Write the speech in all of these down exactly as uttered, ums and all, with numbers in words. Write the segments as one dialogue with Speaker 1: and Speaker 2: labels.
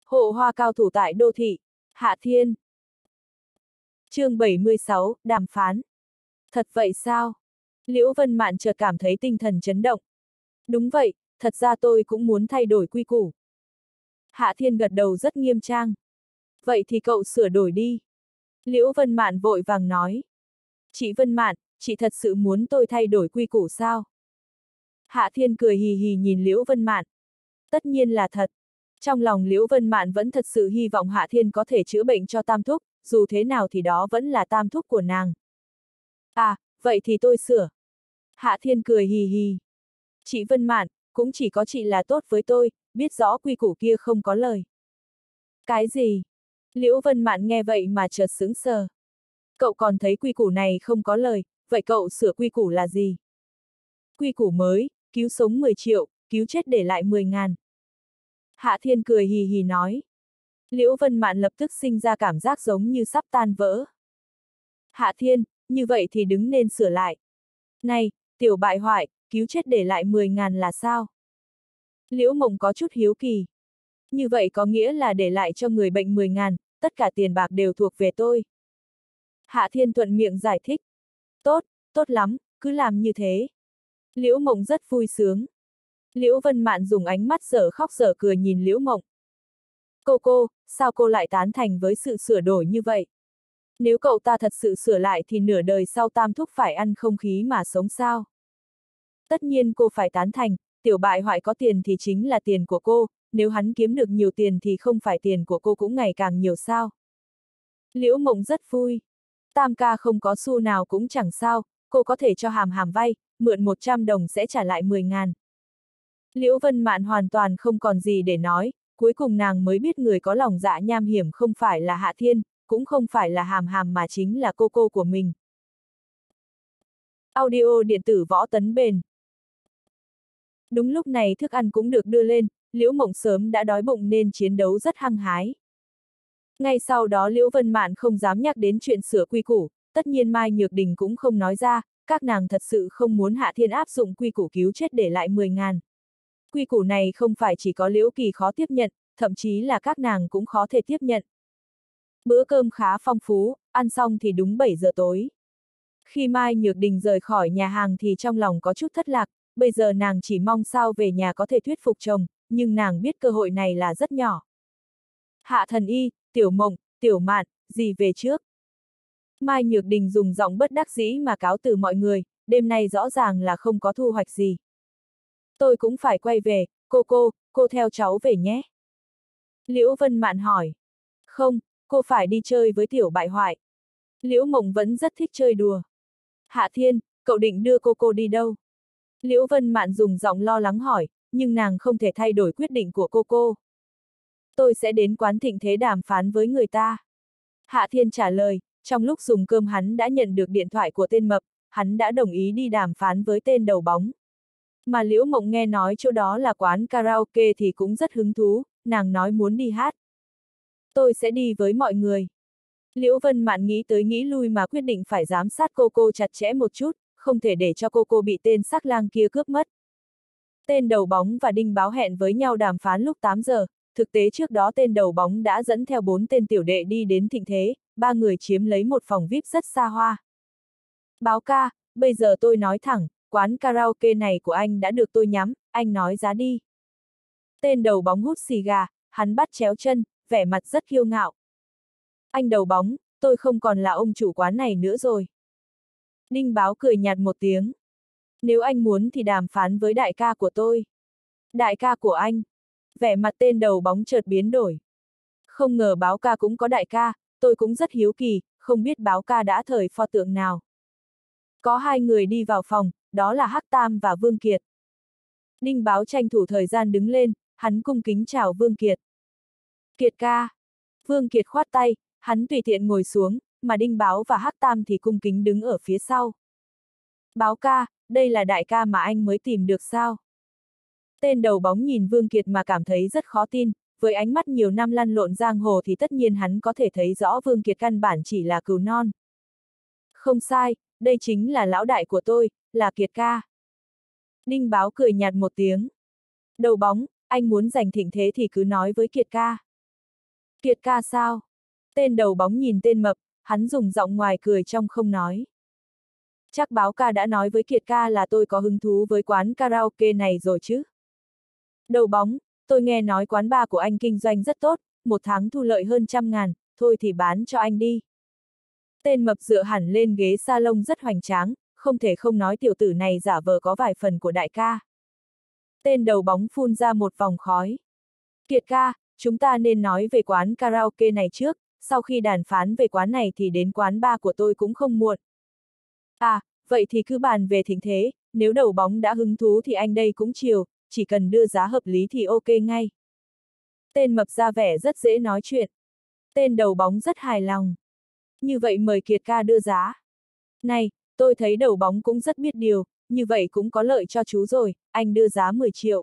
Speaker 1: Hộ hoa cao thủ tại đô thị, Hạ Thiên. Chương bảy mươi sáu, đàm phán. Thật vậy sao? Liễu Vân Mạn chợt cảm thấy tinh thần chấn động. Đúng vậy, thật ra tôi cũng muốn thay đổi quy củ. Hạ Thiên gật đầu rất nghiêm trang. Vậy thì cậu sửa đổi đi. Liễu Vân Mạn vội vàng nói. Chị Vân Mạn, chị thật sự muốn tôi thay đổi quy củ sao? Hạ Thiên cười hì hì nhìn Liễu Vân Mạn. Tất nhiên là thật. Trong lòng Liễu Vân Mạn vẫn thật sự hy vọng Hạ Thiên có thể chữa bệnh cho Tam Thúc, dù thế nào thì đó vẫn là Tam Thúc của nàng. À, vậy thì tôi sửa. Hạ Thiên cười hì hì. Chị Vân Mạn, cũng chỉ có chị là tốt với tôi, biết rõ quy củ kia không có lời. Cái gì? Liễu Vân Mạn nghe vậy mà chợt sững sờ. Cậu còn thấy quy củ này không có lời, vậy cậu sửa quy củ là gì? Quy củ mới, cứu sống mười triệu, cứu chết để lại mười ngàn. Hạ Thiên cười hì hì nói. Liễu Vân Mạn lập tức sinh ra cảm giác giống như sắp tan vỡ. Hạ Thiên, như vậy thì đứng nên sửa lại. Này, tiểu bại hoại, cứu chết để lại mười ngàn là sao? Liễu Mộng có chút hiếu kỳ. Như vậy có nghĩa là để lại cho người bệnh mười ngàn, tất cả tiền bạc đều thuộc về tôi. Hạ Thiên thuận miệng giải thích. Tốt, tốt lắm, cứ làm như thế. Liễu Mộng rất vui sướng. Liễu Vân Mạn dùng ánh mắt dở khóc dở cười nhìn Liễu Mộng. Cô cô, sao cô lại tán thành với sự sửa đổi như vậy? Nếu cậu ta thật sự sửa lại thì nửa đời sau Tam Thúc phải ăn không khí mà sống sao? Tất nhiên cô phải tán thành, tiểu bại hoại có tiền thì chính là tiền của cô, nếu hắn kiếm được nhiều tiền thì không phải tiền của cô cũng ngày càng nhiều sao? Liễu Mộng rất vui. Tam ca không có xu nào cũng chẳng sao, cô có thể cho Hàm Hàm vay, mượn một trăm đồng sẽ trả lại mười ngàn. Liễu Vân Mạn hoàn toàn không còn gì để nói, cuối cùng nàng mới biết người có lòng dạ nham hiểm không phải là Hạ Thiên, cũng không phải là Hàm Hàm mà chính là cô cô của mình. Audio điện tử Võ Tấn Bền. Đúng lúc này thức ăn cũng được đưa lên, Liễu Mộng sớm đã đói bụng nên chiến đấu rất hăng hái. Ngay sau đó Liễu Vân Mạn không dám nhắc đến chuyện sửa quy củ, tất nhiên Mai Nhược Đình cũng không nói ra, các nàng thật sự không muốn Hạ Thiên áp dụng quy củ cứu chết để lại mười ngàn. Quy củ này không phải chỉ có Liễu Kỳ khó tiếp nhận, thậm chí là các nàng cũng khó thể tiếp nhận. Bữa cơm khá phong phú, ăn xong thì đúng bảy giờ tối. Khi Mai Nhược Đình rời khỏi nhà hàng thì trong lòng có chút thất lạc, bây giờ nàng chỉ mong sao về nhà có thể thuyết phục chồng, nhưng nàng biết cơ hội này là rất nhỏ. Hạ Thần Y, Tiểu Mộng, Tiểu Mạn, dì về trước. Mai Nhược Đình dùng giọng bất đắc dĩ mà cáo từ mọi người, đêm nay rõ ràng là không có thu hoạch gì. Tôi cũng phải quay về, cô cô, cô theo cháu về nhé. Liễu Vân Mạn hỏi. Không, cô phải đi chơi với tiểu bại hoại. Liễu Mộng vẫn rất thích chơi đùa. Hạ Thiên, cậu định đưa cô cô đi đâu? Liễu Vân Mạn dùng giọng lo lắng hỏi, nhưng nàng không thể thay đổi quyết định của cô cô. Tôi sẽ đến quán Thịnh Thế đàm phán với người ta. Hạ Thiên trả lời, trong lúc dùng cơm hắn đã nhận được điện thoại của tên mập, hắn đã đồng ý đi đàm phán với tên đầu bóng. Mà Liễu Mộng nghe nói chỗ đó là quán karaoke thì cũng rất hứng thú, nàng nói muốn đi hát. Tôi sẽ đi với mọi người. Liễu Vân Mạn nghĩ tới nghĩ lui mà quyết định phải giám sát cô cô chặt chẽ một chút, không thể để cho cô cô bị tên sắc lang kia cướp mất. Tên đầu bóng và Đinh Báo hẹn với nhau đàm phán lúc tám giờ, thực tế trước đó tên đầu bóng đã dẫn theo bốn tên tiểu đệ đi đến Thịnh Thế, ba người chiếm lấy một phòng vi ai pi rất xa hoa. Báo ca, bây giờ tôi nói thẳng, quán karaoke này của anh đã được tôi nhắm, anh nói giá đi. Tên đầu bóng hút xì gà, hắn bắt chéo chân, vẻ mặt rất kiêu ngạo. Anh đầu bóng, tôi không còn là ông chủ quán này nữa rồi. Đinh Báo cười nhạt một tiếng. Nếu anh muốn thì đàm phán với đại ca của tôi. Đại ca của anh. Vẻ mặt tên đầu bóng chợt biến đổi. Không ngờ Báo ca cũng có đại ca, tôi cũng rất hiếu kỳ, không biết Báo ca đã thời pho tượng nào. Có hai người đi vào phòng, đó là Hắc Tam và Vương Kiệt. Đinh Báo tranh thủ thời gian đứng lên, hắn cung kính chào Vương Kiệt. Kiệt ca. Vương Kiệt khoát tay, hắn tùy tiện ngồi xuống, mà Đinh Báo và Hắc Tam thì cung kính đứng ở phía sau. Báo ca, đây là đại ca mà anh mới tìm được sao? Tên đầu bóng nhìn Vương Kiệt mà cảm thấy rất khó tin, với ánh mắt nhiều năm lăn lộn giang hồ thì tất nhiên hắn có thể thấy rõ Vương Kiệt căn bản chỉ là cừu non. Không sai, đây chính là lão đại của tôi, là Kiệt ca. Đinh Báo cười nhạt một tiếng. Đầu bóng, anh muốn giành Thịnh Thế thì cứ nói với Kiệt ca. Kiệt ca sao? Tên đầu bóng nhìn tên mập, hắn dùng giọng ngoài cười trong không nói. Chắc báo ca đã nói với Kiệt ca là tôi có hứng thú với quán karaoke này rồi chứ? Đầu bóng, tôi nghe nói quán bar của anh kinh doanh rất tốt, một tháng thu lợi hơn trăm ngàn, thôi thì bán cho anh đi. Tên mập dựa hẳn lên ghế salon rất hoành tráng, không thể không nói tiểu tử này giả vờ có vài phần của đại ca. Tên đầu bóng phun ra một vòng khói. Kiệt ca, chúng ta nên nói về quán karaoke này trước, sau khi đàm phán về quán này thì đến quán bar của tôi cũng không muộn. À, vậy thì cứ bàn về thịnh thế, nếu đầu bóng đã hứng thú thì anh đây cũng chiều, chỉ cần đưa giá hợp lý thì ok ngay. Tên mập ra vẻ rất dễ nói chuyện. Tên đầu bóng rất hài lòng. Như vậy mời Kiệt ca đưa giá. Này, tôi thấy đầu bóng cũng rất biết điều, như vậy cũng có lợi cho chú rồi, anh đưa giá mười triệu.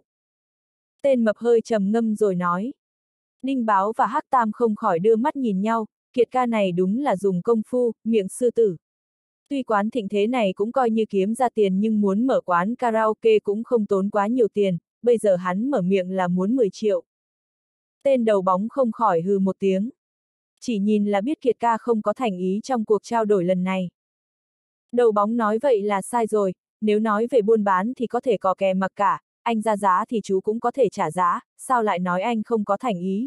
Speaker 1: Tên mập hơi trầm ngâm rồi nói. Đinh Báo và Hắc Tam không khỏi đưa mắt nhìn nhau, Kiệt ca này đúng là dùng công phu, miệng sư tử. Tuy quán thịnh thế này cũng coi như kiếm ra tiền nhưng muốn mở quán karaoke cũng không tốn quá nhiều tiền, bây giờ hắn mở miệng là muốn mười triệu. Tên đầu bóng không khỏi hừ một tiếng. Chỉ nhìn là biết Kiệt ca không có thành ý trong cuộc trao đổi lần này. Đầu bóng nói vậy là sai rồi, nếu nói về buôn bán thì có thể có kè mặc cả, anh ra giá thì chú cũng có thể trả giá, sao lại nói anh không có thành ý.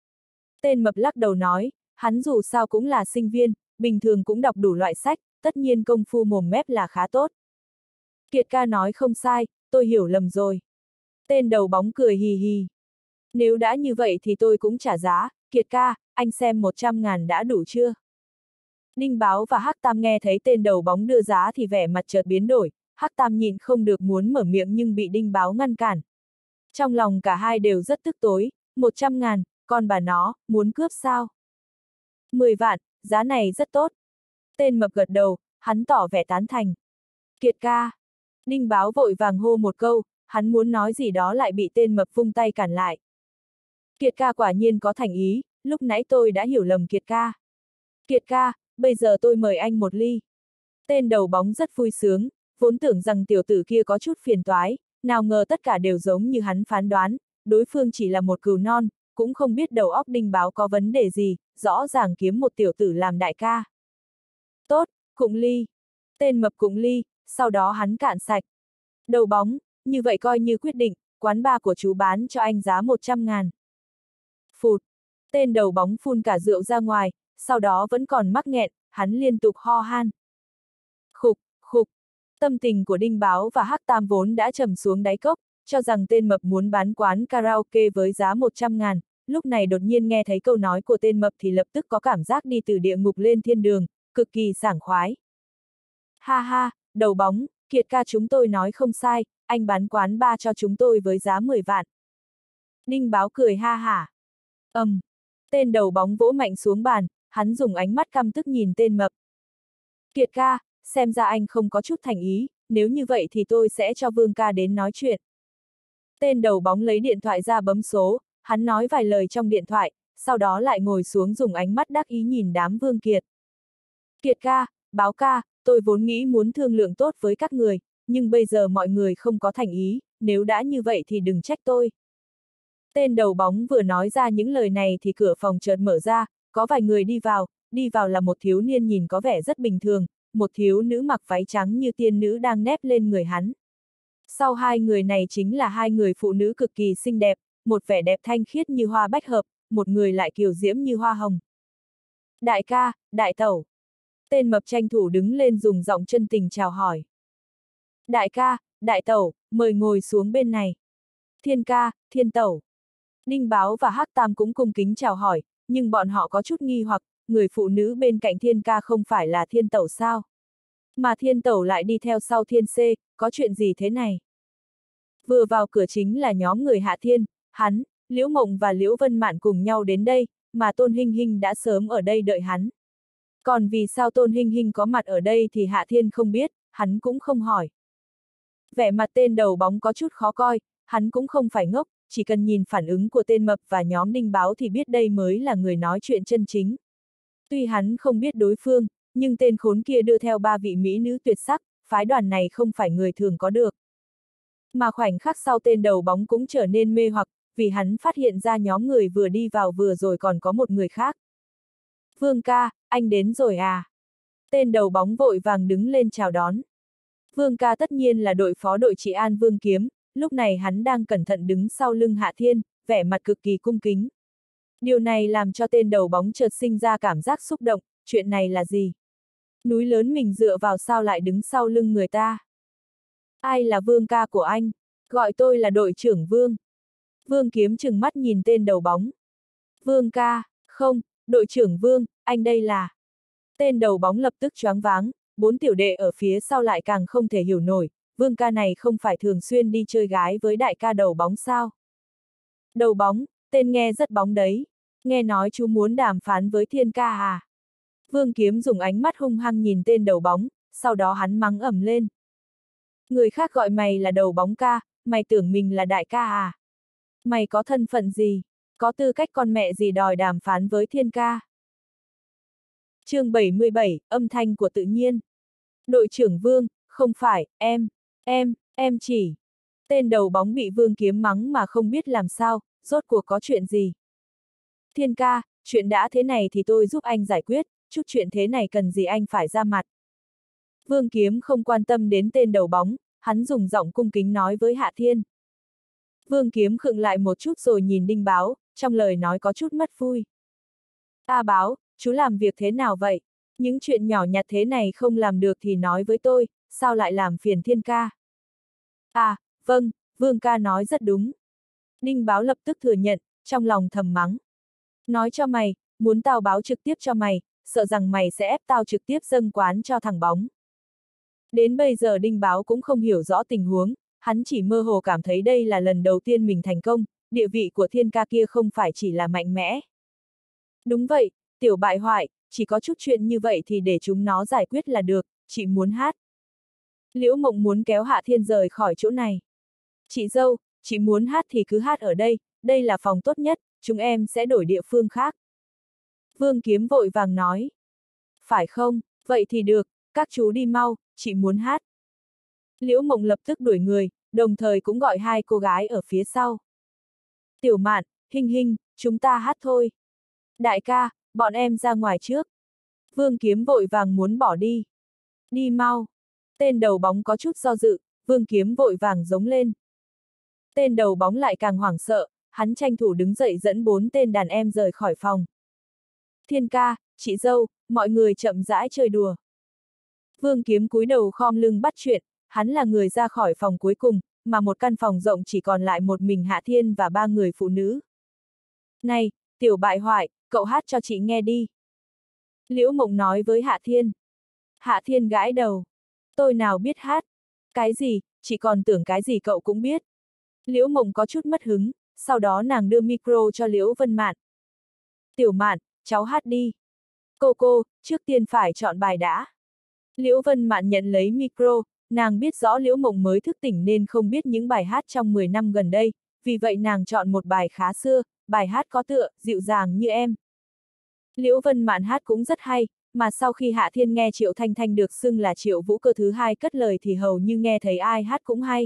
Speaker 1: Tên mập lắc đầu nói, hắn dù sao cũng là sinh viên, bình thường cũng đọc đủ loại sách, tất nhiên công phu mồm mép là khá tốt. Kiệt ca nói không sai, tôi hiểu lầm rồi. Tên đầu bóng cười hì hì. Nếu đã như vậy thì tôi cũng trả giá, Kiệt ca, anh xem một trăm ngàn đã đủ chưa? Đinh Báo và Hắc Tam nghe thấy tên đầu bóng đưa giá thì vẻ mặt chợt biến đổi, Hắc Tam nhịn không được muốn mở miệng nhưng bị Đinh Báo ngăn cản. Trong lòng cả hai đều rất tức tối, một trăm ngàn, con bà nó, muốn cướp sao? Mười vạn, giá này rất tốt. Tên mập gật đầu, hắn tỏ vẻ tán thành. Kiệt ca. Đinh Báo vội vàng hô một câu, hắn muốn nói gì đó lại bị tên mập vung tay cản lại. Kiệt ca quả nhiên có thành ý, lúc nãy tôi đã hiểu lầm Kiệt ca. Kiệt ca, bây giờ tôi mời anh một ly. Tên đầu bóng rất vui sướng, vốn tưởng rằng tiểu tử kia có chút phiền toái, nào ngờ tất cả đều giống như hắn phán đoán, đối phương chỉ là một cừu non, cũng không biết đầu óc Đinh Báo có vấn đề gì, rõ ràng kiếm một tiểu tử làm đại ca. Tốt, cụng ly. Tên mập cụng ly, sau đó hắn cạn sạch. Đầu bóng, như vậy coi như quyết định, quán bar của chú bán cho anh giá một trăm ngàn. Phụt. Tên đầu bóng phun cả rượu ra ngoài, sau đó vẫn còn mắc nghẹn, hắn liên tục ho han. Khục, khục. Tâm tình của Đinh Báo và Hắc Tam vốn đã trầm xuống đáy cốc, cho rằng tên mập muốn bán quán karaoke với giá một trăm ngàn, lúc này đột nhiên nghe thấy câu nói của tên mập thì lập tức có cảm giác đi từ địa ngục lên thiên đường, cực kỳ sảng khoái. Ha ha, đầu bóng, Kiệt ca chúng tôi nói không sai, anh bán quán bar cho chúng tôi với giá mười vạn. Đinh Báo cười ha hả. Ầm. Um, tên đầu bóng vỗ mạnh xuống bàn, hắn dùng ánh mắt căm tức nhìn tên mập. Kiệt ca, xem ra anh không có chút thành ý, nếu như vậy thì tôi sẽ cho Vương ca đến nói chuyện. Tên đầu bóng lấy điện thoại ra bấm số, hắn nói vài lời trong điện thoại, sau đó lại ngồi xuống dùng ánh mắt đắc ý nhìn đám Vương Kiệt. Kiệt ca, Báo ca, tôi vốn nghĩ muốn thương lượng tốt với các người, nhưng bây giờ mọi người không có thành ý, nếu đã như vậy thì đừng trách tôi. Tên đầu bóng vừa nói ra những lời này thì cửa phòng chợt mở ra, có vài người đi vào, đi vào là một thiếu niên nhìn có vẻ rất bình thường, một thiếu nữ mặc váy trắng như tiên nữ đang nép lên người hắn. Sau hai người này chính là hai người phụ nữ cực kỳ xinh đẹp, một vẻ đẹp thanh khiết như hoa bách hợp, một người lại kiều diễm như hoa hồng. Đại ca, đại tẩu. Tên mập tranh thủ đứng lên dùng giọng chân tình chào hỏi. Đại ca, đại tẩu, mời ngồi xuống bên này. Thiên ca, thiên tẩu. Đinh Báo và Hắc Tam cũng cung kính chào hỏi, nhưng bọn họ có chút nghi hoặc, người phụ nữ bên cạnh thiên ca không phải là thiên tẩu sao? Mà thiên tẩu lại đi theo sau thiên xê, có chuyện gì thế này? Vừa vào cửa chính là nhóm người Hạ Thiên, hắn, Liễu Mộng và Liễu Vân Mạn cùng nhau đến đây, mà Tôn Hinh Hinh đã sớm ở đây đợi hắn. Còn vì sao Tôn Hinh Hinh có mặt ở đây thì Hạ Thiên không biết, hắn cũng không hỏi. Vẻ mặt tên đầu bóng có chút khó coi, hắn cũng không phải ngốc, chỉ cần nhìn phản ứng của tên mập và nhóm Đinh Báo thì biết đây mới là người nói chuyện chân chính. Tuy hắn không biết đối phương, nhưng tên khốn kia đưa theo ba vị mỹ nữ tuyệt sắc, phái đoàn này không phải người thường có được. Mà khoảnh khắc sau tên đầu bóng cũng trở nên mê hoặc, vì hắn phát hiện ra nhóm người vừa đi vào vừa rồi còn có một người khác. Vương ca, anh đến rồi à? Tên đầu bóng vội vàng đứng lên chào đón. Vương ca tất nhiên là đội phó đội trị an Vương Kiếm, lúc này hắn đang cẩn thận đứng sau lưng Hạ Thiên, vẻ mặt cực kỳ cung kính. Điều này làm cho tên đầu bóng chợt sinh ra cảm giác xúc động, chuyện này là gì? Núi lớn mình dựa vào sao lại đứng sau lưng người ta? Ai là Vương ca của anh? Gọi tôi là đội trưởng Vương. Vương Kiếm trừng mắt nhìn tên đầu bóng. Vương ca, không, đội trưởng Vương, anh đây là... Tên đầu bóng lập tức choáng váng, bốn tiểu đệ ở phía sau lại càng không thể hiểu nổi, Vương ca này không phải thường xuyên đi chơi gái với đại ca đầu bóng sao? Đầu bóng, tên nghe rất bóng đấy, nghe nói chú muốn đàm phán với Thiên ca à? Vương Kiếm dùng ánh mắt hung hăng nhìn tên đầu bóng, sau đó hắn mắng ầm lên. Người khác gọi mày là đầu bóng ca, mày tưởng mình là đại ca à? Mày có thân phận gì? Có tư cách con mẹ gì đòi đàm phán với Thiên ca? Chương bảy mươi bảy, âm thanh của tự nhiên. Đội trưởng Vương, không phải, em, em, em chỉ. Tên đầu bóng bị Vương Kiếm mắng mà không biết làm sao, rốt cuộc có chuyện gì. Thiên ca, chuyện đã thế này thì tôi giúp anh giải quyết, chút chuyện thế này cần gì anh phải ra mặt. Vương Kiếm không quan tâm đến tên đầu bóng, hắn dùng giọng cung kính nói với Hạ Thiên. Vương Kiếm khựng lại một chút rồi nhìn Đinh Báo, trong lời nói có chút mất vui. A Báo, chú làm việc thế nào vậy? Những chuyện nhỏ nhặt thế này không làm được thì nói với tôi, sao lại làm phiền Thiên ca? À, vâng, Vương ca nói rất đúng. Đinh Báo lập tức thừa nhận, trong lòng thầm mắng. Nói cho mày, muốn tao báo trực tiếp cho mày, sợ rằng mày sẽ ép tao trực tiếp dâng quán cho thằng bóng. Đến bây giờ Đinh Báo cũng không hiểu rõ tình huống, hắn chỉ mơ hồ cảm thấy đây là lần đầu tiên mình thành công, địa vị của Thiên ca kia không phải chỉ là mạnh mẽ. Đúng vậy, tiểu bại hoại, chỉ có chút chuyện như vậy thì để chúng nó giải quyết là được, chị muốn hát. Liễu Mộng muốn kéo Hạ Thiên rời khỏi chỗ này. Chị dâu, chị muốn hát thì cứ hát ở đây, đây là phòng tốt nhất, chúng em sẽ đổi địa phương khác. Vương Kiếm vội vàng nói. Phải không, vậy thì được, các chú đi mau, chị muốn hát. Liễu Mộng lập tức đuổi người, đồng thời cũng gọi hai cô gái ở phía sau. Tiểu Mạn, Hinh Hinh, chúng ta hát thôi. Đại ca, bọn em ra ngoài trước. Vương Kiếm vội vàng muốn bỏ đi. Đi mau. Tên đầu bóng có chút do dự, Vương Kiếm vội vàng giống lên. Tên đầu bóng lại càng hoảng sợ, hắn tranh thủ đứng dậy dẫn bốn tên đàn em rời khỏi phòng. Thiên ca, chị dâu, mọi người chậm rãi chơi đùa. Vương Kiếm cúi đầu khom lưng bắt chuyện, hắn là người ra khỏi phòng cuối cùng, mà một căn phòng rộng chỉ còn lại một mình Hạ Thiên và ba người phụ nữ. Này, tiểu bại hoại, cậu hát cho chị nghe đi. Liễu Mộng nói với Hạ Thiên. Hạ Thiên gãi đầu. Tôi nào biết hát. Cái gì, chị còn tưởng cái gì cậu cũng biết. Liễu Mộng có chút mất hứng, sau đó nàng đưa micro cho Liễu Vân Mạn. Tiểu Mạn, cháu hát đi. Cô cô, trước tiên phải chọn bài đã. Liễu Vân Mạn nhận lấy micro, nàng biết rõ Liễu Mộng mới thức tỉnh nên không biết những bài hát trong mười năm gần đây, vì vậy nàng chọn một bài khá xưa, bài hát có tựa, dịu dàng như em. Liễu Vân Mạn hát cũng rất hay, mà sau khi Hạ Thiên nghe Triệu Thanh Thanh được xưng là Triệu Vũ Cơ thứ hai cất lời thì hầu như nghe thấy ai hát cũng hay.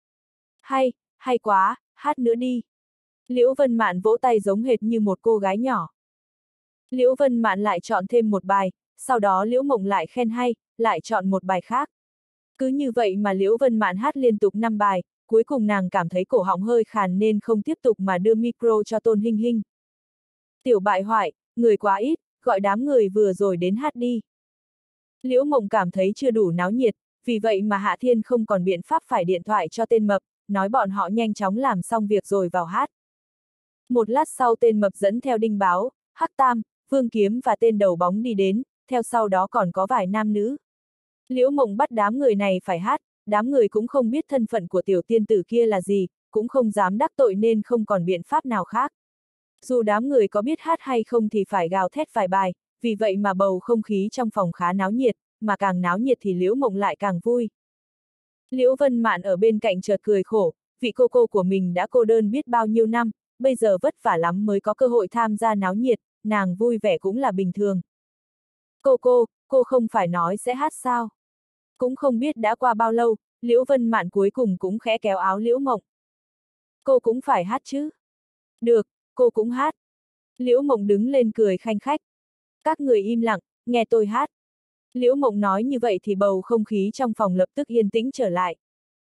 Speaker 1: Hay, hay quá, hát nữa đi. Liễu Vân Mạn vỗ tay giống hệt như một cô gái nhỏ. Liễu Vân Mạn lại chọn thêm một bài, sau đó Liễu Mộng lại khen hay, lại chọn một bài khác. Cứ như vậy mà Liễu Vân Mạn hát liên tục năm bài, cuối cùng nàng cảm thấy cổ họng hơi khàn nên không tiếp tục mà đưa micro cho Tôn Hinh Hinh. Tiểu bại hoại, người quá ít, gọi đám người vừa rồi đến hát đi. Liễu Mộng cảm thấy chưa đủ náo nhiệt, vì vậy mà Hạ Thiên không còn biện pháp phải điện thoại cho tên mập, nói bọn họ nhanh chóng làm xong việc rồi vào hát. Một lát sau tên mập dẫn theo Đinh Báo, Hắc Tam, Vương Kiếm và tên đầu bóng đi đến, theo sau đó còn có vài nam nữ. Liễu Mộng bắt đám người này phải hát, đám người cũng không biết thân phận của tiểu tiên tử kia là gì, cũng không dám đắc tội nên không còn biện pháp nào khác. Dù đám người có biết hát hay không thì phải gào thét vài bài, vì vậy mà bầu không khí trong phòng khá náo nhiệt, mà càng náo nhiệt thì Liễu Mộng lại càng vui. Liễu Vân Mạn ở bên cạnh chợt cười khổ, vị cô cô của mình đã cô đơn biết bao nhiêu năm, bây giờ vất vả lắm mới có cơ hội tham gia náo nhiệt, nàng vui vẻ cũng là bình thường. Cô cô, cô không phải nói sẽ hát sao? Cũng không biết đã qua bao lâu, Liễu Vân Mạn cuối cùng cũng khẽ kéo áo Liễu Mộng. Cô cũng phải hát chứ? Được, cô cũng hát. Liễu Mộng đứng lên cười khanh khách. Các người im lặng, nghe tôi hát. Liễu Mộng nói như vậy thì bầu không khí trong phòng lập tức yên tĩnh trở lại.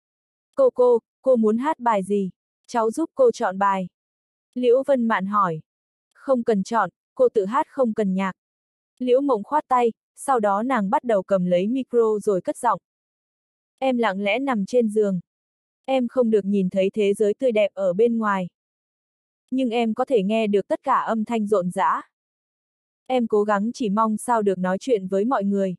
Speaker 1: Cô cô, cô muốn hát bài gì? Cháu giúp cô chọn bài. Liễu Vân Mạn hỏi. Không cần chọn, cô tự hát không cần nhạc. Liễu Mộng khoát tay, sau đó nàng bắt đầu cầm lấy micro rồi cất giọng. Em lặng lẽ nằm trên giường. Em không được nhìn thấy thế giới tươi đẹp ở bên ngoài. Nhưng em có thể nghe được tất cả âm thanh rộn rã. Em cố gắng chỉ mong sao được nói chuyện với mọi người.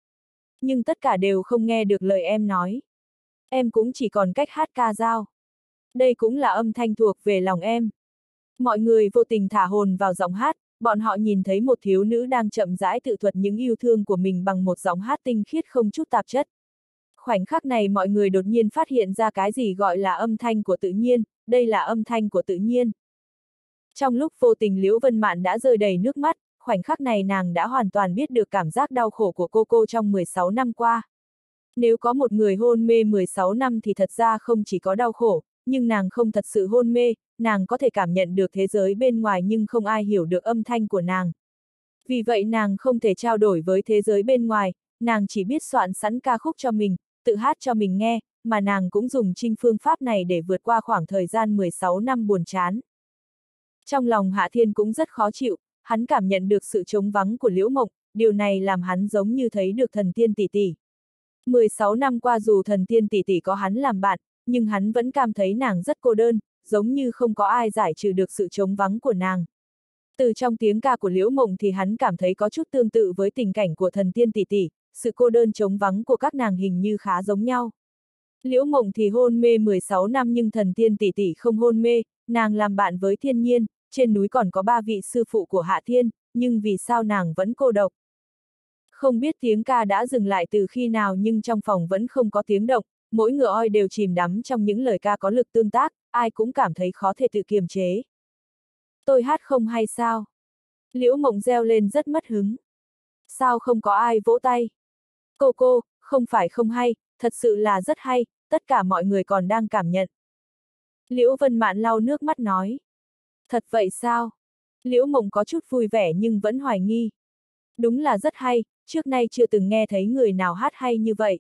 Speaker 1: Nhưng tất cả đều không nghe được lời em nói. Em cũng chỉ còn cách hát ca dao. Đây cũng là âm thanh thuộc về lòng em. Mọi người vô tình thả hồn vào giọng hát, bọn họ nhìn thấy một thiếu nữ đang chậm rãi tự thuật những yêu thương của mình bằng một giọng hát tinh khiết không chút tạp chất. Khoảnh khắc này mọi người đột nhiên phát hiện ra cái gì gọi là âm thanh của tự nhiên, đây là âm thanh của tự nhiên. Trong lúc vô tình Liễu Vân Mạn đã rơi đầy nước mắt, khoảnh khắc này nàng đã hoàn toàn biết được cảm giác đau khổ của cô cô trong mười sáu năm qua. Nếu có một người hôn mê mười sáu năm thì thật ra không chỉ có đau khổ, nhưng nàng không thật sự hôn mê, nàng có thể cảm nhận được thế giới bên ngoài nhưng không ai hiểu được âm thanh của nàng. Vì vậy nàng không thể trao đổi với thế giới bên ngoài, nàng chỉ biết soạn sẵn ca khúc cho mình, tự hát cho mình nghe, mà nàng cũng dùng trinh phương pháp này để vượt qua khoảng thời gian mười sáu năm buồn chán. Trong lòng Hạ Thiên cũng rất khó chịu, hắn cảm nhận được sự trống vắng của Liễu Mộng, điều này làm hắn giống như thấy được thần tiên tỷ tỷ. mười sáu năm qua dù thần tiên tỷ tỷ có hắn làm bạn, nhưng hắn vẫn cảm thấy nàng rất cô đơn, giống như không có ai giải trừ được sự trống vắng của nàng. Từ trong tiếng ca của Liễu Mộng thì hắn cảm thấy có chút tương tự với tình cảnh của thần tiên tỷ tỷ, sự cô đơn trống vắng của các nàng hình như khá giống nhau. Liễu Mộng thì hôn mê mười sáu năm nhưng thần tiên tỷ tỷ không hôn mê, nàng làm bạn với thiên nhiên, trên núi còn có ba vị sư phụ của Hạ Thiên, nhưng vì sao nàng vẫn cô độc? Không biết tiếng ca đã dừng lại từ khi nào nhưng trong phòng vẫn không có tiếng động, mỗi ngựa oi đều chìm đắm trong những lời ca có lực tương tác, ai cũng cảm thấy khó thể tự kiềm chế. Tôi hát không hay sao? Liễu Mộng reo lên rất mất hứng. Sao không có ai vỗ tay? Cô cô, không phải không hay, thật sự là rất hay, tất cả mọi người còn đang cảm nhận. Liễu Vân Mạn lau nước mắt nói. Thật vậy sao? Liễu Mộng có chút vui vẻ nhưng vẫn hoài nghi. Đúng là rất hay, trước nay chưa từng nghe thấy người nào hát hay như vậy.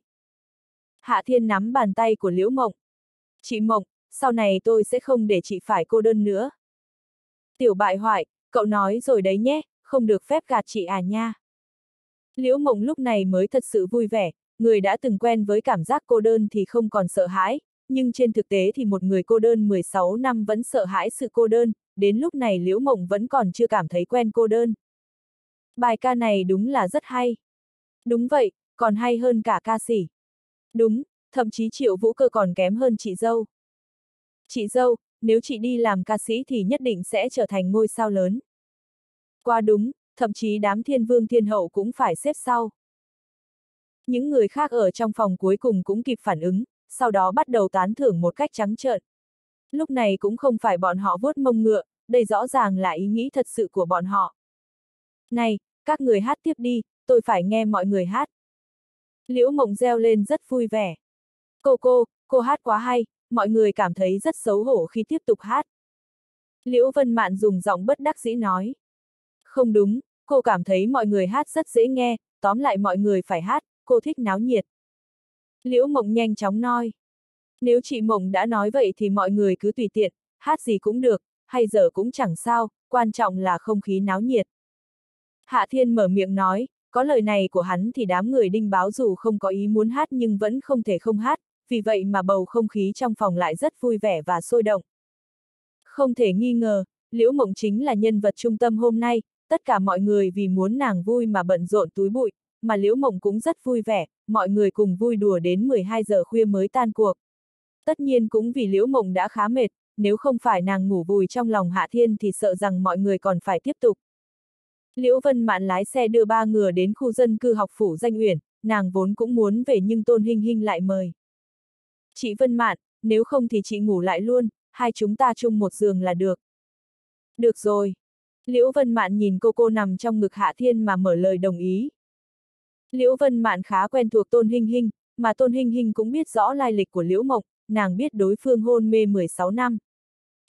Speaker 1: Hạ Thiên nắm bàn tay của Liễu Mộng. Chị Mộng, sau này tôi sẽ không để chị phải cô đơn nữa. Tiểu bại hoại, cậu nói rồi đấy nhé, không được phép gạt chị à nha. Liễu Mộng lúc này mới thật sự vui vẻ, người đã từng quen với cảm giác cô đơn thì không còn sợ hãi, nhưng trên thực tế thì một người cô đơn mười sáu năm vẫn sợ hãi sự cô đơn, đến lúc này Liễu Mộng vẫn còn chưa cảm thấy quen cô đơn. Bài ca này đúng là rất hay. Đúng vậy, còn hay hơn cả ca sĩ. Đúng, thậm chí Triệu Vũ Cơ còn kém hơn chị dâu. Chị dâu, nếu chị đi làm ca sĩ thì nhất định sẽ trở thành ngôi sao lớn. Qua đúng, thậm chí đám thiên vương thiên hậu cũng phải xếp sau. Những người khác ở trong phòng cuối cùng cũng kịp phản ứng, sau đó bắt đầu tán thưởng một cách trắng trợn. Lúc này cũng không phải bọn họ vuốt mông ngựa, đây rõ ràng là ý nghĩ thật sự của bọn họ. Này, các người hát tiếp đi, tôi phải nghe mọi người hát. Liễu Mộng reo lên rất vui vẻ. Cô cô, cô hát quá hay, mọi người cảm thấy rất xấu hổ khi tiếp tục hát. Liễu Vân Mạn dùng giọng bất đắc dĩ nói. Không đúng, cô cảm thấy mọi người hát rất dễ nghe, tóm lại mọi người phải hát, cô thích náo nhiệt. Liễu Mộng nhanh chóng nói. Nếu chị Mộng đã nói vậy thì mọi người cứ tùy tiện, hát gì cũng được, hay dở cũng chẳng sao, quan trọng là không khí náo nhiệt. Hạ Thiên mở miệng nói, có lời này của hắn thì đám người Đinh Báo dù không có ý muốn hát nhưng vẫn không thể không hát, vì vậy mà bầu không khí trong phòng lại rất vui vẻ và sôi động. Không thể nghi ngờ, Liễu Mộng chính là nhân vật trung tâm hôm nay, tất cả mọi người vì muốn nàng vui mà bận rộn túi bụi, mà Liễu Mộng cũng rất vui vẻ, mọi người cùng vui đùa đến mười hai giờ khuya mới tan cuộc. Tất nhiên cũng vì Liễu Mộng đã khá mệt, nếu không phải nàng ngủ vùi trong lòng Hạ Thiên thì sợ rằng mọi người còn phải tiếp tục. Liễu Vân Mạn lái xe đưa ba ngựa đến khu dân cư học phủ Danh Uyển, nàng vốn cũng muốn về nhưng Tôn Hinh Hinh lại mời. Chị Vân Mạn, nếu không thì chị ngủ lại luôn, hai chúng ta chung một giường là được. Được rồi. Liễu Vân Mạn nhìn cô cô nằm trong ngực Hạ Thiên mà mở lời đồng ý. Liễu Vân Mạn khá quen thuộc Tôn Hinh Hinh, mà Tôn Hinh Hinh cũng biết rõ lai lịch của Liễu Mộng, nàng biết đối phương hôn mê mười sáu năm.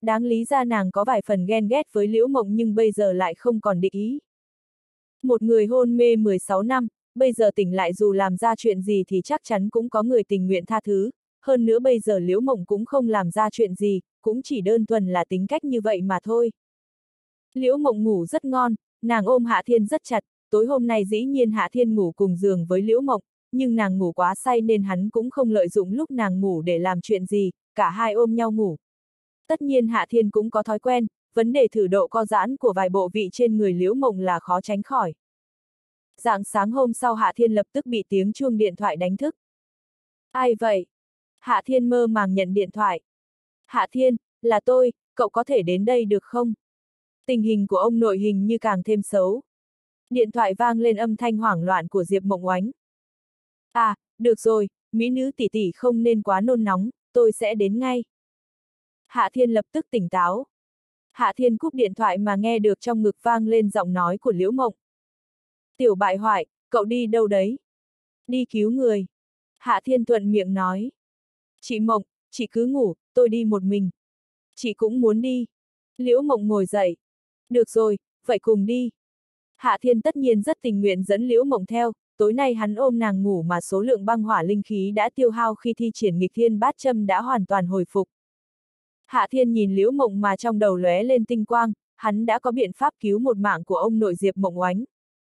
Speaker 1: Đáng lý ra nàng có vài phần ghen ghét với Liễu Mộng nhưng bây giờ lại không còn địch ý. Một người hôn mê mười sáu năm, bây giờ tỉnh lại dù làm ra chuyện gì thì chắc chắn cũng có người tình nguyện tha thứ, hơn nữa bây giờ Liễu Mộng cũng không làm ra chuyện gì, cũng chỉ đơn thuần là tính cách như vậy mà thôi. Liễu Mộng ngủ rất ngon, nàng ôm Hạ Thiên rất chặt, tối hôm nay dĩ nhiên Hạ Thiên ngủ cùng giường với Liễu Mộng, nhưng nàng ngủ quá say nên hắn cũng không lợi dụng lúc nàng ngủ để làm chuyện gì, cả hai ôm nhau ngủ. Tất nhiên Hạ Thiên cũng có thói quen, vấn đề thử độ co giãn của vài bộ vị trên người Liễu Mộng là khó tránh khỏi. Rạng sáng hôm sau Hạ Thiên lập tức bị tiếng chuông điện thoại đánh thức. Ai vậy? Hạ Thiên mơ màng nhận điện thoại. Hạ Thiên, là tôi, cậu có thể đến đây được không? Tình hình của ông nội hình như càng thêm xấu. Điện thoại vang lên âm thanh hoảng loạn của Diệp Mộng Oánh. À, được rồi, mỹ nữ tỷ tỷ không nên quá nôn nóng, tôi sẽ đến ngay. Hạ Thiên lập tức tỉnh táo. Hạ Thiên cúp điện thoại mà nghe được trong ngực vang lên giọng nói của Liễu Mộng. Tiểu bại hoại, cậu đi đâu đấy? Đi cứu người. Hạ Thiên thuận miệng nói. Chị Mộng, chị cứ ngủ, tôi đi một mình. Chị cũng muốn đi. Liễu Mộng ngồi dậy. Được rồi, vậy cùng đi. Hạ Thiên tất nhiên rất tình nguyện dẫn Liễu Mộng theo, tối nay hắn ôm nàng ngủ mà số lượng băng hỏa linh khí đã tiêu hao khi thi triển nghịch thiên bát châm đã hoàn toàn hồi phục. Hạ Thiên nhìn Liễu Mộng mà trong đầu lóe lên tinh quang, hắn đã có biện pháp cứu một mạng của ông nội Diệp Mộng Oánh.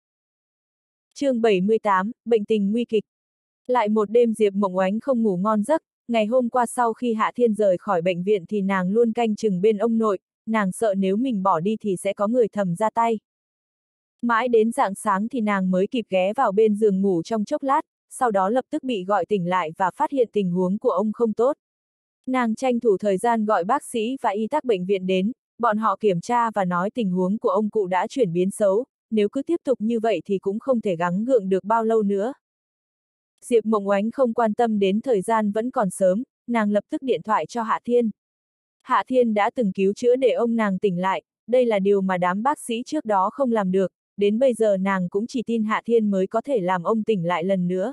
Speaker 1: Chương bảy mươi tám, bệnh tình nguy kịch. Lại một đêm Diệp Mộng Oánh không ngủ ngon giấc, ngày hôm qua sau khi Hạ Thiên rời khỏi bệnh viện thì nàng luôn canh chừng bên ông nội, nàng sợ nếu mình bỏ đi thì sẽ có người thầm ra tay. Mãi đến rạng sáng thì nàng mới kịp ghé vào bên giường ngủ trong chốc lát, sau đó lập tức bị gọi tỉnh lại và phát hiện tình huống của ông không tốt. Nàng tranh thủ thời gian gọi bác sĩ và y tá bệnh viện đến, bọn họ kiểm tra và nói tình huống của ông cụ đã chuyển biến xấu, nếu cứ tiếp tục như vậy thì cũng không thể gắng gượng được bao lâu nữa. Diệp Mộng Oánh không quan tâm đến thời gian vẫn còn sớm, nàng lập tức điện thoại cho Hạ Thiên. Hạ Thiên đã từng cứu chữa để ông nàng tỉnh lại, đây là điều mà đám bác sĩ trước đó không làm được, đến bây giờ nàng cũng chỉ tin Hạ Thiên mới có thể làm ông tỉnh lại lần nữa.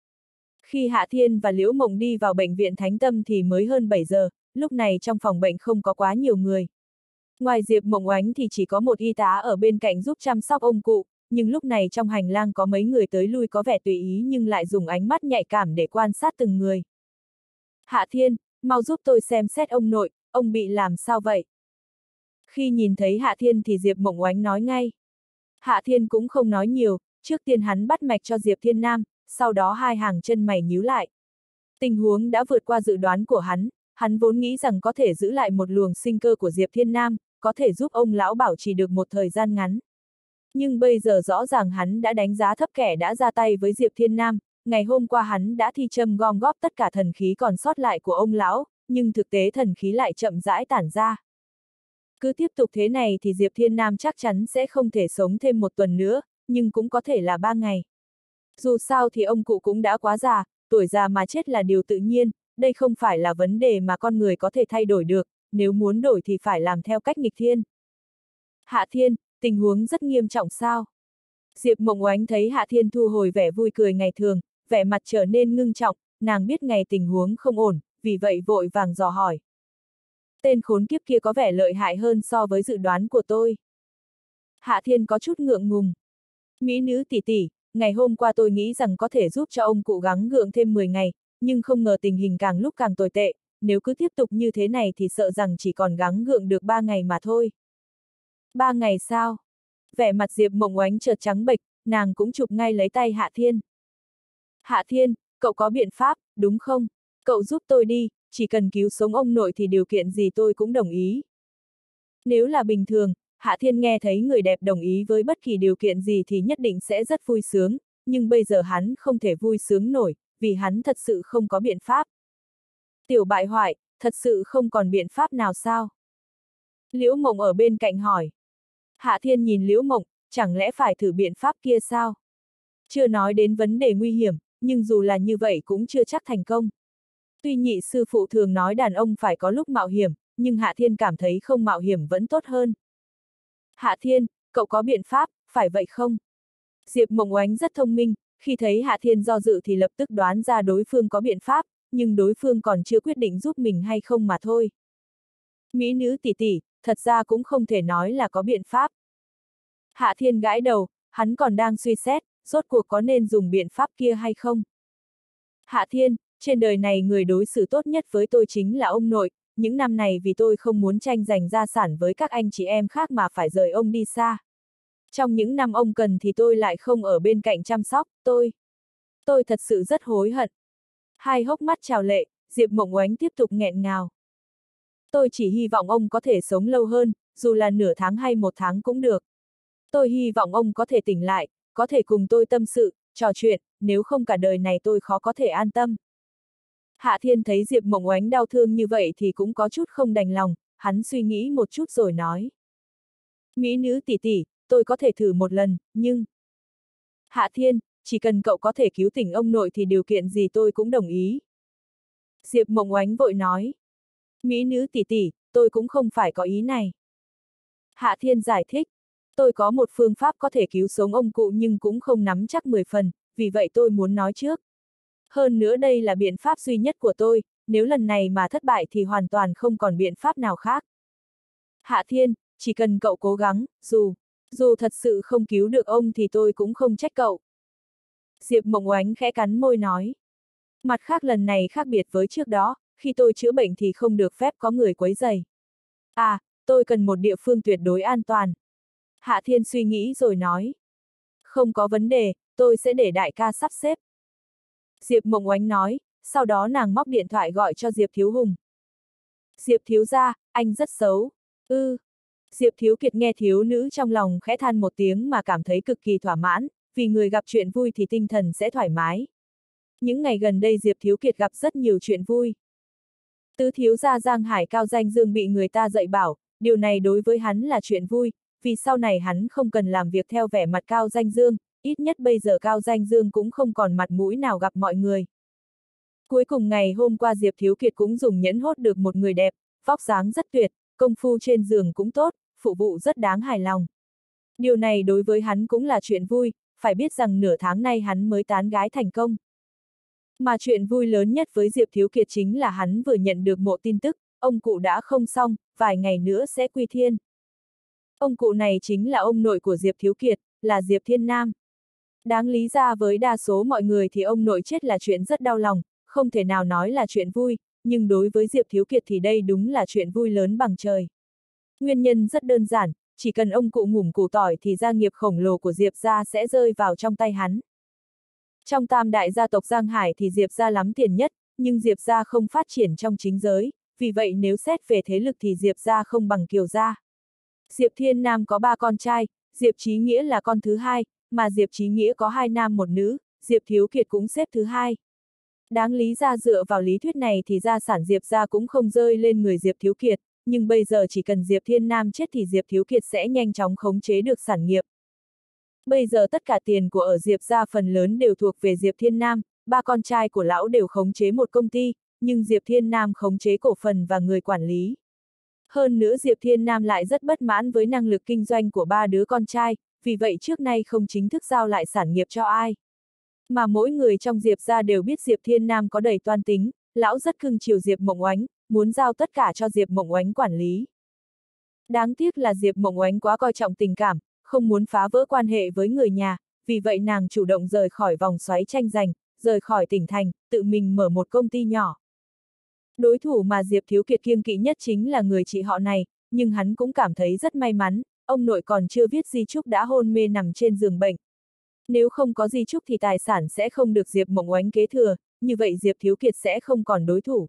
Speaker 1: Khi Hạ Thiên và Liễu Mộng đi vào bệnh viện Thánh Tâm thì mới hơn bảy giờ, lúc này trong phòng bệnh không có quá nhiều người. Ngoài Diệp Mộng Oánh thì chỉ có một y tá ở bên cạnh giúp chăm sóc ông cụ, nhưng lúc này trong hành lang có mấy người tới lui có vẻ tùy ý nhưng lại dùng ánh mắt nhạy cảm để quan sát từng người. Hạ Thiên, mau giúp tôi xem xét ông nội, ông bị làm sao vậy? Khi nhìn thấy Hạ Thiên thì Diệp Mộng Oánh nói ngay. Hạ Thiên cũng không nói nhiều, trước tiên hắn bắt mạch cho Diệp Thiên Nam, sau đó hai hàng chân mày nhíu lại. Tình huống đã vượt qua dự đoán của hắn, hắn vốn nghĩ rằng có thể giữ lại một luồng sinh cơ của Diệp Thiên Nam, có thể giúp ông lão bảo trì được một thời gian ngắn. Nhưng bây giờ rõ ràng hắn đã đánh giá thấp kẻ đã ra tay với Diệp Thiên Nam, ngày hôm qua hắn đã thi châm gom góp tất cả thần khí còn sót lại của ông lão, nhưng thực tế thần khí lại chậm rãi tản ra. Cứ tiếp tục thế này thì Diệp Thiên Nam chắc chắn sẽ không thể sống thêm một tuần nữa, nhưng cũng có thể là ba ngày. Dù sao thì ông cụ cũng đã quá già, tuổi già mà chết là điều tự nhiên, đây không phải là vấn đề mà con người có thể thay đổi được, nếu muốn đổi thì phải làm theo cách nghịch thiên. Hạ Thiên, tình huống rất nghiêm trọng sao? Diệp Mộng Oánh thấy Hạ Thiên thu hồi vẻ vui cười ngày thường, vẻ mặt trở nên ngưng trọng, nàng biết ngày tình huống không ổn, vì vậy vội vàng dò hỏi. Tên khốn kiếp kia có vẻ lợi hại hơn so với dự đoán của tôi. Hạ Thiên có chút ngượng ngùng. Mỹ nữ tỷ tỷ, ngày hôm qua tôi nghĩ rằng có thể giúp cho ông cụ gắng gượng thêm mười ngày, nhưng không ngờ tình hình càng lúc càng tồi tệ, nếu cứ tiếp tục như thế này thì sợ rằng chỉ còn gắng gượng được ba ngày mà thôi. Ba ngày sao? Vẻ mặt Diệp Mộng Oánh chợt trắng bệch, nàng cũng chụp ngay lấy tay Hạ Thiên. Hạ Thiên, cậu có biện pháp, đúng không? Cậu giúp tôi đi, chỉ cần cứu sống ông nội thì điều kiện gì tôi cũng đồng ý. Nếu là bình thường, Hạ Thiên nghe thấy người đẹp đồng ý với bất kỳ điều kiện gì thì nhất định sẽ rất vui sướng, nhưng bây giờ hắn không thể vui sướng nổi, vì hắn thật sự không có biện pháp. Tiểu bại hoại, thật sự không còn biện pháp nào sao? Liễu Mộng ở bên cạnh hỏi. Hạ Thiên nhìn Liễu Mộng, chẳng lẽ phải thử biện pháp kia sao? Chưa nói đến vấn đề nguy hiểm, nhưng dù là như vậy cũng chưa chắc thành công. Tuy nhị sư phụ thường nói đàn ông phải có lúc mạo hiểm, nhưng Hạ Thiên cảm thấy không mạo hiểm vẫn tốt hơn. Hạ Thiên, cậu có biện pháp, phải vậy không? Diệp Mộng Oánh rất thông minh, khi thấy Hạ Thiên do dự thì lập tức đoán ra đối phương có biện pháp, nhưng đối phương còn chưa quyết định giúp mình hay không mà thôi. Mỹ nữ tỷ tỷ, thật ra cũng không thể nói là có biện pháp. Hạ Thiên gãi đầu, hắn còn đang suy xét, rốt cuộc có nên dùng biện pháp kia hay không. Hạ Thiên, trên đời này người đối xử tốt nhất với tôi chính là ông nội, những năm này vì tôi không muốn tranh giành gia sản với các anh chị em khác mà phải rời ông đi xa. Trong những năm ông cần thì tôi lại không ở bên cạnh chăm sóc, tôi. Tôi thật sự rất hối hận. Hai hốc mắt trào lệ, Diệp Mộng Oánh tiếp tục nghẹn ngào. Tôi chỉ hy vọng ông có thể sống lâu hơn, dù là nửa tháng hay một tháng cũng được. Tôi hy vọng ông có thể tỉnh lại, có thể cùng tôi tâm sự, trò chuyện, nếu không cả đời này tôi khó có thể an tâm. Hạ Thiên thấy Diệp Mộng Oánh đau thương như vậy thì cũng có chút không đành lòng, hắn suy nghĩ một chút rồi nói. Mỹ nữ tỷ tỷ, tôi có thể thử một lần, nhưng... Hạ Thiên, chỉ cần cậu có thể cứu tỉnh ông nội thì điều kiện gì tôi cũng đồng ý. Diệp Mộng Oánh vội nói. Mỹ nữ tỷ tỷ, tôi cũng không phải có ý này. Hạ Thiên giải thích. Tôi có một phương pháp có thể cứu sống ông cụ nhưng cũng không nắm chắc mười phần, vì vậy tôi muốn nói trước. Hơn nữa đây là biện pháp duy nhất của tôi, nếu lần này mà thất bại thì hoàn toàn không còn biện pháp nào khác. Hạ Thiên, chỉ cần cậu cố gắng, dù, dù thật sự không cứu được ông thì tôi cũng không trách cậu. Diệp Mộng Oánh khẽ cắn môi nói. Mặt khác lần này khác biệt với trước đó, khi tôi chữa bệnh thì không được phép có người quấy rầy. À, tôi cần một địa phương tuyệt đối an toàn. Hạ Thiên suy nghĩ rồi nói. Không có vấn đề, tôi sẽ để đại ca sắp xếp. Diệp Mộng Oánh nói, sau đó nàng móc điện thoại gọi cho Diệp Thiếu Hùng. Diệp thiếu gia, anh rất xấu. Ư. Ừ. Diệp Thiếu Kiệt nghe thiếu nữ trong lòng khẽ than một tiếng mà cảm thấy cực kỳ thỏa mãn, vì người gặp chuyện vui thì tinh thần sẽ thoải mái. Những ngày gần đây Diệp Thiếu Kiệt gặp rất nhiều chuyện vui. Tứ thiếu gia Giang Hải Cao Danh Dương bị người ta dạy bảo, điều này đối với hắn là chuyện vui, vì sau này hắn không cần làm việc theo vẻ mặt Cao Danh Dương, ít nhất bây giờ Cao Danh Dương cũng không còn mặt mũi nào gặp mọi người. Cuối cùng ngày hôm qua Diệp Thiếu Kiệt cũng dùng nhẫn hốt được một người đẹp, vóc dáng rất tuyệt, công phu trên giường cũng tốt, phụ vụ rất đáng hài lòng. Điều này đối với hắn cũng là chuyện vui, phải biết rằng nửa tháng nay hắn mới tán gái thành công. Mà chuyện vui lớn nhất với Diệp Thiếu Kiệt chính là hắn vừa nhận được một tin tức, ông cụ đã không xong, vài ngày nữa sẽ quy thiên. Ông cụ này chính là ông nội của Diệp Thiếu Kiệt, là Diệp Thiên Nam. Đáng lý ra với đa số mọi người thì ông nội chết là chuyện rất đau lòng, không thể nào nói là chuyện vui, nhưng đối với Diệp Thiếu Kiệt thì đây đúng là chuyện vui lớn bằng trời. Nguyên nhân rất đơn giản, chỉ cần ông cụ ngủm củ tỏi thì gia nghiệp khổng lồ của Diệp gia sẽ rơi vào trong tay hắn. Trong tam đại gia tộc Giang Hải thì Diệp gia lắm tiền nhất, nhưng Diệp gia không phát triển trong chính giới, vì vậy nếu xét về thế lực thì Diệp gia không bằng Kiều gia. Diệp Thiên Nam có ba con trai, Diệp Chí Nghĩa là con thứ hai, mà Diệp Chí Nghĩa có hai nam một nữ, Diệp Thiếu Kiệt cũng xếp thứ hai. Đáng lý ra dựa vào lý thuyết này thì gia sản Diệp gia cũng không rơi lên người Diệp Thiếu Kiệt, nhưng bây giờ chỉ cần Diệp Thiên Nam chết thì Diệp Thiếu Kiệt sẽ nhanh chóng khống chế được sản nghiệp. Bây giờ tất cả tiền của ở Diệp gia phần lớn đều thuộc về Diệp Thiên Nam, ba con trai của lão đều khống chế một công ty, nhưng Diệp Thiên Nam khống chế cổ phần và người quản lý. Hơn nữa Diệp Thiên Nam lại rất bất mãn với năng lực kinh doanh của ba đứa con trai, vì vậy trước nay không chính thức giao lại sản nghiệp cho ai. Mà mỗi người trong Diệp gia đều biết Diệp Thiên Nam có đầy toan tính, lão rất cưng chiều Diệp Mộng Oánh, muốn giao tất cả cho Diệp Mộng Oánh quản lý. Đáng tiếc là Diệp Mộng Oánh quá coi trọng tình cảm, không muốn phá vỡ quan hệ với người nhà, vì vậy nàng chủ động rời khỏi vòng xoáy tranh giành, rời khỏi tỉnh thành, tự mình mở một công ty nhỏ. Đối thủ mà Diệp Thiếu Kiệt kiêng kỵ nhất chính là người chị họ này, nhưng hắn cũng cảm thấy rất may mắn, ông nội còn chưa viết di chúc đã hôn mê nằm trên giường bệnh. Nếu không có di chúc thì tài sản sẽ không được Diệp Mộng Oánh kế thừa, như vậy Diệp Thiếu Kiệt sẽ không còn đối thủ.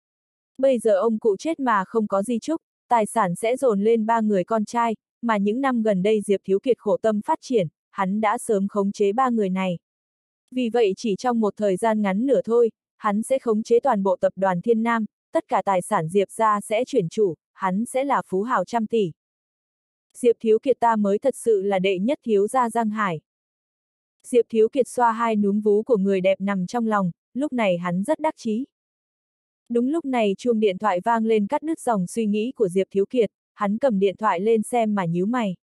Speaker 1: Bây giờ ông cụ chết mà không có di chúc, tài sản sẽ dồn lên ba người con trai, mà những năm gần đây Diệp Thiếu Kiệt khổ tâm phát triển, hắn đã sớm khống chế ba người này. Vì vậy chỉ trong một thời gian ngắn nửa thôi, hắn sẽ khống chế toàn bộ tập đoàn Thiên Nam, tất cả tài sản Diệp gia sẽ chuyển chủ, hắn sẽ là phú hào trăm tỷ. Diệp Thiếu Kiệt ta mới thật sự là đệ nhất thiếu gia Giang Hải. Diệp Thiếu Kiệt xoa hai núm vú của người đẹp nằm trong lòng, lúc này hắn rất đắc chí. Đúng lúc này chuông điện thoại vang lên cắt đứt dòng suy nghĩ của Diệp Thiếu Kiệt, hắn cầm điện thoại lên xem mà nhíu mày.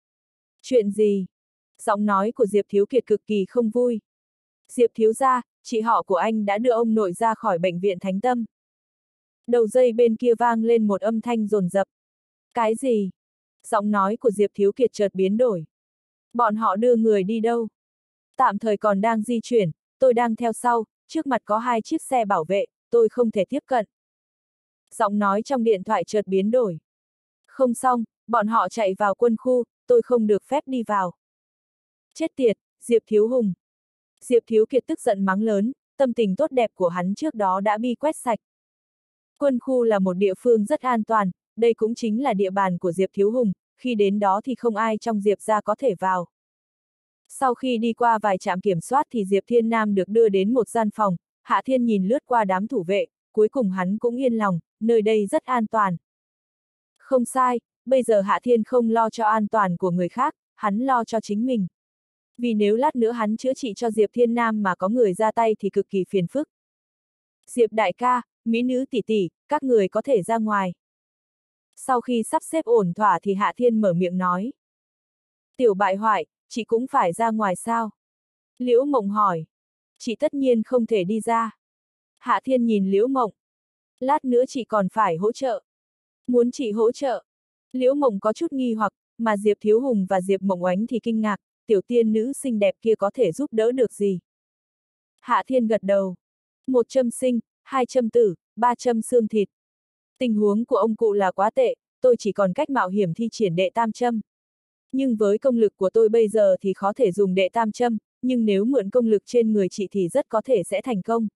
Speaker 1: Chuyện gì? Giọng nói của Diệp Thiếu Kiệt cực kỳ không vui. Diệp thiếu gia, chị họ của anh đã đưa ông nội ra khỏi bệnh viện Thánh Tâm. Đầu dây bên kia vang lên một âm thanh dồn dập. Cái gì? Giọng nói của Diệp Thiếu Kiệt chợt biến đổi. Bọn họ đưa người đi đâu? Tạm thời còn đang di chuyển, tôi đang theo sau, trước mặt có hai chiếc xe bảo vệ, tôi không thể tiếp cận. Giọng nói trong điện thoại chợt biến đổi. Không xong, bọn họ chạy vào quân khu, tôi không được phép đi vào. Chết tiệt, Diệp Thiếu Hùng. Diệp Thiếu Kiệt tức giận mắng lớn, tâm tình tốt đẹp của hắn trước đó đã bị quét sạch. Quân khu là một địa phương rất an toàn, đây cũng chính là địa bàn của Diệp Thiếu Hùng, khi đến đó thì không ai trong Diệp gia có thể vào. Sau khi đi qua vài trạm kiểm soát thì Diệp Thiên Nam được đưa đến một gian phòng, Hạ Thiên nhìn lướt qua đám thủ vệ, cuối cùng hắn cũng yên lòng, nơi đây rất an toàn. Không sai, bây giờ Hạ Thiên không lo cho an toàn của người khác, hắn lo cho chính mình. Vì nếu lát nữa hắn chữa trị cho Diệp Thiên Nam mà có người ra tay thì cực kỳ phiền phức. Diệp đại ca, mỹ nữ tỷ tỷ, các người có thể ra ngoài. Sau khi sắp xếp ổn thỏa thì Hạ Thiên mở miệng nói. Tiểu bại hoại, chị cũng phải ra ngoài sao? Liễu Mộng hỏi. Chị tất nhiên không thể đi ra. Hạ Thiên nhìn Liễu Mộng. Lát nữa chị còn phải hỗ trợ. Muốn chị hỗ trợ. Liễu Mộng có chút nghi hoặc, mà Diệp Thiếu Hùng và Diệp Mộng Oánh thì kinh ngạc, tiểu tiên nữ xinh đẹp kia có thể giúp đỡ được gì? Hạ Thiên gật đầu. Một châm sinh, hai châm tử, ba châm xương thịt. Tình huống của ông cụ là quá tệ, tôi chỉ còn cách mạo hiểm thi triển đệ tam châm. Nhưng với công lực của tôi bây giờ thì khó thể dùng đệ tam châm, nhưng nếu mượn công lực trên người chị thì rất có thể sẽ thành công.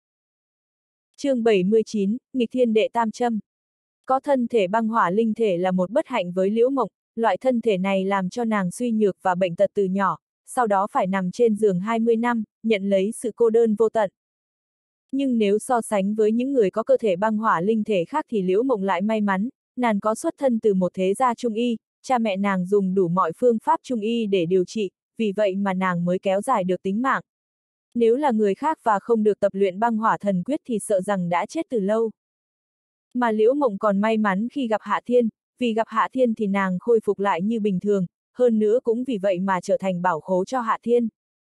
Speaker 1: Chương bảy mươi chín, nghịch thiên đệ tam châm. Có thân thể băng hỏa linh thể là một bất hạnh với Liễu Mộng, loại thân thể này làm cho nàng suy nhược và bệnh tật từ nhỏ, sau đó phải nằm trên giường hai mươi năm, nhận lấy sự cô đơn vô tận. Nhưng nếu so sánh với những người có cơ thể băng hỏa linh thể khác thì Liễu Mộng lại may mắn, nàng có xuất thân từ một thế gia trung y, cha mẹ nàng dùng đủ mọi phương pháp trung y để điều trị, vì vậy mà nàng mới kéo dài được tính mạng. Nếu là người khác và không được tập luyện băng hỏa thần quyết thì sợ rằng đã chết từ lâu. Mà Liễu Mộng còn may mắn khi gặp Hạ Thiên, vì gặp Hạ Thiên thì nàng khôi phục lại như bình thường, hơn nữa cũng vì vậy mà trở thành bảo khố cho Hạ Thiên.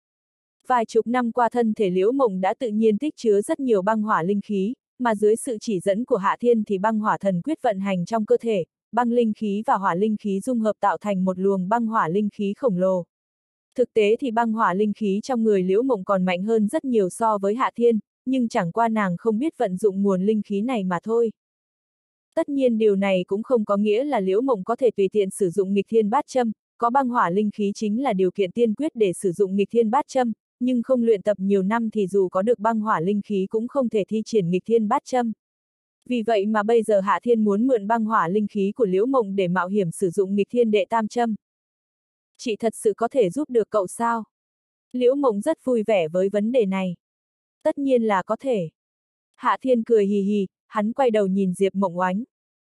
Speaker 1: Vài chục năm qua thân thể Liễu Mộng đã tự nhiên tích chứa rất nhiều băng hỏa linh khí, mà dưới sự chỉ dẫn của Hạ Thiên thì băng hỏa thần quyết vận hành trong cơ thể, băng linh khí và hỏa linh khí dung hợp tạo thành một luồng băng hỏa linh khí khổng lồ. Thực tế thì băng hỏa linh khí trong người Liễu Mộng còn mạnh hơn rất nhiều so với Hạ Thiên, nhưng chẳng qua nàng không biết vận dụng nguồn linh khí này mà thôi. Tất nhiên điều này cũng không có nghĩa là Liễu Mộng có thể tùy tiện sử dụng nghịch thiên bát châm, có băng hỏa linh khí chính là điều kiện tiên quyết để sử dụng nghịch thiên bát châm, nhưng không luyện tập nhiều năm thì dù có được băng hỏa linh khí cũng không thể thi triển nghịch thiên bát châm. Vì vậy mà bây giờ Hạ Thiên muốn mượn băng hỏa linh khí của Liễu Mộng để mạo hiểm sử dụng nghịch thiên đệ tam châm. Chị thật sự có thể giúp được cậu sao? Liễu Mộng rất vui vẻ với vấn đề này. Tất nhiên là có thể. Hạ Thiên cười hì hì, hắn quay đầu nhìn Diệp Mộng Oánh.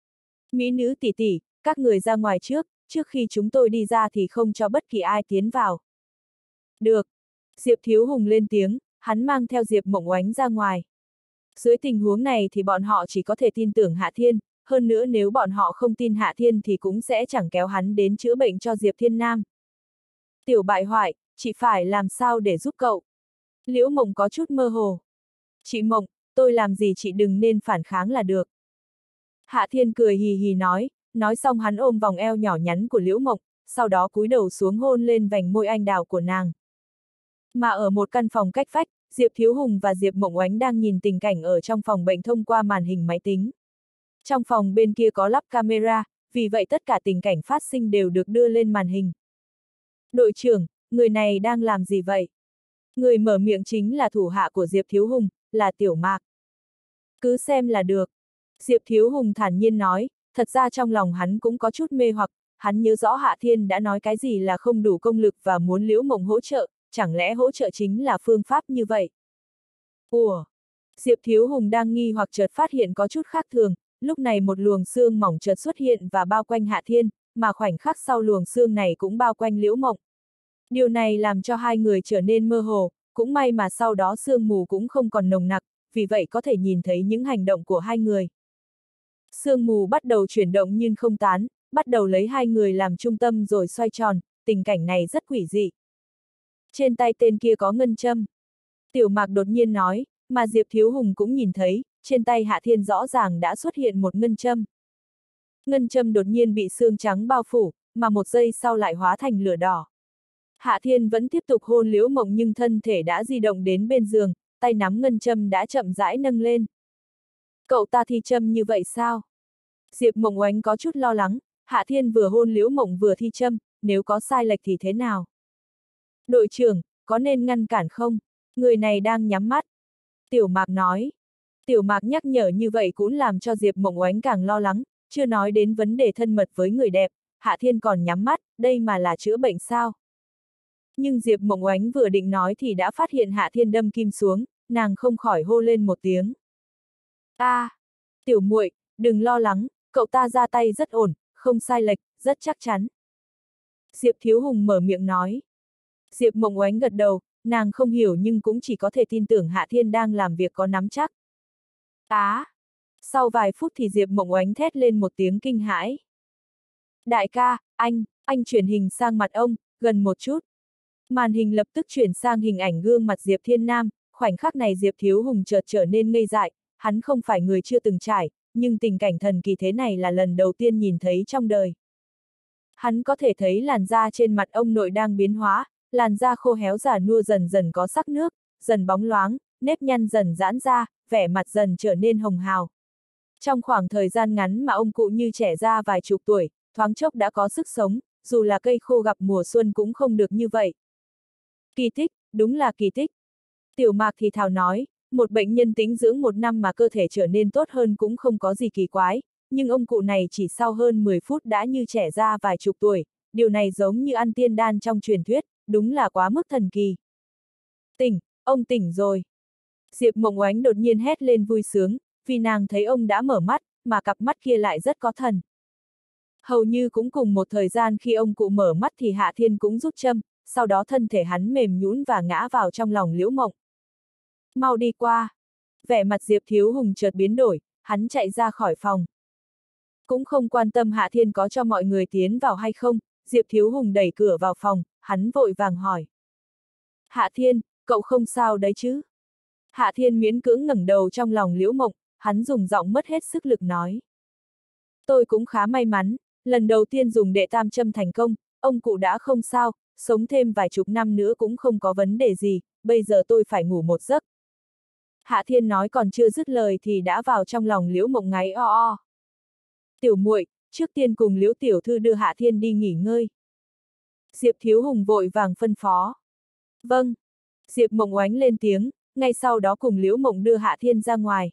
Speaker 1: Mỹ nữ tỷ tỷ, các người ra ngoài trước, trước khi chúng tôi đi ra thì không cho bất kỳ ai tiến vào. Được. Diệp Thiếu Hùng lên tiếng, hắn mang theo Diệp Mộng Oánh ra ngoài. Dưới tình huống này thì bọn họ chỉ có thể tin tưởng Hạ Thiên, hơn nữa nếu bọn họ không tin Hạ Thiên thì cũng sẽ chẳng kéo hắn đến chữa bệnh cho Diệp Thiên Nam. Tiểu bại hoại, chị phải làm sao để giúp cậu? Liễu Mộng có chút mơ hồ. Chị Mộng, tôi làm gì chị đừng nên phản kháng là được. Hạ Thiên cười hì hì nói, nói xong hắn ôm vòng eo nhỏ nhắn của Liễu Mộng, sau đó cúi đầu xuống hôn lên vành môi anh đào của nàng. Mà ở một căn phòng cách vách, Diệp Thiếu Hùng và Diệp Mộng Oánh đang nhìn tình cảnh ở trong phòng bệnh thông qua màn hình máy tính. Trong phòng bên kia có lắp camera, vì vậy tất cả tình cảnh phát sinh đều được đưa lên màn hình. Đội trưởng, người này đang làm gì vậy? Người mở miệng chính là thủ hạ của Diệp Thiếu Hùng, là Tiểu Mạc. Cứ xem là được. Diệp Thiếu Hùng thản nhiên nói, thật ra trong lòng hắn cũng có chút mê hoặc, hắn nhớ rõ Hạ Thiên đã nói cái gì là không đủ công lực và muốn Liễu Mộng hỗ trợ, chẳng lẽ hỗ trợ chính là phương pháp như vậy? Ủa? Diệp Thiếu Hùng đang nghi hoặc chợt phát hiện có chút khác thường, lúc này một luồng sương mỏng chợt xuất hiện và bao quanh Hạ Thiên, mà khoảnh khắc sau luồng sương này cũng bao quanh Liễu Mộng. Điều này làm cho hai người trở nên mơ hồ, cũng may mà sau đó sương mù cũng không còn nồng nặc, vì vậy có thể nhìn thấy những hành động của hai người. Sương mù bắt đầu chuyển động nhưng không tán, bắt đầu lấy hai người làm trung tâm rồi xoay tròn, tình cảnh này rất quỷ dị. Trên tay tên kia có ngân châm. Tiểu Mạc đột nhiên nói, mà Diệp Thiếu Hùng cũng nhìn thấy, trên tay Hạ Thiên rõ ràng đã xuất hiện một ngân châm. Ngân châm đột nhiên bị xương trắng bao phủ, mà một giây sau lại hóa thành lửa đỏ. Hạ Thiên vẫn tiếp tục hôn Liễu Mộng nhưng thân thể đã di động đến bên giường, tay nắm ngân châm đã chậm rãi nâng lên. Cậu ta thi châm như vậy sao? Diệp Mộng Oánh có chút lo lắng, Hạ Thiên vừa hôn Liễu Mộng vừa thi châm, nếu có sai lệch thì thế nào? Đội trưởng, có nên ngăn cản không? Người này đang nhắm mắt. Tiểu Mạc nói. Tiểu Mạc nhắc nhở như vậy cũng làm cho Diệp Mộng Oánh càng lo lắng, chưa nói đến vấn đề thân mật với người đẹp, Hạ Thiên còn nhắm mắt, đây mà là chữa bệnh sao? Nhưng Diệp Mộng Oánh vừa định nói thì đã phát hiện Hạ Thiên đâm kim xuống, nàng không khỏi hô lên một tiếng. A, à, tiểu muội, đừng lo lắng, cậu ta ra tay rất ổn, không sai lệch, rất chắc chắn. Diệp Thiếu Hùng mở miệng nói. Diệp Mộng Oánh gật đầu, nàng không hiểu nhưng cũng chỉ có thể tin tưởng Hạ Thiên đang làm việc có nắm chắc. Á! À, sau vài phút thì Diệp Mộng Oánh thét lên một tiếng kinh hãi. Đại ca, anh, anh chuyển hình sang mặt ông, gần một chút. Màn hình lập tức chuyển sang hình ảnh gương mặt Diệp Thiên Nam, khoảnh khắc này Diệp Thiếu Hùng chợt trở nên ngây dại, hắn không phải người chưa từng trải, nhưng tình cảnh thần kỳ thế này là lần đầu tiên nhìn thấy trong đời. Hắn có thể thấy làn da trên mặt ông nội đang biến hóa, làn da khô héo già nua dần dần có sắc nước, dần bóng loáng, nếp nhăn dần giãn ra, vẻ mặt dần trở nên hồng hào. Trong khoảng thời gian ngắn mà ông cụ như trẻ ra vài chục tuổi, thoáng chốc đã có sức sống, dù là cây khô gặp mùa xuân cũng không được như vậy. Kỳ tích, đúng là kỳ tích. Tiểu Mạc thì thào nói, một bệnh nhân tĩnh dưỡng một năm mà cơ thể trở nên tốt hơn cũng không có gì kỳ quái, nhưng ông cụ này chỉ sau hơn mười phút đã như trẻ ra vài chục tuổi, điều này giống như ăn tiên đan trong truyền thuyết, đúng là quá mức thần kỳ. Tỉnh, ông tỉnh rồi. Diệp Mộng Oánh đột nhiên hét lên vui sướng, vì nàng thấy ông đã mở mắt, mà cặp mắt kia lại rất có thần. Hầu như cũng cùng một thời gian khi ông cụ mở mắt thì Hạ Thiên cũng rút châm, sau đó thân thể hắn mềm nhũn và ngã vào trong lòng Liễu Mộng. Mau đi qua. Vẻ mặt Diệp Thiếu Hùng chợt biến đổi, hắn chạy ra khỏi phòng. Cũng không quan tâm Hạ Thiên có cho mọi người tiến vào hay không, Diệp Thiếu Hùng đẩy cửa vào phòng, hắn vội vàng hỏi. Hạ Thiên, cậu không sao đấy chứ? Hạ Thiên miễn cưỡng ngẩng đầu trong lòng Liễu Mộng, hắn dùng giọng mất hết sức lực nói. Tôi cũng khá may mắn, lần đầu tiên dùng đệ tam châm thành công, ông cụ đã không sao, sống thêm vài chục năm nữa cũng không có vấn đề gì, bây giờ tôi phải ngủ một giấc. Hạ Thiên nói còn chưa dứt lời thì đã vào trong lòng Liễu Mộng ngáy o o. Tiểu muội, trước tiên cùng Liễu tiểu thư đưa Hạ Thiên đi nghỉ ngơi. Diệp Thiếu Hùng vội vàng phân phó. Vâng. Diệp Mộng Oánh lên tiếng, ngay sau đó cùng Liễu Mộng đưa Hạ Thiên ra ngoài.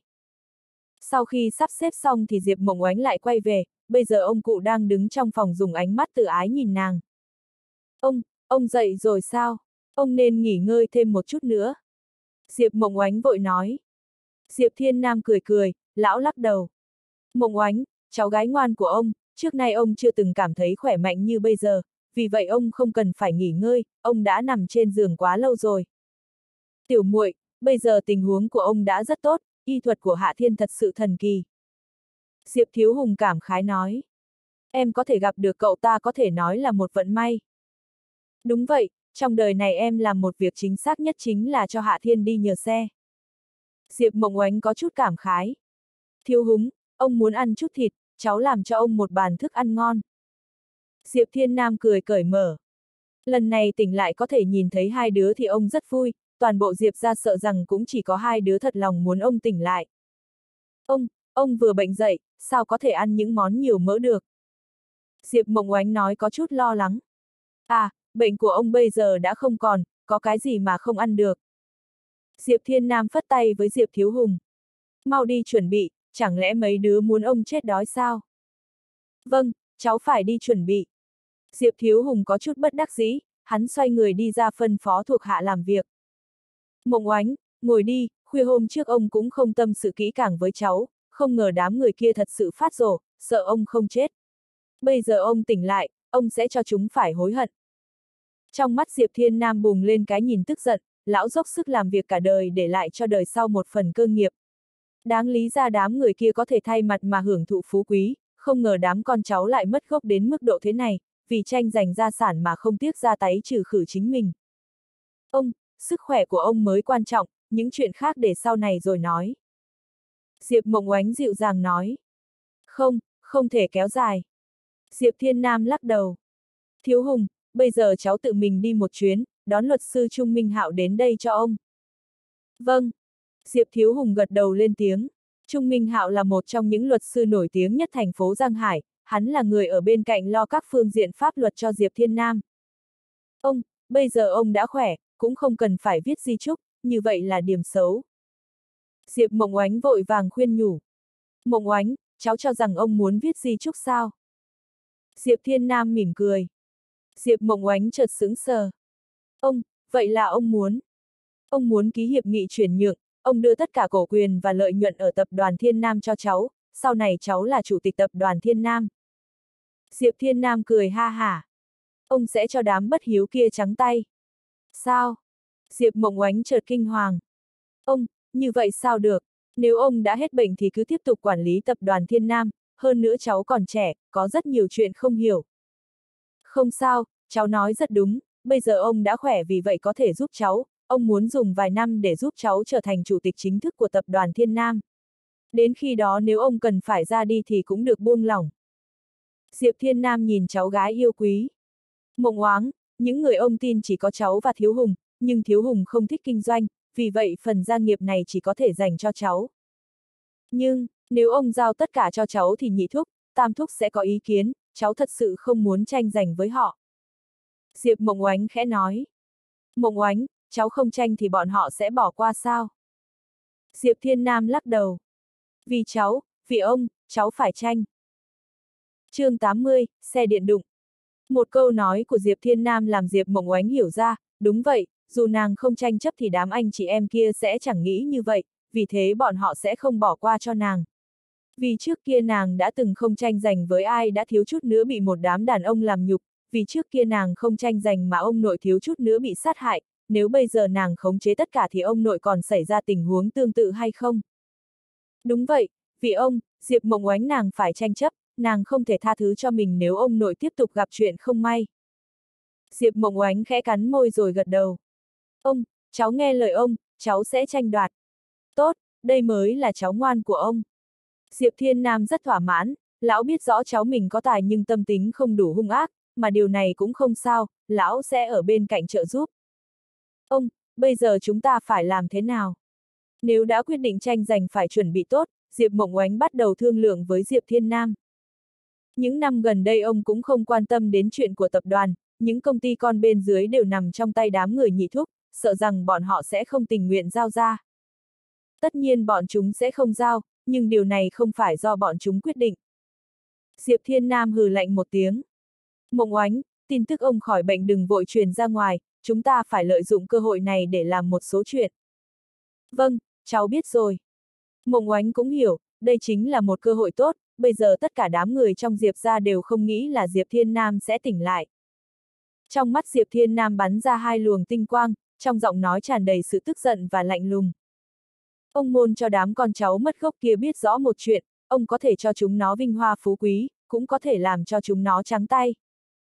Speaker 1: Sau khi sắp xếp xong thì Diệp Mộng Oánh lại quay về, bây giờ ông cụ đang đứng trong phòng dùng ánh mắt tự ái nhìn nàng. Ông, ông dậy rồi sao? Ông nên nghỉ ngơi thêm một chút nữa. Diệp Mộng Oánh vội nói. Diệp Thiên Nam cười cười, lão lắc đầu. Mộng Oánh, cháu gái ngoan của ông, trước nay ông chưa từng cảm thấy khỏe mạnh như bây giờ, vì vậy ông không cần phải nghỉ ngơi, ông đã nằm trên giường quá lâu rồi. Tiểu muội, bây giờ tình huống của ông đã rất tốt, y thuật của Hạ Thiên thật sự thần kỳ. Diệp Thiếu Hùng cảm khái nói. Em có thể gặp được cậu ta có thể nói là một vận may. Đúng vậy, trong đời này em làm một việc chính xác nhất chính là cho Hạ Thiên đi nhờ xe. Diệp Mộng Oánh có chút cảm khái. Thiếu Hùng, ông muốn ăn chút thịt, cháu làm cho ông một bàn thức ăn ngon. Diệp Thiên Nam cười cởi mở. Lần này tỉnh lại có thể nhìn thấy hai đứa thì ông rất vui, toàn bộ Diệp ra sợ rằng cũng chỉ có hai đứa thật lòng muốn ông tỉnh lại. Ông, ông vừa bệnh dậy, sao có thể ăn những món nhiều mỡ được? Diệp Mộng Oánh nói có chút lo lắng. À, bệnh của ông bây giờ đã không còn, có cái gì mà không ăn được. Diệp Thiên Nam phất tay với Diệp Thiếu Hùng. Mau đi chuẩn bị, chẳng lẽ mấy đứa muốn ông chết đói sao? Vâng, cháu phải đi chuẩn bị. Diệp Thiếu Hùng có chút bất đắc dĩ, hắn xoay người đi ra phân phó thuộc hạ làm việc. Mộng Oánh, ngồi đi, khuya hôm trước ông cũng không tâm sự kỹ càng với cháu, không ngờ đám người kia thật sự phát rồ, sợ ông không chết. Bây giờ ông tỉnh lại, ông sẽ cho chúng phải hối hận. Trong mắt Diệp Thiên Nam bùng lên cái nhìn tức giận, lão dốc sức làm việc cả đời để lại cho đời sau một phần cơ nghiệp. Đáng lý ra đám người kia có thể thay mặt mà hưởng thụ phú quý, không ngờ đám con cháu lại mất gốc đến mức độ thế này, vì tranh giành gia sản mà không tiếc ra tay trừ khử chính mình. Ông, sức khỏe của ông mới quan trọng, những chuyện khác để sau này rồi nói. Diệp Mộng Oánh dịu dàng nói. Không, không thể kéo dài. Diệp Thiên Nam lắc đầu. Thiếu Hùng, bây giờ cháu tự mình đi một chuyến, đón luật sư Trung Minh Hạo đến đây cho ông. Vâng. Diệp Thiếu Hùng gật đầu lên tiếng. Trung Minh Hạo là một trong những luật sư nổi tiếng nhất thành phố Giang Hải, hắn là người ở bên cạnh lo các phương diện pháp luật cho Diệp Thiên Nam. Ông, bây giờ ông đã khỏe, cũng không cần phải viết di chúc, như vậy là điểm xấu. Diệp Mộng Oánh vội vàng khuyên nhủ. Mộng Oánh, cháu cho rằng ông muốn viết di chúc sao? Diệp Thiên Nam mỉm cười. Diệp Mộng Oánh chợt sững sờ. Ông, vậy là ông muốn. Ông muốn ký hiệp nghị chuyển nhượng, ông đưa tất cả cổ quyền và lợi nhuận ở tập đoàn Thiên Nam cho cháu, sau này cháu là chủ tịch tập đoàn Thiên Nam. Diệp Thiên Nam cười ha hả. Ông sẽ cho đám bất hiếu kia trắng tay. Sao? Diệp Mộng Oánh chợt kinh hoàng. Ông, như vậy sao được? Nếu ông đã hết bệnh thì cứ tiếp tục quản lý tập đoàn Thiên Nam, hơn nữa cháu còn trẻ, có rất nhiều chuyện không hiểu. Không sao, cháu nói rất đúng, bây giờ ông đã khỏe vì vậy có thể giúp cháu, ông muốn dùng vài năm để giúp cháu trở thành chủ tịch chính thức của tập đoàn Thiên Nam. Đến khi đó nếu ông cần phải ra đi thì cũng được buông lỏng. Diệp Thiên Nam nhìn cháu gái yêu quý. Mộng Oáng, những người ông tin chỉ có cháu và Thiếu Hùng, nhưng Thiếu Hùng không thích kinh doanh, vì vậy phần gia nghiệp này chỉ có thể dành cho cháu. Nhưng, nếu ông giao tất cả cho cháu thì nhị thúc, tam thúc sẽ có ý kiến, cháu thật sự không muốn tranh giành với họ. Diệp Mộng Oánh khẽ nói. Mộng Oánh, cháu không tranh thì bọn họ sẽ bỏ qua sao? Diệp Thiên Nam lắc đầu. Vì cháu, vì ông, cháu phải tranh. chương tám mươi, xe điện đụng. Một câu nói của Diệp Thiên Nam làm Diệp Mộng Oánh hiểu ra, đúng vậy, dù nàng không tranh chấp thì đám anh chị em kia sẽ chẳng nghĩ như vậy, vì thế bọn họ sẽ không bỏ qua cho nàng. Vì trước kia nàng đã từng không tranh giành với ai đã thiếu chút nữa bị một đám đàn ông làm nhục, vì trước kia nàng không tranh giành mà ông nội thiếu chút nữa bị sát hại, nếu bây giờ nàng khống chế tất cả thì ông nội còn xảy ra tình huống tương tự hay không? Đúng vậy, vì ông, Diệp Mộng Oánh nàng phải tranh chấp, nàng không thể tha thứ cho mình nếu ông nội tiếp tục gặp chuyện không may. Diệp Mộng Oánh khẽ cắn môi rồi gật đầu. Ông, cháu nghe lời ông, cháu sẽ tranh đoạt. Tốt, đây mới là cháu ngoan của ông. Diệp Thiên Nam rất thỏa mãn, lão biết rõ cháu mình có tài nhưng tâm tính không đủ hung ác, mà điều này cũng không sao, lão sẽ ở bên cạnh trợ giúp. Ông, bây giờ chúng ta phải làm thế nào? Nếu đã quyết định tranh giành phải chuẩn bị tốt, Diệp Mộng Oánh bắt đầu thương lượng với Diệp Thiên Nam. Những năm gần đây ông cũng không quan tâm đến chuyện của tập đoàn, những công ty con bên dưới đều nằm trong tay đám người nhị thúc, sợ rằng bọn họ sẽ không tình nguyện giao ra. Tất nhiên bọn chúng sẽ không giao, nhưng điều này không phải do bọn chúng quyết định. Diệp Thiên Nam hừ lạnh một tiếng. Mộng Oánh, tin tức ông khỏi bệnh đừng vội truyền ra ngoài, chúng ta phải lợi dụng cơ hội này để làm một số chuyện. Vâng, cháu biết rồi. Mộng Oánh cũng hiểu, đây chính là một cơ hội tốt, bây giờ tất cả đám người trong Diệp gia đều không nghĩ là Diệp Thiên Nam sẽ tỉnh lại. Trong mắt Diệp Thiên Nam bắn ra hai luồng tinh quang, trong giọng nói tràn đầy sự tức giận và lạnh lùng. Ông muốn cho đám con cháu mất gốc kia biết rõ một chuyện, ông có thể cho chúng nó vinh hoa phú quý, cũng có thể làm cho chúng nó trắng tay.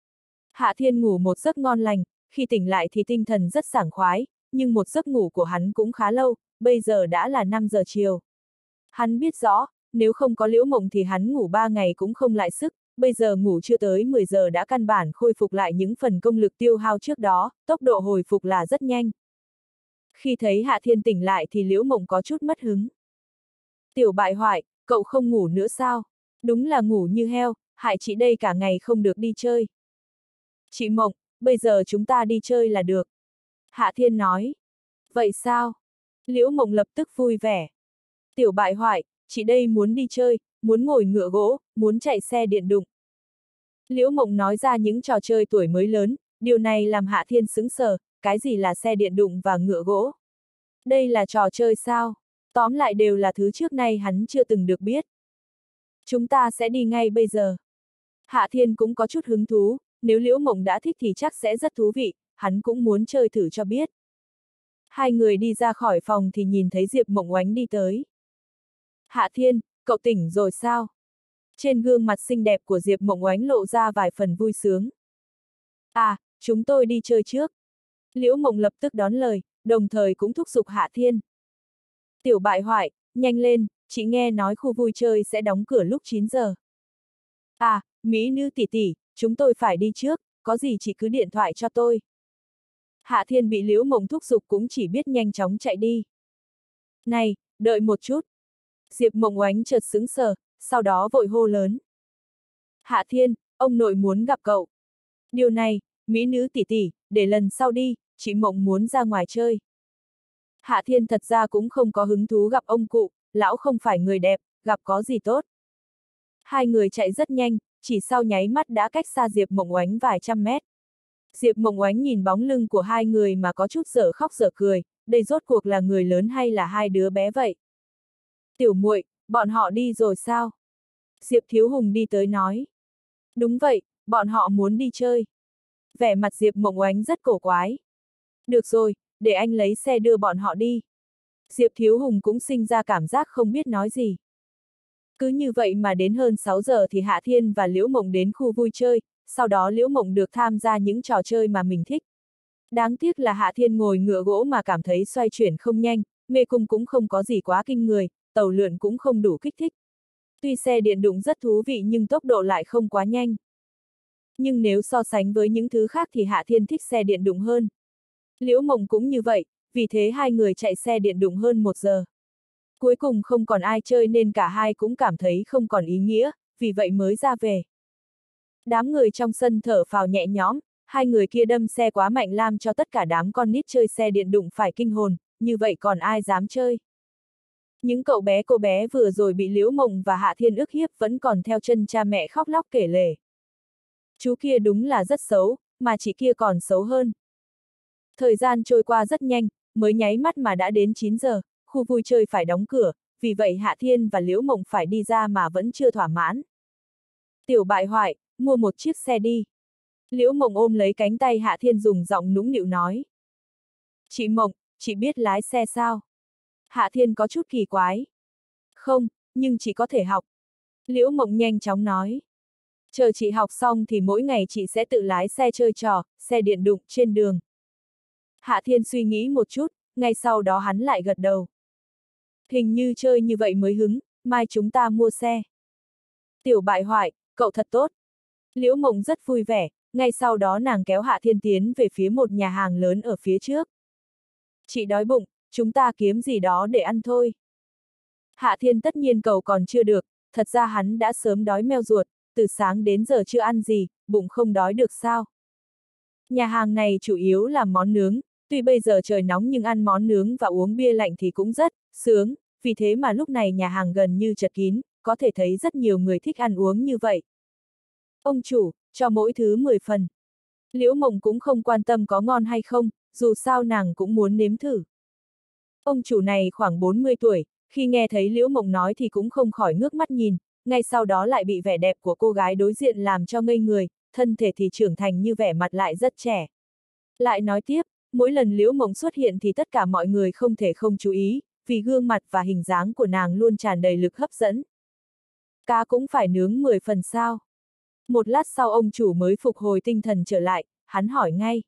Speaker 1: Hạ Thiên ngủ một giấc ngon lành, khi tỉnh lại thì tinh thần rất sảng khoái, nhưng một giấc ngủ của hắn cũng khá lâu, bây giờ đã là năm giờ chiều. Hắn biết rõ, nếu không có Liễu Mộng thì hắn ngủ ba ngày cũng không lại sức, bây giờ ngủ chưa tới mười giờ đã căn bản khôi phục lại những phần công lực tiêu hao trước đó, tốc độ hồi phục là rất nhanh. Khi thấy Hạ Thiên tỉnh lại thì Liễu Mộng có chút mất hứng. Tiểu bại hoại, cậu không ngủ nữa sao? Đúng là ngủ như heo, hại chị đây cả ngày không được đi chơi. Chị Mộng, bây giờ chúng ta đi chơi là được. Hạ Thiên nói. Vậy sao? Liễu Mộng lập tức vui vẻ. Tiểu bại hoại, chị đây muốn đi chơi, muốn ngồi ngựa gỗ, muốn chạy xe điện đụng. Liễu Mộng nói ra những trò chơi tuổi mới lớn, điều này làm Hạ Thiên sững sờ, cái gì là xe điện đụng và ngựa gỗ? Đây là trò chơi sao? Tóm lại đều là thứ trước nay hắn chưa từng được biết. Chúng ta sẽ đi ngay bây giờ. Hạ Thiên cũng có chút hứng thú, nếu Liễu Mộng đã thích thì chắc sẽ rất thú vị, hắn cũng muốn chơi thử cho biết. Hai người đi ra khỏi phòng thì nhìn thấy Diệp Mộng Oánh đi tới. Hạ Thiên, cậu tỉnh rồi sao? Trên gương mặt xinh đẹp của Diệp Mộng Oánh lộ ra vài phần vui sướng. À, chúng tôi đi chơi trước. Liễu Mộng lập tức đón lời, đồng thời cũng thúc giục Hạ Thiên. Tiểu bại hoại, nhanh lên, chị nghe nói khu vui chơi sẽ đóng cửa lúc chín giờ. À, mỹ nữ tỷ tỷ, chúng tôi phải đi trước, có gì chị cứ điện thoại cho tôi. Hạ Thiên bị Liễu Mộng thúc giục cũng chỉ biết nhanh chóng chạy đi. Này, đợi một chút. Diệp Mộng Oánh chợt sững sờ, sau đó vội hô lớn. Hạ Thiên, ông nội muốn gặp cậu. Điều này, mỹ nữ tỷ tỷ, để lần sau đi, chị Mộng muốn ra ngoài chơi. Hạ Thiên thật ra cũng không có hứng thú gặp ông cụ, lão không phải người đẹp, gặp có gì tốt. Hai người chạy rất nhanh, chỉ sau nháy mắt đã cách xa Diệp Mộng Oánh vài trăm mét. Diệp Mộng Oánh nhìn bóng lưng của hai người mà có chút dở khóc dở cười, đây rốt cuộc là người lớn hay là hai đứa bé vậy? Tiểu muội, bọn họ đi rồi sao? Diệp Thiếu Hùng đi tới nói. Đúng vậy, bọn họ muốn đi chơi. Vẻ mặt Diệp Mộng Oánh rất cổ quái. Được rồi, để anh lấy xe đưa bọn họ đi. Diệp Thiếu Hùng cũng sinh ra cảm giác không biết nói gì. Cứ như vậy mà đến hơn sáu giờ thì Hạ Thiên và Liễu Mộng đến khu vui chơi, sau đó Liễu Mộng được tham gia những trò chơi mà mình thích. Đáng tiếc là Hạ Thiên ngồi ngựa gỗ mà cảm thấy xoay chuyển không nhanh, mê cung cũng không có gì quá kinh người, tàu lượn cũng không đủ kích thích. Tuy xe điện đụng rất thú vị nhưng tốc độ lại không quá nhanh. Nhưng nếu so sánh với những thứ khác thì Hạ Thiên thích xe điện đụng hơn. Liễu Mộng cũng như vậy, vì thế hai người chạy xe điện đụng hơn một giờ. Cuối cùng không còn ai chơi nên cả hai cũng cảm thấy không còn ý nghĩa, vì vậy mới ra về. Đám người trong sân thở phào nhẹ nhõm, hai người kia đâm xe quá mạnh làm cho tất cả đám con nít chơi xe điện đụng phải kinh hồn, như vậy còn ai dám chơi. Những cậu bé cô bé vừa rồi bị Liễu Mộng và Hạ Thiên ức hiếp vẫn còn theo chân cha mẹ khóc lóc kể lể. Chú kia đúng là rất xấu, mà chị kia còn xấu hơn. Thời gian trôi qua rất nhanh, mới nháy mắt mà đã đến chín giờ, khu vui chơi phải đóng cửa, vì vậy Hạ Thiên và Liễu Mộng phải đi ra mà vẫn chưa thỏa mãn. Tiểu bại hoại, mua một chiếc xe đi. Liễu Mộng ôm lấy cánh tay Hạ Thiên dùng giọng nũng nịu nói. Chị Mộng, chị biết lái xe sao? Hạ Thiên có chút kỳ quái. Không, nhưng chị có thể học. Liễu Mộng nhanh chóng nói. Chờ chị học xong thì mỗi ngày chị sẽ tự lái xe chơi trò, xe điện đụng trên đường. Hạ Thiên suy nghĩ một chút, ngay sau đó hắn lại gật đầu. Hình như chơi như vậy mới hứng, mai chúng ta mua xe. Tiểu bại hoại, cậu thật tốt. Liễu Mộng rất vui vẻ, ngay sau đó nàng kéo Hạ Thiên tiến về phía một nhà hàng lớn ở phía trước. Chị đói bụng, chúng ta kiếm gì đó để ăn thôi. Hạ Thiên tất nhiên cầu còn chưa được, thật ra hắn đã sớm đói meo ruột, từ sáng đến giờ chưa ăn gì, bụng không đói được sao. Nhà hàng này chủ yếu là món nướng, tuy bây giờ trời nóng nhưng ăn món nướng và uống bia lạnh thì cũng rất sướng, vì thế mà lúc này nhà hàng gần như chật kín, có thể thấy rất nhiều người thích ăn uống như vậy. Ông chủ, cho mỗi thứ mười phần. Liễu Mộng cũng không quan tâm có ngon hay không, dù sao nàng cũng muốn nếm thử. Ông chủ này khoảng bốn mươi tuổi, khi nghe thấy Liễu Mộng nói thì cũng không khỏi ngước mắt nhìn, ngay sau đó lại bị vẻ đẹp của cô gái đối diện làm cho ngây người, thân thể thì trưởng thành như vẻ mặt lại rất trẻ. Lại nói tiếp, mỗi lần Liễu Mộng xuất hiện thì tất cả mọi người không thể không chú ý, vì gương mặt và hình dáng của nàng luôn tràn đầy lực hấp dẫn. Cá cũng phải nướng mười phần sao? Một lát sau ông chủ mới phục hồi tinh thần trở lại, hắn hỏi ngay.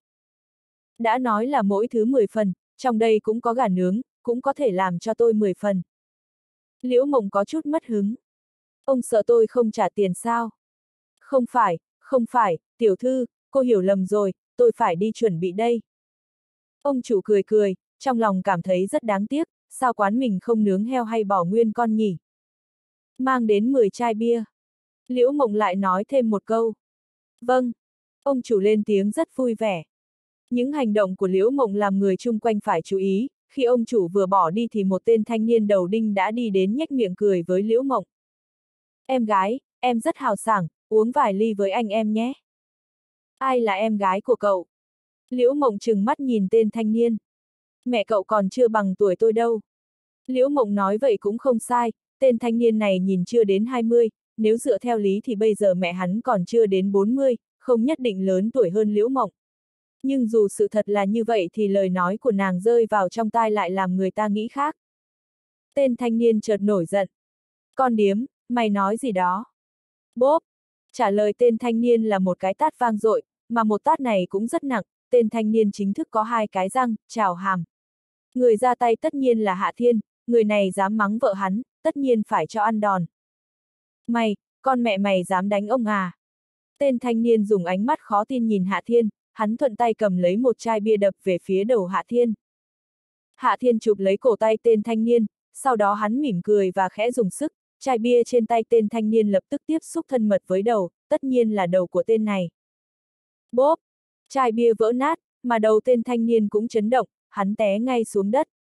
Speaker 1: Đã nói là mỗi thứ mười phần, trong đây cũng có gà nướng, cũng có thể làm cho tôi mười phần. Liễu Mộng có chút mất hứng. Ông sợ tôi không trả tiền sao? Không phải, không phải, tiểu thư, cô hiểu lầm rồi, tôi phải đi chuẩn bị đây. Ông chủ cười cười, trong lòng cảm thấy rất đáng tiếc, sao quán mình không nướng heo hay bỏ nguyên con nhỉ? Mang đến mười chai bia. Liễu Mộng lại nói thêm một câu. Vâng. Ông chủ lên tiếng rất vui vẻ. Những hành động của Liễu Mộng làm người chung quanh phải chú ý, khi ông chủ vừa bỏ đi thì một tên thanh niên đầu đinh đã đi đến nhếch miệng cười với Liễu Mộng. Em gái, em rất hào sảng, uống vài ly với anh em nhé. Ai là em gái của cậu? Liễu Mộng trừng mắt nhìn tên thanh niên. Mẹ cậu còn chưa bằng tuổi tôi đâu. Liễu Mộng nói vậy cũng không sai, tên thanh niên này nhìn chưa đến hai mươi, nếu dựa theo lý thì bây giờ mẹ hắn còn chưa đến bốn mươi, không nhất định lớn tuổi hơn Liễu Mộng. Nhưng dù sự thật là như vậy thì lời nói của nàng rơi vào trong tai lại làm người ta nghĩ khác. Tên thanh niên chợt nổi giận. Con điếm, mày nói gì đó? Bốp! Trả lời tên thanh niên là một cái tát vang dội, mà một tát này cũng rất nặng, tên thanh niên chính thức có hai cái răng, trào hàm. Người ra tay tất nhiên là Hạ Thiên, người này dám mắng vợ hắn, tất nhiên phải cho ăn đòn. Mày, con mẹ mày dám đánh ông à? Tên thanh niên dùng ánh mắt khó tin nhìn Hạ Thiên, hắn thuận tay cầm lấy một chai bia đập về phía đầu Hạ Thiên. Hạ Thiên chụp lấy cổ tay tên thanh niên, sau đó hắn mỉm cười và khẽ dùng sức, chai bia trên tay tên thanh niên lập tức tiếp xúc thân mật với đầu, tất nhiên là đầu của tên này. Bốp! Chai bia vỡ nát, mà đầu tên thanh niên cũng chấn động, hắn té ngay xuống đất.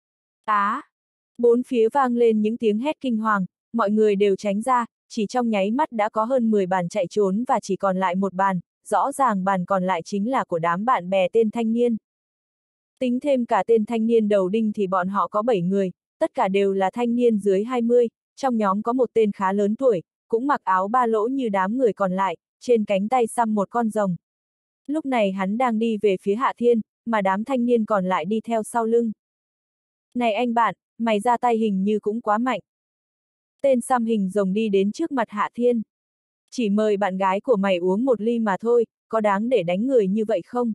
Speaker 1: Á! Bốn phía vang lên những tiếng hét kinh hoàng, mọi người đều tránh ra, chỉ trong nháy mắt đã có hơn mười bàn chạy trốn và chỉ còn lại một bàn, rõ ràng bàn còn lại chính là của đám bạn bè tên thanh niên. Tính thêm cả tên thanh niên đầu đinh thì bọn họ có bảy người, tất cả đều là thanh niên dưới hai mươi, trong nhóm có một tên khá lớn tuổi, cũng mặc áo ba lỗ như đám người còn lại, trên cánh tay xăm một con rồng. Lúc này hắn đang đi về phía Hạ Thiên, mà đám thanh niên còn lại đi theo sau lưng. Này anh bạn, mày ra tay hình như cũng quá mạnh. Tên xăm hình rồng đi đến trước mặt Hạ Thiên. Chỉ mời bạn gái của mày uống một ly mà thôi, có đáng để đánh người như vậy không?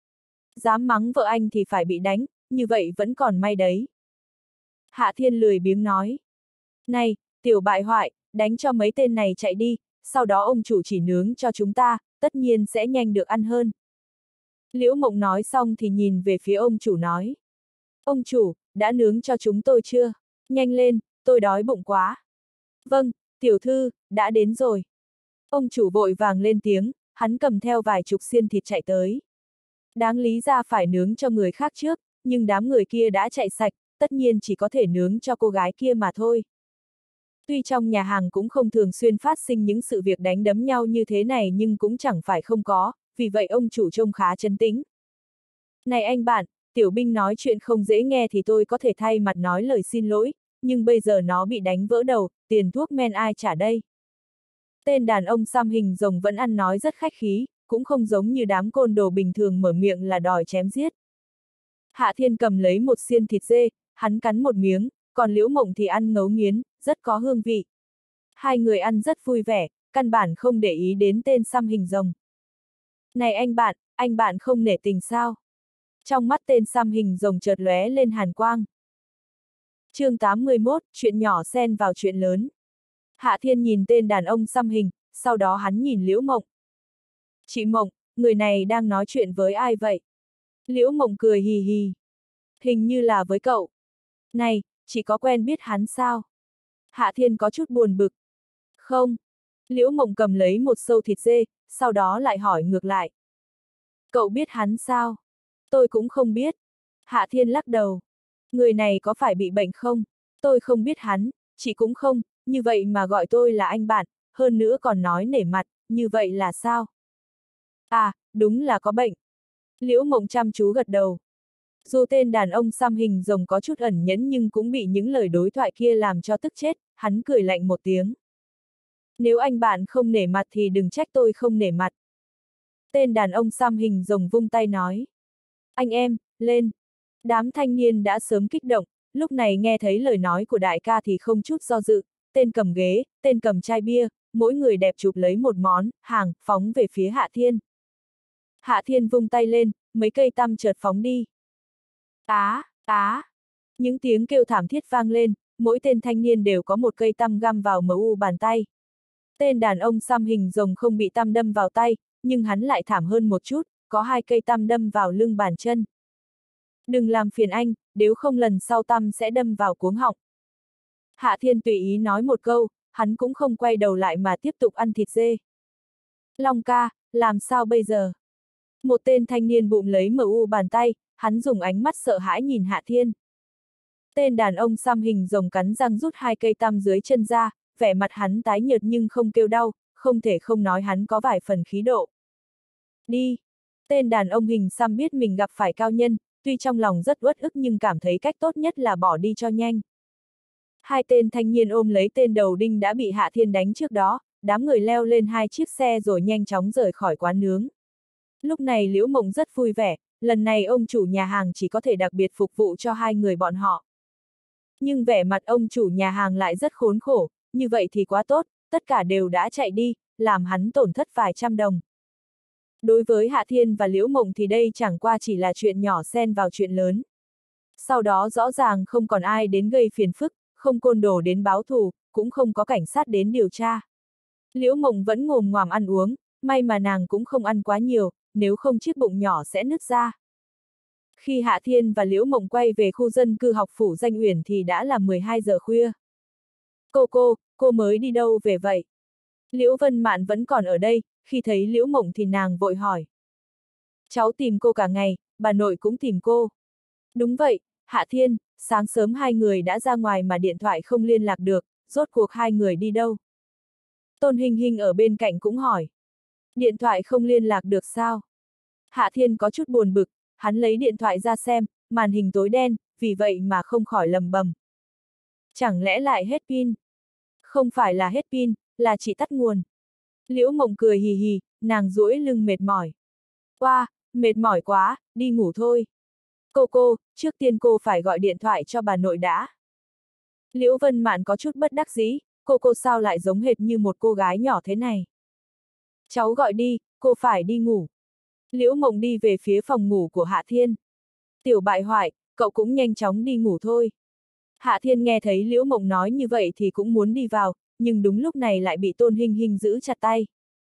Speaker 1: Dám mắng vợ anh thì phải bị đánh, như vậy vẫn còn may đấy. Hạ Thiên lười biếng nói. Này, tiểu bại hoại, đánh cho mấy tên này chạy đi, sau đó ông chủ chỉ nướng cho chúng ta, tất nhiên sẽ nhanh được ăn hơn. Liễu Mộng nói xong thì nhìn về phía ông chủ nói. Ông chủ, đã nướng cho chúng tôi chưa? Nhanh lên, tôi đói bụng quá. Vâng, tiểu thư, đã đến rồi. Ông chủ vội vàng lên tiếng, hắn cầm theo vài chục xiên thịt chạy tới. Đáng lý ra phải nướng cho người khác trước, nhưng đám người kia đã chạy sạch, tất nhiên chỉ có thể nướng cho cô gái kia mà thôi. Tuy trong nhà hàng cũng không thường xuyên phát sinh những sự việc đánh đấm nhau như thế này nhưng cũng chẳng phải không có, vì vậy ông chủ trông khá trấn tĩnh. Này anh bạn, tiểu binh nói chuyện không dễ nghe thì tôi có thể thay mặt nói lời xin lỗi, nhưng bây giờ nó bị đánh vỡ đầu, tiền thuốc men ai trả đây? Tên đàn ông xăm hình rồng vẫn ăn nói rất khách khí, cũng không giống như đám côn đồ bình thường mở miệng là đòi chém giết. Hạ Thiên cầm lấy một xiên thịt dê, hắn cắn một miếng, còn Liễu Mộng thì ăn ngấu nghiến, rất có hương vị. Hai người ăn rất vui vẻ, căn bản không để ý đến tên xăm hình rồng. Này anh bạn, anh bạn không nể tình sao? Trong mắt tên xăm hình rồng chợt lóe lên hàn quang. Chương tám mươi mốt, chuyện nhỏ xen vào chuyện lớn. Hạ Thiên nhìn tên đàn ông xăm hình, sau đó hắn nhìn Liễu Mộng. Chị Mộng, người này đang nói chuyện với ai vậy? Liễu Mộng cười hì hì. Hình như là với cậu. Này, chị có quen biết hắn sao? Hạ Thiên có chút buồn bực. Không. Liễu Mộng cầm lấy một sâu thịt dê, sau đó lại hỏi ngược lại. Cậu biết hắn sao? Tôi cũng không biết. Hạ Thiên lắc đầu. Người này có phải bị bệnh không? Tôi không biết hắn, chị cũng không, như vậy mà gọi tôi là anh bạn, hơn nữa còn nói nể mặt, như vậy là sao? À, đúng là có bệnh. Liễu Mộng chăm chú gật đầu. Dù tên đàn ông xăm hình rồng có chút ẩn nhẫn nhưng cũng bị những lời đối thoại kia làm cho tức chết, hắn cười lạnh một tiếng. Nếu anh bạn không nể mặt thì đừng trách tôi không nể mặt. Tên đàn ông xăm hình rồng vung tay nói. Anh em, lên. Đám thanh niên đã sớm kích động, lúc này nghe thấy lời nói của đại ca thì không chút do dự, tên cầm ghế, tên cầm chai bia, mỗi người đẹp chụp lấy một món, hàng, phóng về phía Hạ Thiên. Hạ Thiên vung tay lên, mấy cây tăm chợt phóng đi. Á, á, những tiếng kêu thảm thiết vang lên, mỗi tên thanh niên đều có một cây tăm găm vào em u bàn tay. Tên đàn ông xăm hình rồng không bị tăm đâm vào tay, nhưng hắn lại thảm hơn một chút, có hai cây tăm đâm vào lưng bàn chân. Đừng làm phiền anh, nếu không lần sau tăm sẽ đâm vào cuống họng. Hạ Thiên tùy ý nói một câu, hắn cũng không quay đầu lại mà tiếp tục ăn thịt dê. Long ca, làm sao bây giờ? Một tên thanh niên bụng lấy em u bàn tay, hắn dùng ánh mắt sợ hãi nhìn Hạ Thiên. Tên đàn ông xăm hình rồng cắn răng rút hai cây tăm dưới chân ra, vẻ mặt hắn tái nhợt nhưng không kêu đau, không thể không nói hắn có vài phần khí độ. Đi! Tên đàn ông hình xăm biết mình gặp phải cao nhân, tuy trong lòng rất uất ức nhưng cảm thấy cách tốt nhất là bỏ đi cho nhanh. Hai tên thanh niên ôm lấy tên đầu đinh đã bị Hạ Thiên đánh trước đó, đám người leo lên hai chiếc xe rồi nhanh chóng rời khỏi quán nướng. Lúc này Liễu Mộng rất vui vẻ, lần này ông chủ nhà hàng chỉ có thể đặc biệt phục vụ cho hai người bọn họ. Nhưng vẻ mặt ông chủ nhà hàng lại rất khốn khổ, như vậy thì quá tốt, tất cả đều đã chạy đi, làm hắn tổn thất vài trăm đồng. Đối với Hạ Thiên và Liễu Mộng thì đây chẳng qua chỉ là chuyện nhỏ xen vào chuyện lớn. Sau đó rõ ràng không còn ai đến gây phiền phức, không côn đồ đến báo thù, cũng không có cảnh sát đến điều tra. Liễu Mộng vẫn ngồm ngoàm ăn uống, may mà nàng cũng không ăn quá nhiều, nếu không chiếc bụng nhỏ sẽ nứt ra. Khi Hạ Thiên và Liễu Mộng quay về khu dân cư học phủ Danh Uyển thì đã là mười hai giờ khuya. Cô cô, cô mới đi đâu về vậy? Liễu Vân Mạn vẫn còn ở đây, khi thấy Liễu Mộng thì nàng vội hỏi. Cháu tìm cô cả ngày, bà nội cũng tìm cô. Đúng vậy, Hạ Thiên, sáng sớm hai người đã ra ngoài mà điện thoại không liên lạc được, rốt cuộc hai người đi đâu? Tôn Hinh Hinh ở bên cạnh cũng hỏi. Điện thoại không liên lạc được sao? Hạ Thiên có chút buồn bực, hắn lấy điện thoại ra xem, màn hình tối đen, vì vậy mà không khỏi lầm bầm. Chẳng lẽ lại hết pin? Không phải là hết pin, là chỉ tắt nguồn. Liễu Mộng cười hì hì, nàng duỗi lưng mệt mỏi. Oa, mệt mỏi quá, đi ngủ thôi. Cô cô, trước tiên cô phải gọi điện thoại cho bà nội đã. Liễu Vân Mạn có chút bất đắc dĩ, cô cô sao lại giống hệt như một cô gái nhỏ thế này? Cháu gọi đi, cô phải đi ngủ. Liễu Mộng đi về phía phòng ngủ của Hạ Thiên. Tiểu bại hoại, cậu cũng nhanh chóng đi ngủ thôi. Hạ Thiên nghe thấy Liễu Mộng nói như vậy thì cũng muốn đi vào, nhưng đúng lúc này lại bị Tôn Hinh Hinh giữ chặt tay.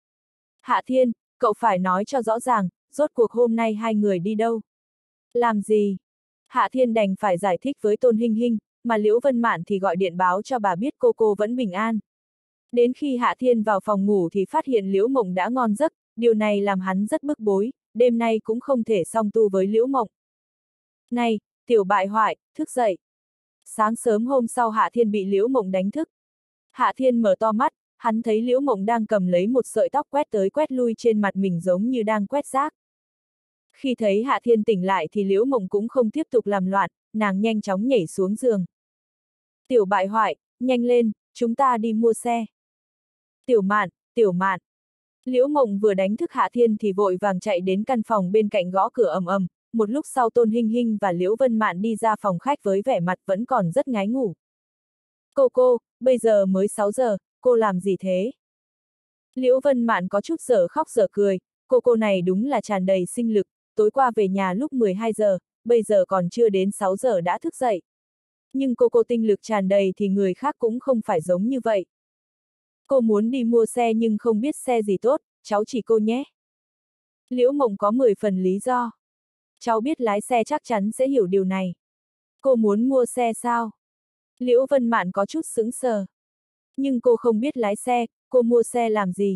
Speaker 1: Hạ Thiên, cậu phải nói cho rõ ràng, rốt cuộc hôm nay hai người đi đâu? Làm gì? Hạ Thiên đành phải giải thích với Tôn Hinh Hinh, mà Liễu Vân Mạn thì gọi điện báo cho bà biết cô cô vẫn bình an. Đến khi Hạ Thiên vào phòng ngủ thì phát hiện Liễu Mộng đã ngon giấc, điều này làm hắn rất bức bối, đêm nay cũng không thể song tu với Liễu Mộng. Này, tiểu bại hoại, thức dậy. Sáng sớm hôm sau Hạ Thiên bị Liễu Mộng đánh thức. Hạ Thiên mở to mắt, hắn thấy Liễu Mộng đang cầm lấy một sợi tóc quét tới quét lui trên mặt mình giống như đang quét rác. Khi thấy Hạ Thiên tỉnh lại thì Liễu Mộng cũng không tiếp tục làm loạn, nàng nhanh chóng nhảy xuống giường. Tiểu bại hoại, nhanh lên, chúng ta đi mua xe. Tiểu Mạn, Tiểu Mạn. Liễu Mộng vừa đánh thức Hạ Thiên thì vội vàng chạy đến căn phòng bên cạnh gõ cửa ầm ầm, một lúc sau Tôn Hinh Hinh và Liễu Vân Mạn đi ra phòng khách với vẻ mặt vẫn còn rất ngái ngủ. Cô cô, bây giờ mới sáu giờ, cô làm gì thế? Liễu Vân Mạn có chút dở khóc dở cười, cô cô này đúng là tràn đầy sinh lực, tối qua về nhà lúc mười hai giờ, bây giờ còn chưa đến sáu giờ đã thức dậy. Nhưng cô cô tinh lực tràn đầy thì người khác cũng không phải giống như vậy. Cô muốn đi mua xe nhưng không biết xe gì tốt, cháu chỉ cô nhé. Liễu Mộng có mười phần lý do. Cháu biết lái xe chắc chắn sẽ hiểu điều này. Cô muốn mua xe sao? Liễu Vân Mạn có chút sững sờ. Nhưng cô không biết lái xe, cô mua xe làm gì?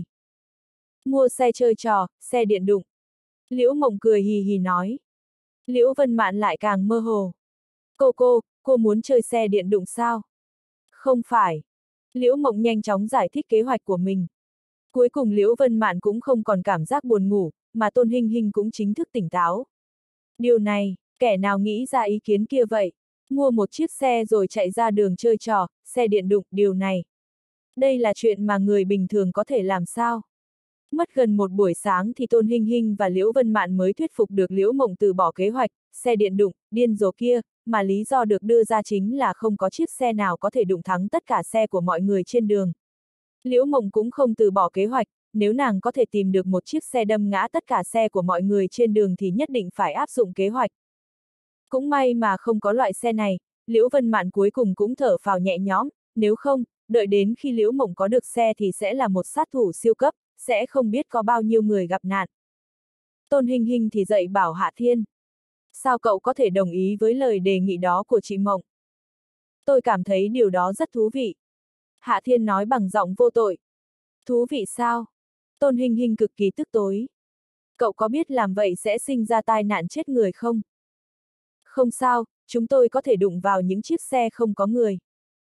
Speaker 1: Mua xe chơi trò, xe điện đụng. Liễu Mộng cười hì hì nói. Liễu Vân Mạn lại càng mơ hồ. Cô cô, cô muốn chơi xe điện đụng sao? Không phải. Liễu Mộng nhanh chóng giải thích kế hoạch của mình. Cuối cùng Liễu Vân Mạn cũng không còn cảm giác buồn ngủ, mà Tôn Hinh Hinh cũng chính thức tỉnh táo. Điều này, kẻ nào nghĩ ra ý kiến kia vậy? Mua một chiếc xe rồi chạy ra đường chơi trò, xe điện đụng, điều này. Đây là chuyện mà người bình thường có thể làm sao? Mất gần một buổi sáng thì Tôn Hinh Hinh và Liễu Vân Mạn mới thuyết phục được Liễu Mộng từ bỏ kế hoạch, xe điện đụng, điên rồ kia, mà lý do được đưa ra chính là không có chiếc xe nào có thể đụng thắng tất cả xe của mọi người trên đường. Liễu Mộng cũng không từ bỏ kế hoạch, nếu nàng có thể tìm được một chiếc xe đâm ngã tất cả xe của mọi người trên đường thì nhất định phải áp dụng kế hoạch. Cũng may mà không có loại xe này, Liễu Vân Mạn cuối cùng cũng thở phào nhẹ nhõm, nếu không, đợi đến khi Liễu Mộng có được xe thì sẽ là một sát thủ siêu cấp, sẽ không biết có bao nhiêu người gặp nạn. Tôn Hinh Hinh thì dạy bảo Hạ Thiên. Sao cậu có thể đồng ý với lời đề nghị đó của chị Mộng? Tôi cảm thấy điều đó rất thú vị. Hạ Thiên nói bằng giọng vô tội. Thú vị sao? Tôn Hinh Hinh cực kỳ tức tối. Cậu có biết làm vậy sẽ sinh ra tai nạn chết người không? Không sao, chúng tôi có thể đụng vào những chiếc xe không có người.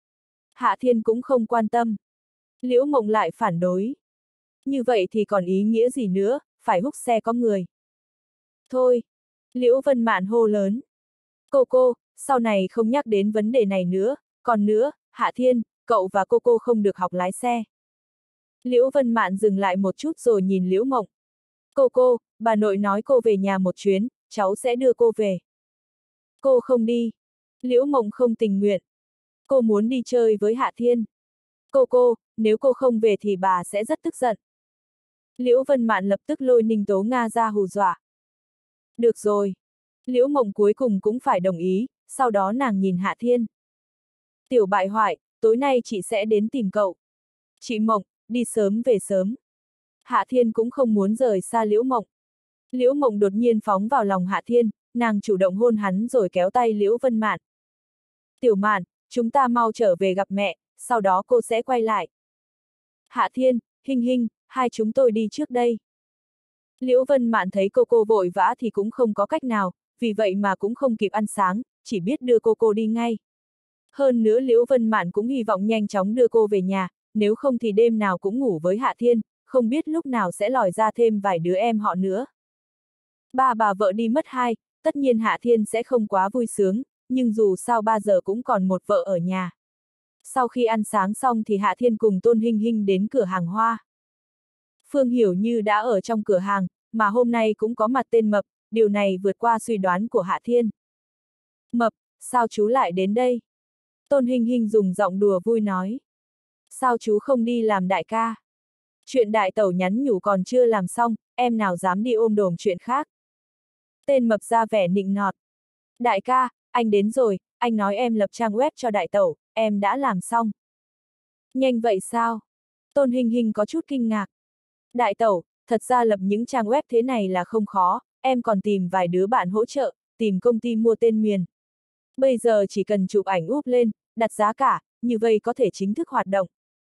Speaker 1: Hạ Thiên cũng không quan tâm. Liễu Mộng lại phản đối. Như vậy thì còn ý nghĩa gì nữa, phải húc xe có người. Thôi. Liễu Vân Mạn hô lớn. Cô cô, sau này không nhắc đến vấn đề này nữa, còn nữa, Hạ Thiên, cậu và cô cô không được học lái xe. Liễu Vân Mạn dừng lại một chút rồi nhìn Liễu Mộng. Cô cô, bà nội nói cô về nhà một chuyến, cháu sẽ đưa cô về. Cô không đi. Liễu Mộng không tình nguyện. Cô muốn đi chơi với Hạ Thiên. Cô cô, nếu cô không về thì bà sẽ rất tức giận. Liễu Vân Mạn lập tức lôi Ninh Tố Nga ra hù dọa. Được rồi. Liễu Mộng cuối cùng cũng phải đồng ý, sau đó nàng nhìn Hạ Thiên. Tiểu bại hoại, tối nay chị sẽ đến tìm cậu. Chị Mộng, đi sớm về sớm. Hạ Thiên cũng không muốn rời xa Liễu Mộng. Liễu Mộng đột nhiên phóng vào lòng Hạ Thiên, nàng chủ động hôn hắn rồi kéo tay Liễu Vân Mạn. Tiểu Mạn, chúng ta mau trở về gặp mẹ, sau đó cô sẽ quay lại. Hạ Thiên, Hinh Hinh, hai chúng tôi đi trước đây. Liễu Vân Mạn thấy cô cô vội vã thì cũng không có cách nào, vì vậy mà cũng không kịp ăn sáng, chỉ biết đưa cô cô đi ngay. Hơn nữa Liễu Vân Mạn cũng hy vọng nhanh chóng đưa cô về nhà, nếu không thì đêm nào cũng ngủ với Hạ Thiên, không biết lúc nào sẽ lòi ra thêm vài đứa em họ nữa. Ba bà vợ đi mất hai, tất nhiên Hạ Thiên sẽ không quá vui sướng, nhưng dù sao ba giờ cũng còn một vợ ở nhà. Sau khi ăn sáng xong thì Hạ Thiên cùng Tôn Hinh Hinh đến cửa hàng hoa. Phương Hiểu Như đã ở trong cửa hàng, mà hôm nay cũng có mặt tên Mập, điều này vượt qua suy đoán của Hạ Thiên. Mập, sao chú lại đến đây? Tôn Hinh Hinh dùng giọng đùa vui nói. Sao chú không đi làm đại ca? Chuyện đại tẩu nhắn nhủ còn chưa làm xong, em nào dám đi ôm đồm chuyện khác. Tên Mập ra vẻ nịnh nọt. Đại ca, anh đến rồi, anh nói em lập trang web cho đại tẩu, em đã làm xong. Nhanh vậy sao? Tôn Hinh Hinh có chút kinh ngạc. Đại tẩu, thật ra lập những trang web thế này là không khó, em còn tìm vài đứa bạn hỗ trợ, tìm công ty mua tên miền. Bây giờ chỉ cần chụp ảnh úp lên, đặt giá cả, như vậy có thể chính thức hoạt động.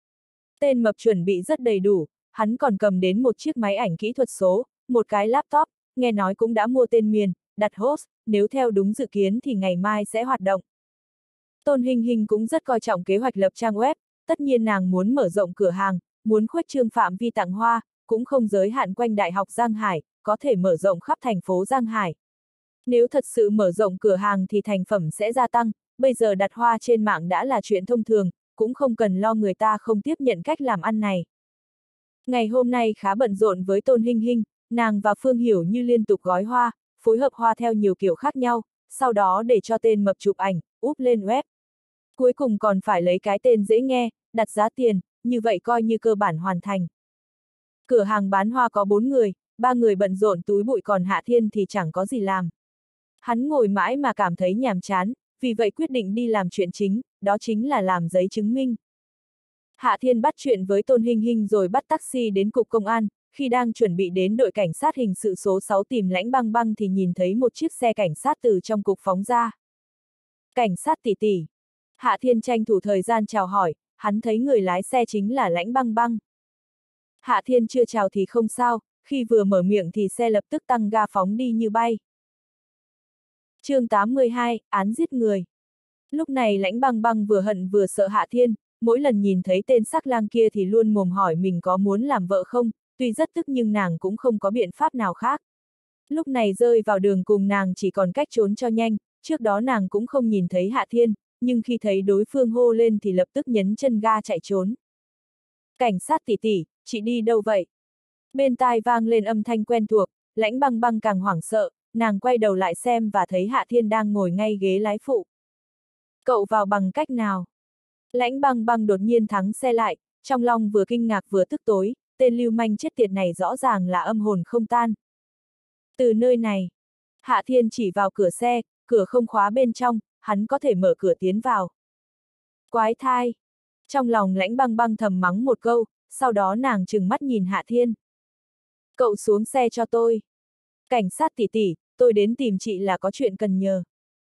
Speaker 1: Tên Mập chuẩn bị rất đầy đủ, hắn còn cầm đến một chiếc máy ảnh kỹ thuật số, một cái laptop, nghe nói cũng đã mua tên miền, đặt host, nếu theo đúng dự kiến thì ngày mai sẽ hoạt động. Tôn Hinh Hinh cũng rất coi trọng kế hoạch lập trang web, tất nhiên nàng muốn mở rộng cửa hàng, muốn khuếch trương phạm vi tặng hoa, cũng không giới hạn quanh Đại học Giang Hải, có thể mở rộng khắp thành phố Giang Hải. Nếu thật sự mở rộng cửa hàng thì thành phẩm sẽ gia tăng, bây giờ đặt hoa trên mạng đã là chuyện thông thường, cũng không cần lo người ta không tiếp nhận cách làm ăn này. Ngày hôm nay khá bận rộn với Tôn Hinh Hinh, nàng và Phương Hiểu Như liên tục gói hoa, phối hợp hoa theo nhiều kiểu khác nhau, sau đó để cho tên Mập chụp ảnh, úp lên web. Cuối cùng còn phải lấy cái tên dễ nghe, đặt giá tiền, như vậy coi như cơ bản hoàn thành. Cửa hàng bán hoa có bốn người, ba người bận rộn túi bụi còn Hạ Thiên thì chẳng có gì làm. Hắn ngồi mãi mà cảm thấy nhàm chán, vì vậy quyết định đi làm chuyện chính, đó chính là làm giấy chứng minh. Hạ Thiên bắt chuyện với Tôn Hinh Hinh rồi bắt taxi đến cục công an, khi đang chuẩn bị đến đội cảnh sát hình sự số sáu tìm Lãnh Băng Băng thì nhìn thấy một chiếc xe cảnh sát từ trong cục phóng ra. Cảnh sát tỷ tỷ. Hạ Thiên tranh thủ thời gian chào hỏi, hắn thấy người lái xe chính là Lãnh Băng Băng. Hạ Thiên chưa chào thì không sao, khi vừa mở miệng thì xe lập tức tăng ga phóng đi như bay. chương tám mươi hai, án giết người. Lúc này Lãnh Băng Băng vừa hận vừa sợ Hạ Thiên, mỗi lần nhìn thấy tên sắc lang kia thì luôn mồm hỏi mình có muốn làm vợ không, tuy rất tức nhưng nàng cũng không có biện pháp nào khác. Lúc này rơi vào đường cùng nàng chỉ còn cách trốn cho nhanh, trước đó nàng cũng không nhìn thấy Hạ Thiên, nhưng khi thấy đối phương hô lên thì lập tức nhấn chân ga chạy trốn. Cảnh sát tỷ tỷ, chị đi đâu vậy? Bên tai vang lên âm thanh quen thuộc, Lãnh Băng Băng càng hoảng sợ, nàng quay đầu lại xem và thấy Hạ Thiên đang ngồi ngay ghế lái phụ. Cậu vào bằng cách nào? Lãnh Băng Băng đột nhiên thắng xe lại, trong lòng vừa kinh ngạc vừa tức tối, tên lưu manh chết tiệt này rõ ràng là âm hồn không tan. Từ nơi này, Hạ Thiên chỉ vào cửa xe, cửa không khóa bên trong, hắn có thể mở cửa tiến vào. Quái thai! Trong lòng Lãnh Băng Băng thầm mắng một câu, sau đó nàng trừng mắt nhìn Hạ Thiên. Cậu xuống xe cho tôi. Cảnh sát tỷ tỷ, tôi đến tìm chị là có chuyện cần nhờ.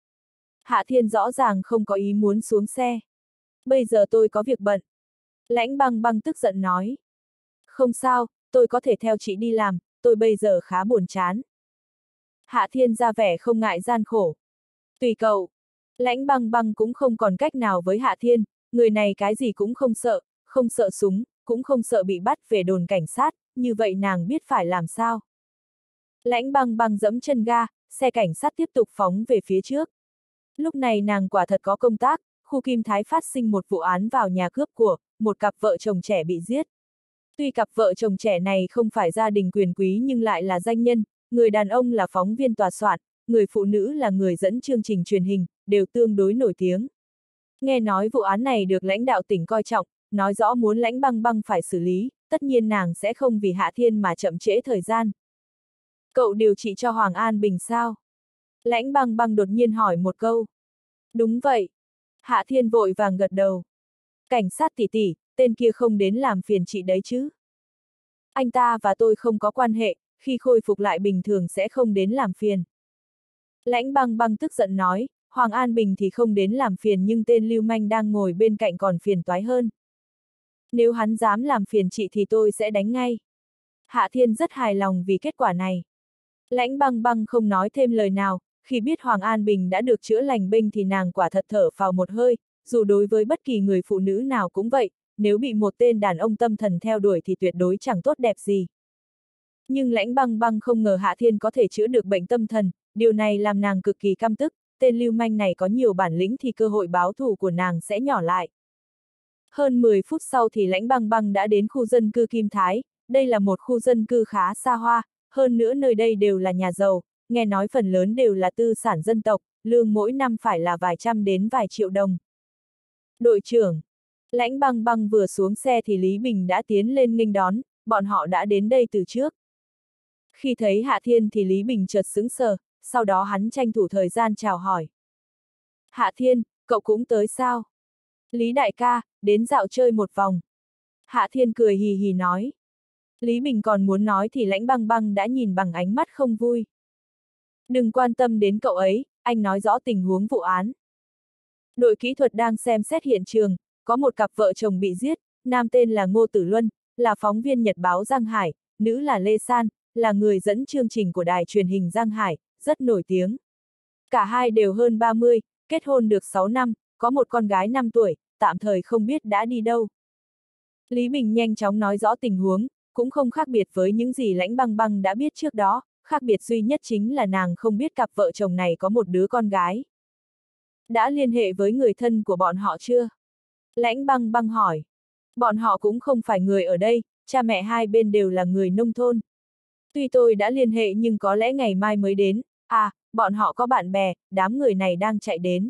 Speaker 1: Hạ Thiên rõ ràng không có ý muốn xuống xe. Bây giờ tôi có việc bận. Lãnh Băng Băng tức giận nói. Không sao, tôi có thể theo chị đi làm, tôi bây giờ khá buồn chán. Hạ Thiên ra vẻ không ngại gian khổ. Tùy cậu. Lãnh Băng Băng cũng không còn cách nào với Hạ Thiên, người này cái gì cũng không sợ, không sợ súng, cũng không sợ bị bắt về đồn cảnh sát, như vậy nàng biết phải làm sao. Lãnh Băng Băng giẫm chân ga, xe cảnh sát tiếp tục phóng về phía trước. Lúc này nàng quả thật có công tác, khu Kim Thái phát sinh một vụ án vào nhà cướp của một cặp vợ chồng trẻ bị giết. Tuy cặp vợ chồng trẻ này không phải gia đình quyền quý nhưng lại là danh nhân, người đàn ông là phóng viên tòa soạn, người phụ nữ là người dẫn chương trình truyền hình, đều tương đối nổi tiếng. Nghe nói vụ án này được lãnh đạo tỉnh coi trọng, nói rõ muốn Lãnh Băng Băng phải xử lý, tất nhiên nàng sẽ không vì Hạ Thiên mà chậm trễ thời gian. Cậu điều trị cho Hoàng An Bình sao? Lãnh Băng Băng đột nhiên hỏi một câu. Đúng vậy. Hạ Thiên vội vàng gật đầu. Cảnh sát tỷ tỷ, tên kia không đến làm phiền chị đấy chứ? Anh ta và tôi không có quan hệ, khi khôi phục lại bình thường sẽ không đến làm phiền. Lãnh Băng Băng tức giận nói, Hoàng An Bình thì không đến làm phiền nhưng tên lưu manh đang ngồi bên cạnh còn phiền toái hơn. Nếu hắn dám làm phiền chị thì tôi sẽ đánh ngay. Hạ Thiên rất hài lòng vì kết quả này. Lãnh Băng Băng không nói thêm lời nào, khi biết Hoàng An Bình đã được chữa lành bệnh thì nàng quả thật thở phào một hơi, dù đối với bất kỳ người phụ nữ nào cũng vậy, nếu bị một tên đàn ông tâm thần theo đuổi thì tuyệt đối chẳng tốt đẹp gì. Nhưng Lãnh Băng Băng không ngờ Hạ Thiên có thể chữa được bệnh tâm thần, điều này làm nàng cực kỳ căm tức, tên lưu manh này có nhiều bản lĩnh thì cơ hội báo thù của nàng sẽ nhỏ lại. Hơn mười phút sau thì Lãnh Băng Băng đã đến khu dân cư Kim Thái, đây là một khu dân cư khá xa hoa, hơn nữa nơi đây đều là nhà giàu, nghe nói phần lớn đều là tư sản dân tộc, lương mỗi năm phải là vài trăm đến vài triệu đồng. Đội trưởng, Lãnh Băng Băng vừa xuống xe thì Lý Bình đã tiến lên nghênh đón, bọn họ đã đến đây từ trước. Khi thấy Hạ Thiên thì Lý Bình chợt sững sờ, sau đó hắn tranh thủ thời gian chào hỏi. Hạ Thiên, cậu cũng tới sao? Lý đại ca, đến dạo chơi một vòng. Hạ Thiên cười hì hì nói. Lý Bình còn muốn nói thì Lãnh Băng Băng đã nhìn bằng ánh mắt không vui. Đừng quan tâm đến cậu ấy, anh nói rõ tình huống vụ án. Đội kỹ thuật đang xem xét hiện trường, có một cặp vợ chồng bị giết, nam tên là Ngô Tử Luân, là phóng viên nhật báo Giang Hải, nữ là Lê San, là người dẫn chương trình của đài truyền hình Giang Hải, rất nổi tiếng. Cả hai đều hơn ba mươi, kết hôn được sáu năm, có một con gái năm tuổi, tạm thời không biết đã đi đâu. Lý Bình nhanh chóng nói rõ tình huống, cũng không khác biệt với những gì Lãnh Băng Băng đã biết trước đó, khác biệt duy nhất chính là nàng không biết cặp vợ chồng này có một đứa con gái. Đã liên hệ với người thân của bọn họ chưa? Lãnh Băng Băng hỏi. Bọn họ cũng không phải người ở đây, cha mẹ hai bên đều là người nông thôn. Tuy tôi đã liên hệ nhưng có lẽ ngày mai mới đến, à, bọn họ có bạn bè, đám người này đang chạy đến.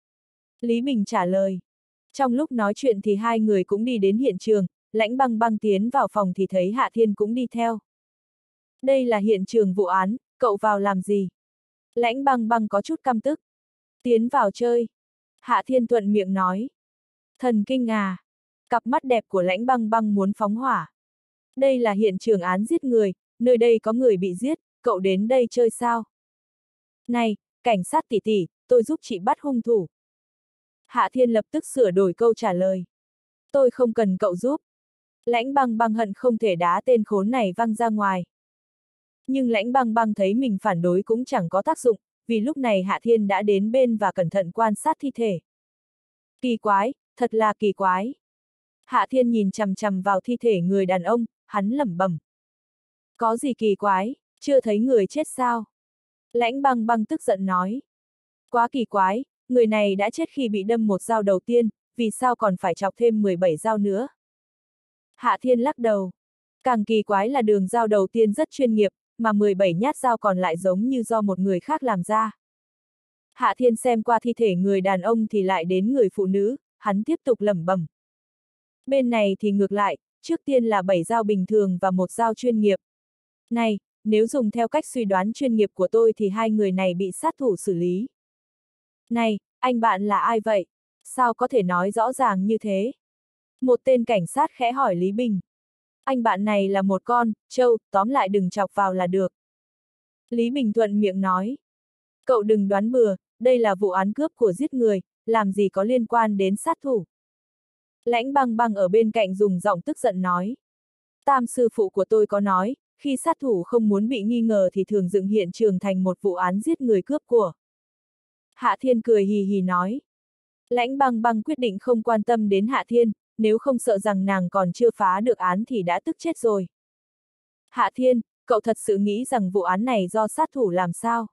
Speaker 1: Lý Bình trả lời. Trong lúc nói chuyện thì hai người cũng đi đến hiện trường, Lãnh Băng Băng tiến vào phòng thì thấy Hạ Thiên cũng đi theo. Đây là hiện trường vụ án, cậu vào làm gì? Lãnh Băng Băng có chút căm tức. Tiến vào chơi. Hạ Thiên thuận miệng nói. Thần kinh à. Cặp mắt đẹp của Lãnh Băng Băng muốn phóng hỏa. Đây là hiện trường án giết người, nơi đây có người bị giết, cậu đến đây chơi sao? Này, cảnh sát tỷ tỷ, tôi giúp chị bắt hung thủ. Hạ Thiên lập tức sửa đổi câu trả lời. Tôi không cần cậu giúp. Lãnh Băng Băng hận không thể đá tên khốn này văng ra ngoài. Nhưng Lãnh Băng Băng thấy mình phản đối cũng chẳng có tác dụng, vì lúc này Hạ Thiên đã đến bên và cẩn thận quan sát thi thể. Kỳ quái, thật là kỳ quái. Hạ Thiên nhìn chằm chằm vào thi thể người đàn ông, hắn lẩm bẩm. Có gì kỳ quái, chưa thấy người chết sao? Lãnh Băng Băng tức giận nói. Quá kỳ quái, người này đã chết khi bị đâm một dao đầu tiên, vì sao còn phải chọc thêm mười bảy dao nữa? Hạ Thiên lắc đầu. Càng kỳ quái là đường dao đầu tiên rất chuyên nghiệp, mà mười bảy nhát dao còn lại giống như do một người khác làm ra. Hạ Thiên xem qua thi thể người đàn ông thì lại đến người phụ nữ, hắn tiếp tục lẩm bẩm. Bên này thì ngược lại, trước tiên là bảy dao bình thường và một dao chuyên nghiệp. Này, nếu dùng theo cách suy đoán chuyên nghiệp của tôi thì hai người này bị sát thủ xử lý. Này, anh bạn là ai vậy? Sao có thể nói rõ ràng như thế? Một tên cảnh sát khẽ hỏi Lý Bình. Anh bạn này là một con trâu, tóm lại đừng chọc vào là được. Lý Bình thuận miệng nói. Cậu đừng đoán bừa, đây là vụ án cướp của giết người, làm gì có liên quan đến sát thủ. Lãnh Băng Băng ở bên cạnh dùng giọng tức giận nói. Tam sư phụ của tôi có nói, khi sát thủ không muốn bị nghi ngờ thì thường dựng hiện trường thành một vụ án giết người cướp của. Hạ Thiên cười hì hì nói. Lãnh Băng Băng quyết định không quan tâm đến Hạ Thiên, nếu không sợ rằng nàng còn chưa phá được án thì đã tức chết rồi. Hạ Thiên, cậu thật sự nghĩ rằng vụ án này do sát thủ làm sao?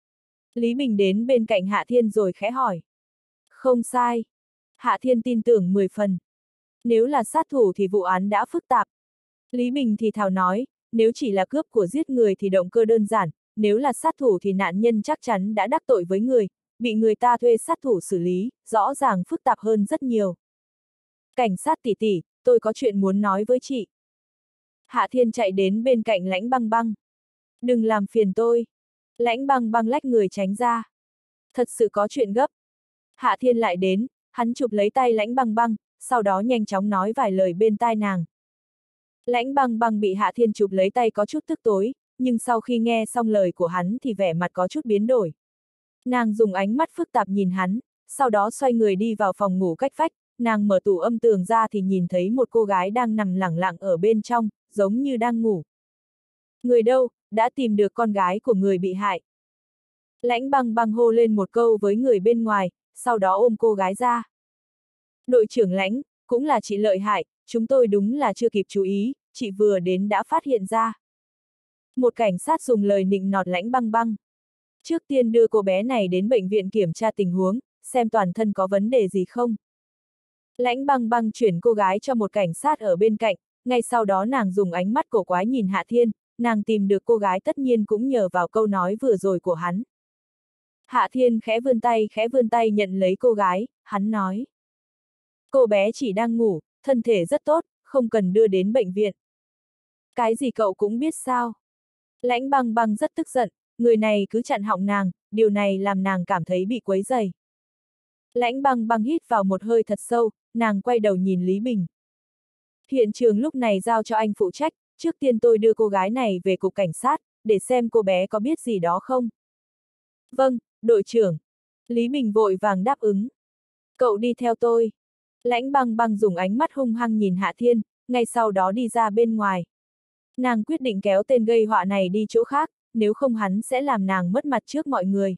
Speaker 1: Lý Bình đến bên cạnh Hạ Thiên rồi khẽ hỏi. Không sai. Hạ Thiên tin tưởng mười phần. Nếu là sát thủ thì vụ án đã phức tạp. Lý Bình thì thào nói, nếu chỉ là cướp của giết người thì động cơ đơn giản, nếu là sát thủ thì nạn nhân chắc chắn đã đắc tội với người, bị người ta thuê sát thủ xử lý, rõ ràng phức tạp hơn rất nhiều. Cảnh sát tỷ tỷ, tôi có chuyện muốn nói với chị. Hạ Thiên chạy đến bên cạnh Lãnh Băng Băng. Đừng làm phiền tôi. Lãnh Băng Băng lách người tránh ra. Thật sự có chuyện gấp. Hạ Thiên lại đến, Hắn chụp lấy tay Lãnh Băng Băng, sau đó nhanh chóng nói vài lời bên tai nàng. Lãnh Băng Băng bị Hạ Thiên chụp lấy tay có chút tức tối, nhưng sau khi nghe xong lời của hắn thì vẻ mặt có chút biến đổi. Nàng dùng ánh mắt phức tạp nhìn hắn, sau đó xoay người đi vào phòng ngủ cách vách, nàng mở tủ âm tường ra thì nhìn thấy một cô gái đang nằm lẳng lặng ở bên trong, giống như đang ngủ. Người đâu, đã tìm được con gái của người bị hại. Lãnh Băng Băng hô lên một câu với người bên ngoài, sau đó ôm cô gái ra. Đội trưởng Lãnh, cũng là chị lợi hại, chúng tôi đúng là chưa kịp chú ý, chị vừa đến đã phát hiện ra. Một cảnh sát dùng lời nịnh nọt Lãnh Băng Băng. Trước tiên đưa cô bé này đến bệnh viện kiểm tra tình huống, xem toàn thân có vấn đề gì không. Lãnh Băng Băng chuyển cô gái cho một cảnh sát ở bên cạnh, ngay sau đó nàng dùng ánh mắt cổ quái nhìn Hạ Thiên, nàng tìm được cô gái tất nhiên cũng nhờ vào câu nói vừa rồi của hắn. Hạ Thiên khẽ vươn tay khẽ vươn tay nhận lấy cô gái, hắn nói. Cô bé chỉ đang ngủ, thân thể rất tốt, không cần đưa đến bệnh viện. Cái gì cậu cũng biết sao? Lãnh Băng Băng rất tức giận, người này cứ chặn họng nàng, điều này làm nàng cảm thấy bị quấy rầy. Lãnh Băng Băng hít vào một hơi thật sâu, nàng quay đầu nhìn Lý Bình. Hiện trường lúc này giao cho anh phụ trách, trước tiên tôi đưa cô gái này về cục cảnh sát, để xem cô bé có biết gì đó không. Vâng, đội trưởng. Lý Bình vội vàng đáp ứng. Cậu đi theo tôi. Lãnh Băng Băng dùng ánh mắt hung hăng nhìn Hạ Thiên, ngay sau đó đi ra bên ngoài. Nàng quyết định kéo tên gây họa này đi chỗ khác, nếu không hắn sẽ làm nàng mất mặt trước mọi người.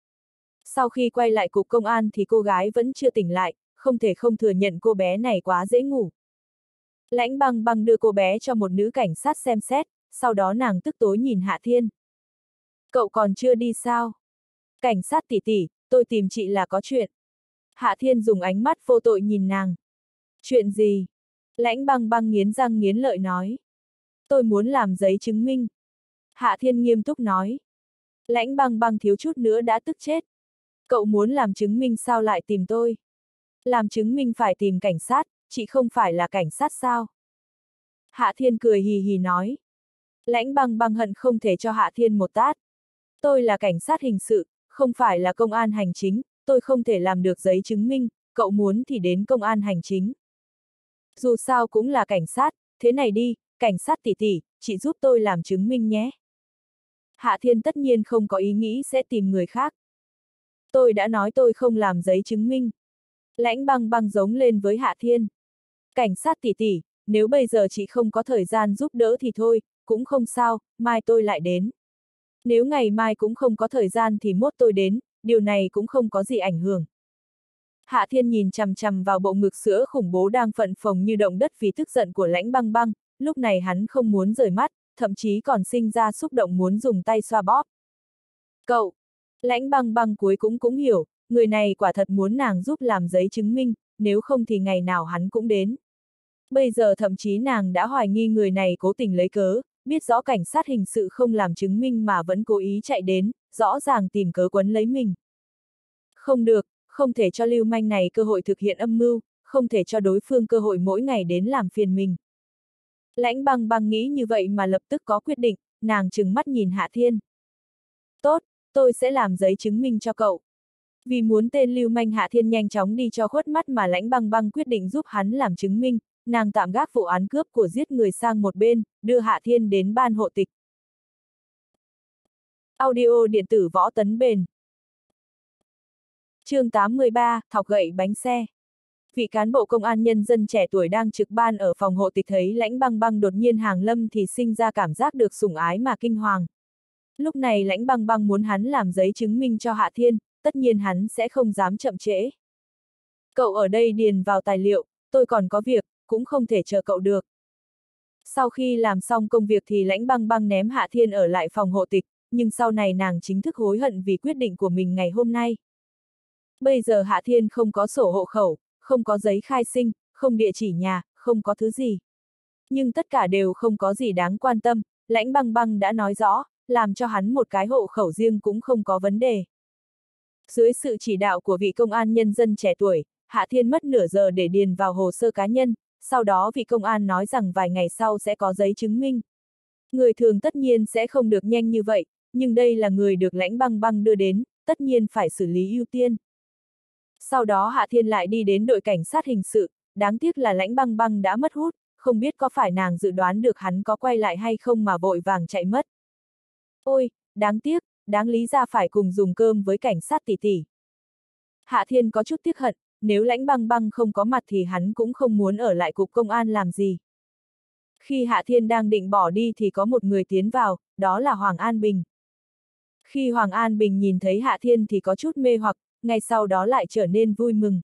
Speaker 1: Sau khi quay lại cục công an thì cô gái vẫn chưa tỉnh lại, không thể không thừa nhận cô bé này quá dễ ngủ. Lãnh Băng Băng đưa cô bé cho một nữ cảnh sát xem xét, sau đó nàng tức tối nhìn Hạ Thiên. Cậu còn chưa đi sao? Cảnh sát tỷ tỷ, tôi tìm chị là có chuyện. Hạ Thiên dùng ánh mắt vô tội nhìn nàng. Chuyện gì? Lãnh Băng Băng nghiến răng nghiến lợi nói. Tôi muốn làm giấy chứng minh. Hạ Thiên nghiêm túc nói. Lãnh Băng Băng thiếu chút nữa đã tức chết. Cậu muốn làm chứng minh sao lại tìm tôi? Làm chứng minh phải tìm cảnh sát, chị không phải là cảnh sát sao? Hạ Thiên cười hì hì nói. Lãnh Băng Băng hận không thể cho Hạ Thiên một tát. Tôi là cảnh sát hình sự, không phải là công an hành chính, tôi không thể làm được giấy chứng minh, cậu muốn thì đến công an hành chính. Dù sao cũng là cảnh sát, thế này đi, cảnh sát tỷ tỷ, chị giúp tôi làm chứng minh nhé. Hạ Thiên tất nhiên không có ý nghĩ sẽ tìm người khác. Tôi đã nói tôi không làm giấy chứng minh. Lãnh Băng Băng giống lên với Hạ Thiên. Cảnh sát tỷ tỷ, nếu bây giờ chị không có thời gian giúp đỡ thì thôi, cũng không sao, mai tôi lại đến. Nếu ngày mai cũng không có thời gian thì mốt tôi đến, điều này cũng không có gì ảnh hưởng. Hạ Thiên nhìn chằm chằm vào bộ ngực sữa khủng bố đang phập phồng như động đất vì tức giận của Lãnh Băng Băng, lúc này hắn không muốn rời mắt, thậm chí còn sinh ra xúc động muốn dùng tay xoa bóp. Cậu! Lãnh Băng Băng cuối cũng cũng hiểu, người này quả thật muốn nàng giúp làm giấy chứng minh, nếu không thì ngày nào hắn cũng đến. Bây giờ thậm chí nàng đã hoài nghi người này cố tình lấy cớ, biết rõ cảnh sát hình sự không làm chứng minh mà vẫn cố ý chạy đến, rõ ràng tìm cớ quấn lấy mình. Không được, không thể cho lưu manh này cơ hội thực hiện âm mưu, không thể cho đối phương cơ hội mỗi ngày đến làm phiền mình. Lãnh Băng Băng nghĩ như vậy mà lập tức có quyết định, nàng trừng mắt nhìn Hạ Thiên. Tốt, tôi sẽ làm giấy chứng minh cho cậu. Vì muốn tên lưu manh Hạ Thiên nhanh chóng đi cho khuất mắt mà Lãnh Băng Băng quyết định giúp hắn làm chứng minh, nàng tạm gác vụ án cướp của giết người sang một bên, đưa Hạ Thiên đến ban hộ tịch. Audio điện tử Võ Tấn Bền. Chương tám mươi ba, thọc gậy bánh xe. Vị cán bộ công an nhân dân trẻ tuổi đang trực ban ở phòng hộ tịch thấy Lãnh Băng Băng đột nhiên hàng lâm thì sinh ra cảm giác được sủng ái mà kinh hoàng. Lúc này Lãnh Băng Băng muốn hắn làm giấy chứng minh cho Hạ Thiên, tất nhiên hắn sẽ không dám chậm trễ. Cậu ở đây điền vào tài liệu, tôi còn có việc, cũng không thể chờ cậu được. Sau khi làm xong công việc thì Lãnh Băng Băng ném Hạ Thiên ở lại phòng hộ tịch, nhưng sau này nàng chính thức hối hận vì quyết định của mình ngày hôm nay. Bây giờ Hạ Thiên không có sổ hộ khẩu, không có giấy khai sinh, không địa chỉ nhà, không có thứ gì. Nhưng tất cả đều không có gì đáng quan tâm, Lãnh Băng Băng đã nói rõ, làm cho hắn một cái hộ khẩu riêng cũng không có vấn đề. Dưới sự chỉ đạo của vị công an nhân dân trẻ tuổi, Hạ Thiên mất nửa giờ để điền vào hồ sơ cá nhân, sau đó vị công an nói rằng vài ngày sau sẽ có giấy chứng minh. Người thường tất nhiên sẽ không được nhanh như vậy, nhưng đây là người được Lãnh Băng Băng đưa đến, tất nhiên phải xử lý ưu tiên. Sau đó Hạ Thiên lại đi đến đội cảnh sát hình sự, đáng tiếc là Lãnh Băng Băng đã mất hút, không biết có phải nàng dự đoán được hắn có quay lại hay không mà vội vàng chạy mất. Ôi, đáng tiếc, đáng lý ra phải cùng dùng cơm với cảnh sát tỷ tỷ. Hạ Thiên có chút tiếc hận, nếu Lãnh Băng Băng không có mặt thì hắn cũng không muốn ở lại cục công an làm gì. Khi Hạ Thiên đang định bỏ đi thì có một người tiến vào, đó là Hoàng An Bình. Khi Hoàng An Bình nhìn thấy Hạ Thiên thì có chút mê hoặc, ngay sau đó lại trở nên vui mừng.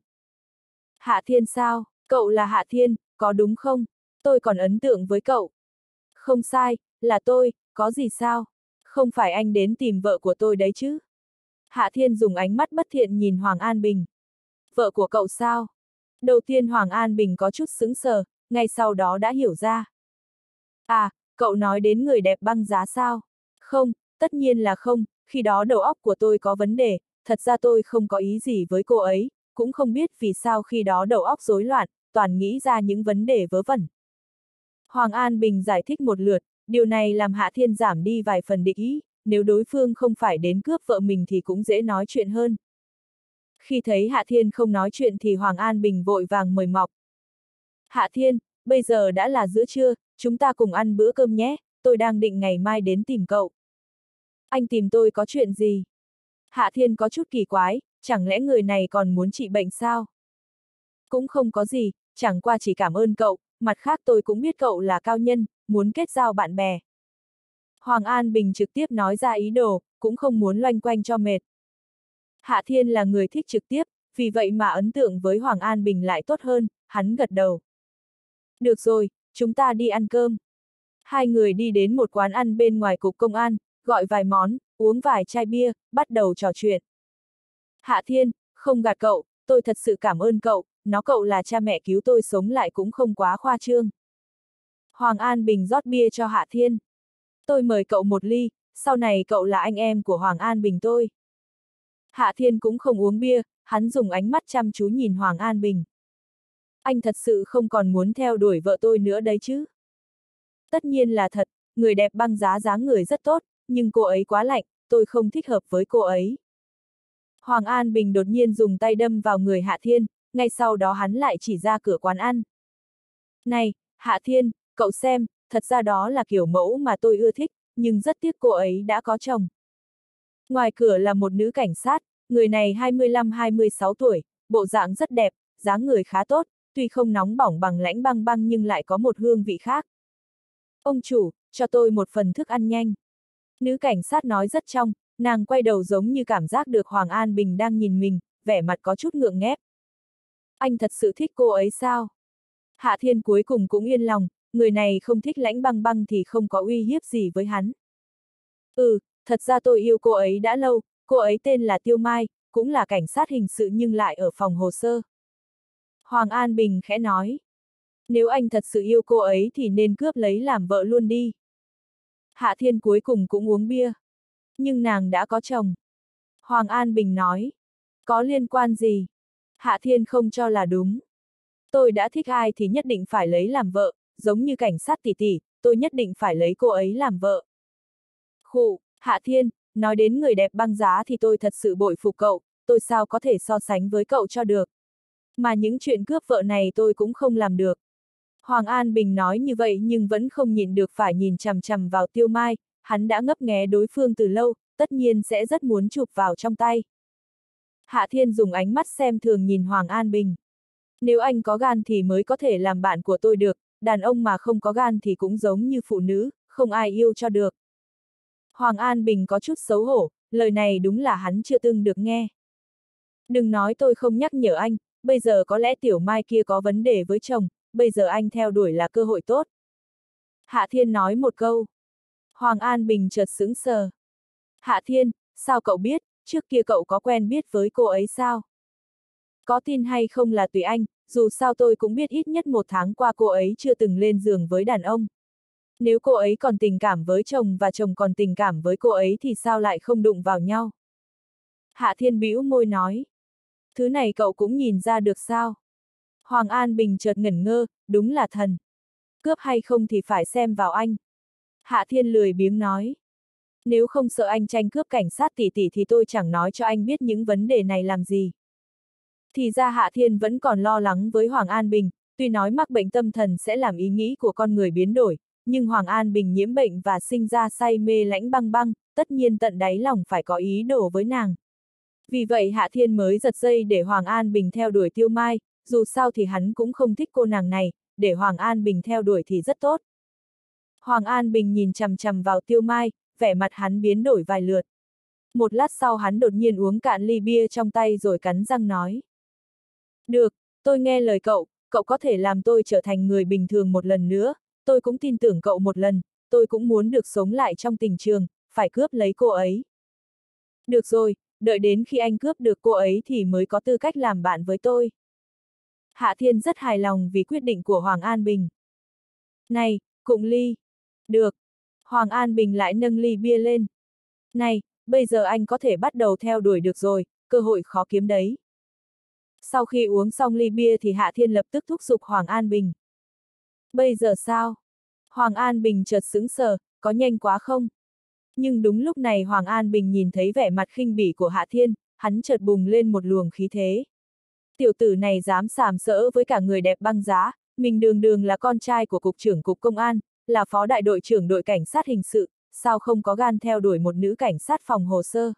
Speaker 1: Hạ Thiên sao? Cậu là Hạ Thiên, có đúng không? Tôi còn ấn tượng với cậu. Không sai, là tôi, có gì sao? Không phải anh đến tìm vợ của tôi đấy chứ? Hạ Thiên dùng ánh mắt bất thiện nhìn Hoàng An Bình. Vợ của cậu sao? Đầu tiên Hoàng An Bình có chút sững sờ, ngay sau đó đã hiểu ra. À, cậu nói đến người đẹp băng giá sao? Không, tất nhiên là không, khi đó đầu óc của tôi có vấn đề, thật ra tôi không có ý gì với cô ấy, cũng không biết vì sao khi đó đầu óc rối loạn, toàn nghĩ ra những vấn đề vớ vẩn. Hoàng An Bình giải thích một lượt, điều này làm Hạ Thiên giảm đi vài phần địch ý, nếu đối phương không phải đến cướp vợ mình thì cũng dễ nói chuyện hơn. Khi thấy Hạ Thiên không nói chuyện thì Hoàng An Bình vội vàng mời mọc. Hạ Thiên, bây giờ đã là giữa trưa, chúng ta cùng ăn bữa cơm nhé, tôi đang định ngày mai đến tìm cậu. Anh tìm tôi có chuyện gì? Hạ Thiên có chút kỳ quái, chẳng lẽ người này còn muốn trị bệnh sao? Cũng không có gì, chẳng qua chỉ cảm ơn cậu, mặt khác tôi cũng biết cậu là cao nhân, muốn kết giao bạn bè. Hoàng An Bình trực tiếp nói ra ý đồ, cũng không muốn loanh quanh cho mệt. Hạ Thiên là người thích trực tiếp, vì vậy mà ấn tượng với Hoàng An Bình lại tốt hơn, hắn gật đầu. Được rồi, chúng ta đi ăn cơm. Hai người đi đến một quán ăn bên ngoài cục công an, gọi vài món, uống vài chai bia, bắt đầu trò chuyện. Hạ Thiên, không gạt cậu, tôi thật sự cảm ơn cậu, nó cậu là cha mẹ cứu tôi sống lại cũng không quá khoa trương. Hoàng An Bình rót bia cho Hạ Thiên. Tôi mời cậu một ly, sau này cậu là anh em của Hoàng An Bình tôi. Hạ Thiên cũng không uống bia, hắn dùng ánh mắt chăm chú nhìn Hoàng An Bình. Anh thật sự không còn muốn theo đuổi vợ tôi nữa đấy chứ? Tất nhiên là thật, người đẹp băng giá dáng người rất tốt, nhưng cô ấy quá lạnh, tôi không thích hợp với cô ấy. Hoàng An Bình đột nhiên dùng tay đâm vào người Hạ Thiên, ngay sau đó hắn lại chỉ ra cửa quán ăn. Này, Hạ Thiên, cậu xem, thật ra đó là kiểu mẫu mà tôi ưa thích, nhưng rất tiếc cô ấy đã có chồng. Ngoài cửa là một nữ cảnh sát, người này hai mươi lăm hai mươi sáu tuổi, bộ dạng rất đẹp, dáng người khá tốt, tuy không nóng bỏng bằng Lãnh Băng Băng nhưng lại có một hương vị khác. Ông chủ, cho tôi một phần thức ăn nhanh. Nữ cảnh sát nói rất trong, nàng quay đầu giống như cảm giác được Hoàng An Bình đang nhìn mình, vẻ mặt có chút ngượng nghép. Anh thật sự thích cô ấy sao? Hạ Thiên cuối cùng cũng yên lòng, người này không thích Lãnh Băng Băng thì không có uy hiếp gì với hắn. Ừ, thật ra tôi yêu cô ấy đã lâu, cô ấy tên là Tiêu Mai, cũng là cảnh sát hình sự nhưng lại ở phòng hồ sơ. Hoàng An Bình khẽ nói. Nếu anh thật sự yêu cô ấy thì nên cướp lấy làm vợ luôn đi. Hạ Thiên cuối cùng cũng uống bia. Nhưng nàng đã có chồng. Hoàng An Bình nói. Có liên quan gì? Hạ Thiên không cho là đúng. Tôi đã thích ai thì nhất định phải lấy làm vợ, giống như cảnh sát tỷ tỷ, tôi nhất định phải lấy cô ấy làm vợ. Khụ, Hạ Thiên, nói đến người đẹp băng giá thì tôi thật sự bội phục cậu, tôi sao có thể so sánh với cậu cho được. Mà những chuyện cướp vợ này tôi cũng không làm được. Hoàng An Bình nói như vậy nhưng vẫn không nhịn được phải nhìn chằm chằm vào Tiêu Mai, hắn đã ngấp nghé đối phương từ lâu, tất nhiên sẽ rất muốn chụp vào trong tay. Hạ Thiên dùng ánh mắt xem thường nhìn Hoàng An Bình. Nếu anh có gan thì mới có thể làm bạn của tôi được, đàn ông mà không có gan thì cũng giống như phụ nữ, không ai yêu cho được. Hoàng An Bình có chút xấu hổ, lời này đúng là hắn chưa từng được nghe. Đừng nói tôi không nhắc nhở anh, bây giờ có lẽ Tiểu Mai kia có vấn đề với chồng, bây giờ anh theo đuổi là cơ hội tốt. Hạ Thiên nói một câu. Hoàng An Bình chợt sững sờ. Hạ Thiên, sao cậu biết, trước kia cậu có quen biết với cô ấy sao? Có tin hay không là tùy anh, dù sao tôi cũng biết ít nhất một tháng qua cô ấy chưa từng lên giường với đàn ông. Nếu cô ấy còn tình cảm với chồng và chồng còn tình cảm với cô ấy thì sao lại không đụng vào nhau? Hạ Thiên bĩu môi nói. Thứ này cậu cũng nhìn ra được sao? Hoàng An Bình chợt ngẩn ngơ, đúng là thần. Cướp hay không thì phải xem vào anh. Hạ Thiên lười biếng nói. Nếu không sợ anh tranh cướp cảnh sát tỷ tỷ thì tôi chẳng nói cho anh biết những vấn đề này làm gì. Thì ra Hạ Thiên vẫn còn lo lắng với Hoàng An Bình, tuy nói mắc bệnh tâm thần sẽ làm ý nghĩ của con người biến đổi, nhưng Hoàng An Bình nhiễm bệnh và sinh ra say mê Lãnh Băng Băng, tất nhiên tận đáy lòng phải có ý đồ với nàng. Vì vậy Hạ Thiên mới giật dây để Hoàng An Bình theo đuổi Tiêu Mai, dù sao thì hắn cũng không thích cô nàng này, để Hoàng An Bình theo đuổi thì rất tốt. Hoàng An Bình nhìn chằm chằm vào Tiêu Mai, vẻ mặt hắn biến đổi vài lượt. Một lát sau hắn đột nhiên uống cạn ly bia trong tay rồi cắn răng nói. Được, tôi nghe lời cậu, cậu có thể làm tôi trở thành người bình thường một lần nữa, tôi cũng tin tưởng cậu một lần, tôi cũng muốn được sống lại trong tình trường, phải cướp lấy cô ấy. Được rồi, đợi đến khi anh cướp được cô ấy thì mới có tư cách làm bạn với tôi. Hạ Thiên rất hài lòng vì quyết định của Hoàng An Bình. Này, cụng ly. Được. Hoàng An Bình lại nâng ly bia lên. Này, bây giờ anh có thể bắt đầu theo đuổi được rồi, cơ hội khó kiếm đấy. Sau khi uống xong ly bia thì Hạ Thiên lập tức thúc giục Hoàng An Bình. Bây giờ sao? Hoàng An Bình chợt sững sờ, có nhanh quá không? Nhưng đúng lúc này Hoàng An Bình nhìn thấy vẻ mặt khinh bỉ của Hạ Thiên, hắn chợt bùng lên một luồng khí thế. Tiểu tử này dám sàm sỡ với cả người đẹp băng giá, mình đường đường là con trai của cục trưởng cục công an, là phó đại đội trưởng đội cảnh sát hình sự, sao không có gan theo đuổi một nữ cảnh sát phòng hồ sơ?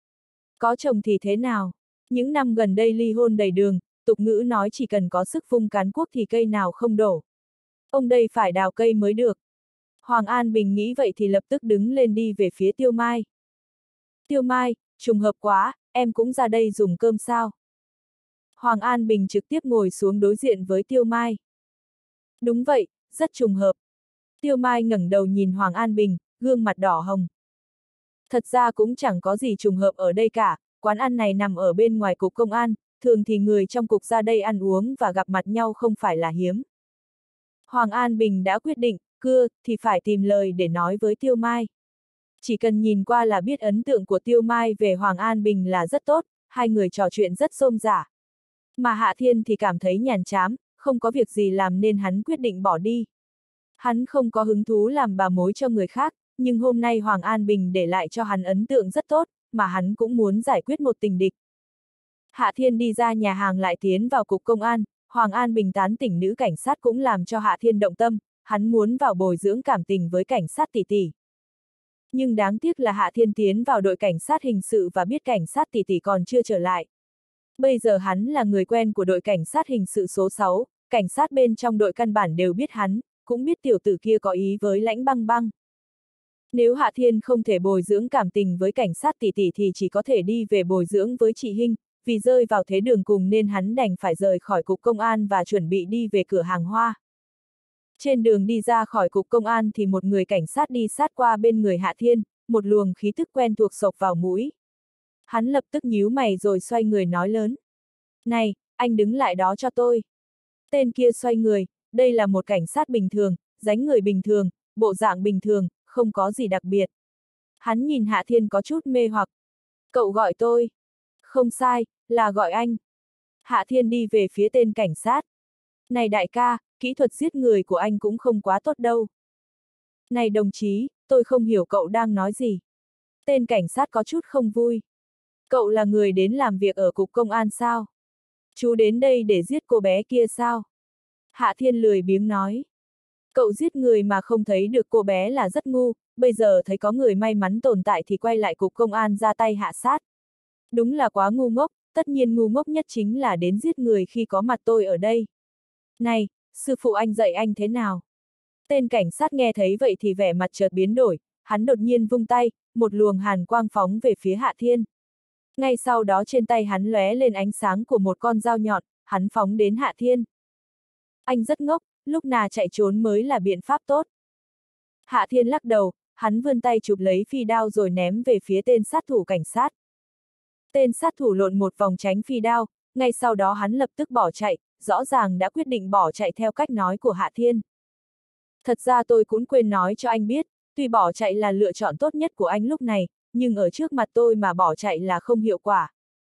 Speaker 1: Có chồng thì thế nào? Những năm gần đây ly hôn đầy đường, tục ngữ nói chỉ cần có sức vung cán cuốc thì cây nào không đổ. Ông đây phải đào cây mới được. Hoàng An Bình nghĩ vậy thì lập tức đứng lên đi về phía Tiêu Mai. Tiêu Mai, trùng hợp quá, em cũng ra đây dùng cơm sao? Hoàng An Bình trực tiếp ngồi xuống đối diện với Tiêu Mai. Đúng vậy, rất trùng hợp. Tiêu Mai ngẩng đầu nhìn Hoàng An Bình, gương mặt đỏ hồng. Thật ra cũng chẳng có gì trùng hợp ở đây cả, quán ăn này nằm ở bên ngoài cục công an, thường thì người trong cục ra đây ăn uống và gặp mặt nhau không phải là hiếm. Hoàng An Bình đã quyết định, cưa, thì phải tìm lời để nói với Tiêu Mai. Chỉ cần nhìn qua là biết ấn tượng của Tiêu Mai về Hoàng An Bình là rất tốt, hai người trò chuyện rất rôm rả. Mà Hạ Thiên thì cảm thấy nhàm chán, không có việc gì làm nên hắn quyết định bỏ đi. Hắn không có hứng thú làm bà mối cho người khác, nhưng hôm nay Hoàng An Bình để lại cho hắn ấn tượng rất tốt, mà hắn cũng muốn giải quyết một tình địch. Hạ Thiên đi ra nhà hàng lại tiến vào cục công an, Hoàng An Bình tán tỉnh nữ cảnh sát cũng làm cho Hạ Thiên động tâm, hắn muốn vào bồi dưỡng cảm tình với cảnh sát tỷ tỷ. Nhưng đáng tiếc là Hạ Thiên tiến vào đội cảnh sát hình sự và biết cảnh sát tỷ tỷ còn chưa trở lại. Bây giờ hắn là người quen của đội cảnh sát hình sự số sáu, cảnh sát bên trong đội căn bản đều biết hắn, cũng biết tiểu tử kia có ý với Lãnh Băng Băng. Nếu Hạ Thiên không thể bồi dưỡng cảm tình với cảnh sát tỷ tỷ thì chỉ có thể đi về bồi dưỡng với chị Hinh, vì rơi vào thế đường cùng nên hắn đành phải rời khỏi cục công an và chuẩn bị đi về cửa hàng hoa. Trên đường đi ra khỏi cục công an thì một người cảnh sát đi sát qua bên người Hạ Thiên, một luồng khí thức quen thuộc xộc vào mũi. Hắn lập tức nhíu mày rồi xoay người nói lớn. Này, anh đứng lại đó cho tôi. Tên kia xoay người, đây là một cảnh sát bình thường, dáng người bình thường, bộ dạng bình thường, không có gì đặc biệt. Hắn nhìn Hạ Thiên có chút mê hoặc. Cậu gọi tôi. Không sai, là gọi anh. Hạ Thiên đi về phía tên cảnh sát. Này đại ca, kỹ thuật giết người của anh cũng không quá tốt đâu. Này đồng chí, tôi không hiểu cậu đang nói gì. Tên cảnh sát có chút không vui. Cậu là người đến làm việc ở cục công an sao? Chú đến đây để giết cô bé kia sao? Hạ Thiên lười biếng nói. Cậu giết người mà không thấy được cô bé là rất ngu, bây giờ thấy có người may mắn tồn tại thì quay lại cục công an ra tay hạ sát. Đúng là quá ngu ngốc, tất nhiên ngu ngốc nhất chính là đến giết người khi có mặt tôi ở đây. Này, sư phụ anh dạy anh thế nào? Tên cảnh sát nghe thấy vậy thì vẻ mặt chợt biến đổi, hắn đột nhiên vung tay, một luồng hàn quang phóng về phía Hạ Thiên. Ngay sau đó trên tay hắn lóe lên ánh sáng của một con dao nhọn, hắn phóng đến Hạ Thiên. Anh rất ngốc, lúc nào chạy trốn mới là biện pháp tốt. Hạ Thiên lắc đầu, hắn vươn tay chụp lấy phi đao rồi ném về phía tên sát thủ cảnh sát. Tên sát thủ lộn một vòng tránh phi đao, ngay sau đó hắn lập tức bỏ chạy, rõ ràng đã quyết định bỏ chạy theo cách nói của Hạ Thiên. Thật ra tôi cũng quên nói cho anh biết, tuy bỏ chạy là lựa chọn tốt nhất của anh lúc này, nhưng ở trước mặt tôi mà bỏ chạy là không hiệu quả.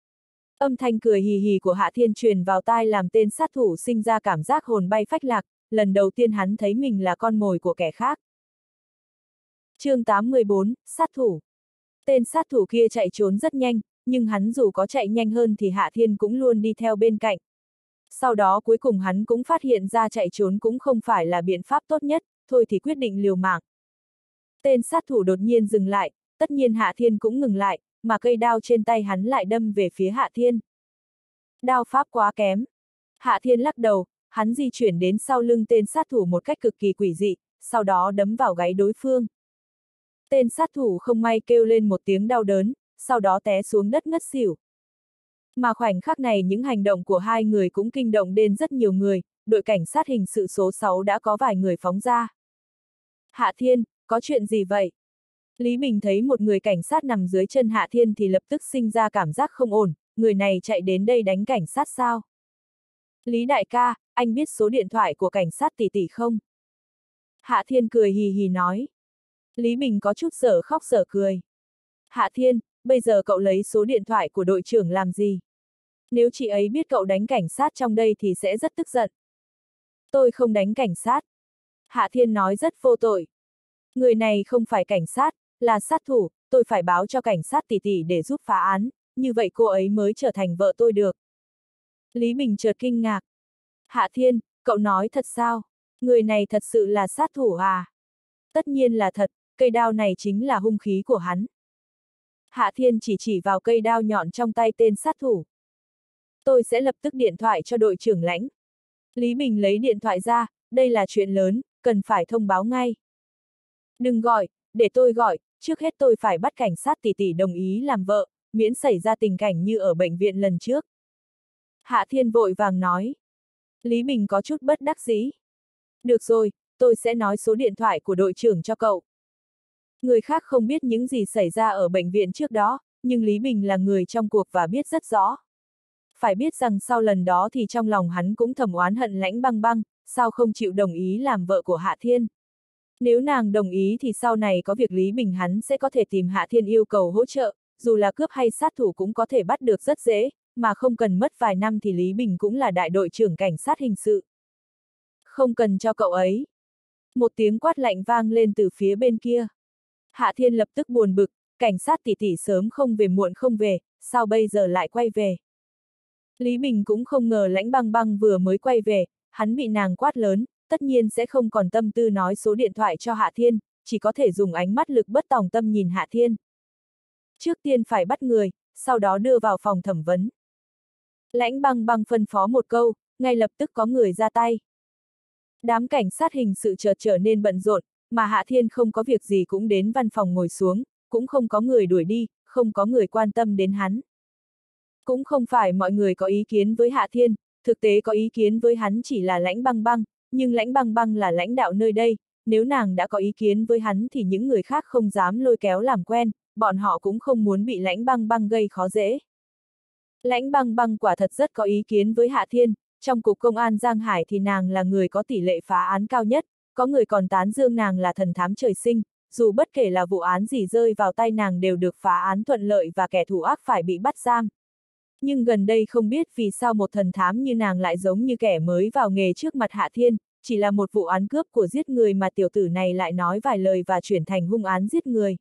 Speaker 1: Âm thanh cười hì hì của Hạ Thiên truyền vào tai làm tên sát thủ sinh ra cảm giác hồn bay phách lạc, lần đầu tiên hắn thấy mình là con mồi của kẻ khác. chương tám mươi bốn, sát thủ. Tên sát thủ kia chạy trốn rất nhanh, nhưng hắn dù có chạy nhanh hơn thì Hạ Thiên cũng luôn đi theo bên cạnh. Sau đó cuối cùng hắn cũng phát hiện ra chạy trốn cũng không phải là biện pháp tốt nhất, thôi thì quyết định liều mạng. Tên sát thủ đột nhiên dừng lại, tất nhiên Hạ Thiên cũng ngừng lại, mà cây đao trên tay hắn lại đâm về phía Hạ Thiên. Đao pháp quá kém. Hạ Thiên lắc đầu, hắn di chuyển đến sau lưng tên sát thủ một cách cực kỳ quỷ dị, sau đó đấm vào gáy đối phương. Tên sát thủ không may kêu lên một tiếng đau đớn, sau đó té xuống đất ngất xỉu. Mà khoảnh khắc này những hành động của hai người cũng kinh động đến rất nhiều người, đội cảnh sát hình sự số sáu đã có vài người phóng ra. Hạ Thiên, có chuyện gì vậy? Lý Bình thấy một người cảnh sát nằm dưới chân Hạ Thiên thì lập tức sinh ra cảm giác không ổn, người này chạy đến đây đánh cảnh sát sao? Lý đại ca, anh biết số điện thoại của cảnh sát tỷ tỷ không? Hạ Thiên cười hì hì nói. Lý Bình có chút dở khóc dở cười. Hạ Thiên, bây giờ cậu lấy số điện thoại của đội trưởng làm gì? Nếu chị ấy biết cậu đánh cảnh sát trong đây thì sẽ rất tức giận. Tôi không đánh cảnh sát. Hạ Thiên nói rất vô tội. Người này không phải cảnh sát, là sát thủ, tôi phải báo cho cảnh sát tỷ tỷ để giúp phá án, như vậy cô ấy mới trở thành vợ tôi được. Lý Bình chợt kinh ngạc. Hạ Thiên, cậu nói thật sao? Người này thật sự là sát thủ à? Tất nhiên là thật, cây đao này chính là hung khí của hắn. Hạ Thiên chỉ chỉ vào cây đao nhọn trong tay tên sát thủ. Tôi sẽ lập tức điện thoại cho đội trưởng Lãnh. Lý Bình lấy điện thoại ra, đây là chuyện lớn, cần phải thông báo ngay. Đừng gọi, để tôi gọi, trước hết tôi phải bắt cảnh sát tỷ tỷ đồng ý làm vợ, miễn xảy ra tình cảnh như ở bệnh viện lần trước. Hạ Thiên vội vàng nói. Lý Bình có chút bất đắc dĩ. Được rồi, tôi sẽ nói số điện thoại của đội trưởng cho cậu. Người khác không biết những gì xảy ra ở bệnh viện trước đó, nhưng Lý Bình là người trong cuộc và biết rất rõ. Phải biết rằng sau lần đó thì trong lòng hắn cũng thầm oán hận Lãnh Băng Băng, sao không chịu đồng ý làm vợ của Hạ Thiên. Nếu nàng đồng ý thì sau này có việc Lý Bình hắn sẽ có thể tìm Hạ Thiên yêu cầu hỗ trợ, dù là cướp hay sát thủ cũng có thể bắt được rất dễ, mà không cần mất vài năm thì Lý Bình cũng là đại đội trưởng cảnh sát hình sự. Không cần cho cậu ấy. Một tiếng quát lạnh vang lên từ phía bên kia. Hạ Thiên lập tức buồn bực, cảnh sát tỷ tỷ sớm không về muộn không về, sao bây giờ lại quay về? Lý Bình cũng không ngờ Lãnh Băng Băng vừa mới quay về, hắn bị nàng quát lớn, tất nhiên sẽ không còn tâm tư nói số điện thoại cho Hạ Thiên, chỉ có thể dùng ánh mắt lực bất tòng tâm nhìn Hạ Thiên. Trước tiên phải bắt người, sau đó đưa vào phòng thẩm vấn. Lãnh Băng Băng phân phó một câu, ngay lập tức có người ra tay. Đám cảnh sát hình sự chợt trở nên bận rộn, mà Hạ Thiên không có việc gì cũng đến văn phòng ngồi xuống, cũng không có người đuổi đi, không có người quan tâm đến hắn. Cũng không phải mọi người có ý kiến với Hạ Thiên, thực tế có ý kiến với hắn chỉ là Lãnh Băng Băng, nhưng Lãnh Băng Băng là lãnh đạo nơi đây, nếu nàng đã có ý kiến với hắn thì những người khác không dám lôi kéo làm quen, bọn họ cũng không muốn bị Lãnh Băng Băng gây khó dễ. Lãnh Băng Băng quả thật rất có ý kiến với Hạ Thiên, trong cục công an Giang Hải thì nàng là người có tỷ lệ phá án cao nhất, có người còn tán dương nàng là thần thám trời sinh, dù bất kể là vụ án gì rơi vào tay nàng đều được phá án thuận lợi và kẻ thù ác phải bị bắt giam. Nhưng gần đây không biết vì sao một thần thám như nàng lại giống như kẻ mới vào nghề trước mặt Hạ Thiên, chỉ là một vụ án cướp của giết người mà tiểu tử này lại nói vài lời và chuyển thành hung án giết người.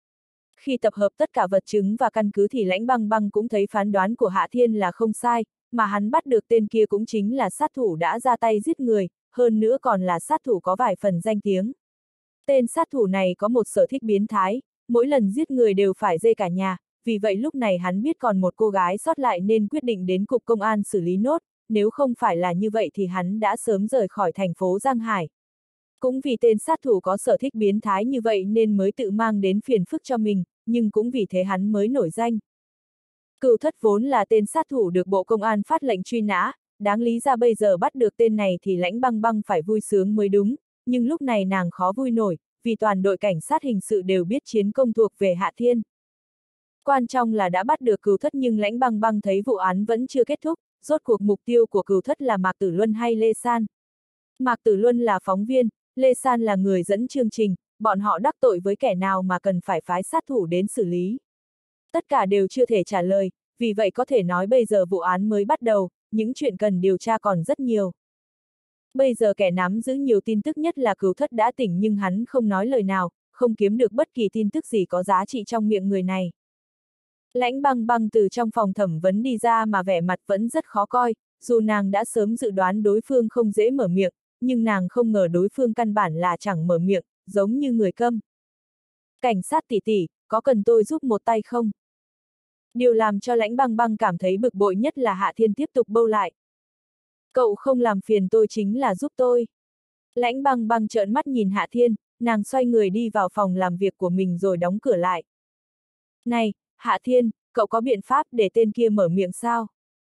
Speaker 1: Khi tập hợp tất cả vật chứng và căn cứ thì Lãnh Băng Băng cũng thấy phán đoán của Hạ Thiên là không sai, mà hắn bắt được tên kia cũng chính là sát thủ đã ra tay giết người, hơn nữa còn là sát thủ có vài phần danh tiếng. Tên sát thủ này có một sở thích biến thái, mỗi lần giết người đều phải dê cả nhà, vì vậy lúc này hắn biết còn một cô gái sót lại nên quyết định đến cục công an xử lý nốt, nếu không phải là như vậy thì hắn đã sớm rời khỏi thành phố Giang Hải. Cũng vì tên sát thủ có sở thích biến thái như vậy nên mới tự mang đến phiền phức cho mình, nhưng cũng vì thế hắn mới nổi danh. Cửu Thất vốn là tên sát thủ được Bộ Công an phát lệnh truy nã, đáng lý ra bây giờ bắt được tên này thì Lãnh Băng Băng phải vui sướng mới đúng, nhưng lúc này nàng khó vui nổi, vì toàn đội cảnh sát hình sự đều biết chiến công thuộc về Hạ Thiên. Quan trọng là đã bắt được Cửu Thất nhưng Lãnh Băng Băng thấy vụ án vẫn chưa kết thúc, rốt cuộc mục tiêu của Cửu Thất là Mạc Tử Luân hay Lê San. Mạc Tử Luân là phóng viên, Lê San là người dẫn chương trình, bọn họ đắc tội với kẻ nào mà cần phải phái sát thủ đến xử lý. Tất cả đều chưa thể trả lời, vì vậy có thể nói bây giờ vụ án mới bắt đầu, những chuyện cần điều tra còn rất nhiều. Bây giờ kẻ nắm giữ nhiều tin tức nhất là Cửu Thất đã tỉnh nhưng hắn không nói lời nào, không kiếm được bất kỳ tin tức gì có giá trị trong miệng người này. Lãnh Băng Băng từ trong phòng thẩm vấn đi ra mà vẻ mặt vẫn rất khó coi, dù nàng đã sớm dự đoán đối phương không dễ mở miệng, nhưng nàng không ngờ đối phương căn bản là chẳng mở miệng, giống như người câm. Cảnh sát tỷ tỷ, có cần tôi giúp một tay không? Điều làm cho Lãnh Băng Băng cảm thấy bực bội nhất là Hạ Thiên tiếp tục bâu lại. Cậu không làm phiền tôi chính là giúp tôi. Lãnh Băng Băng trợn mắt nhìn Hạ Thiên, nàng xoay người đi vào phòng làm việc của mình rồi đóng cửa lại. Này, Hạ Thiên, cậu có biện pháp để tên kia mở miệng sao?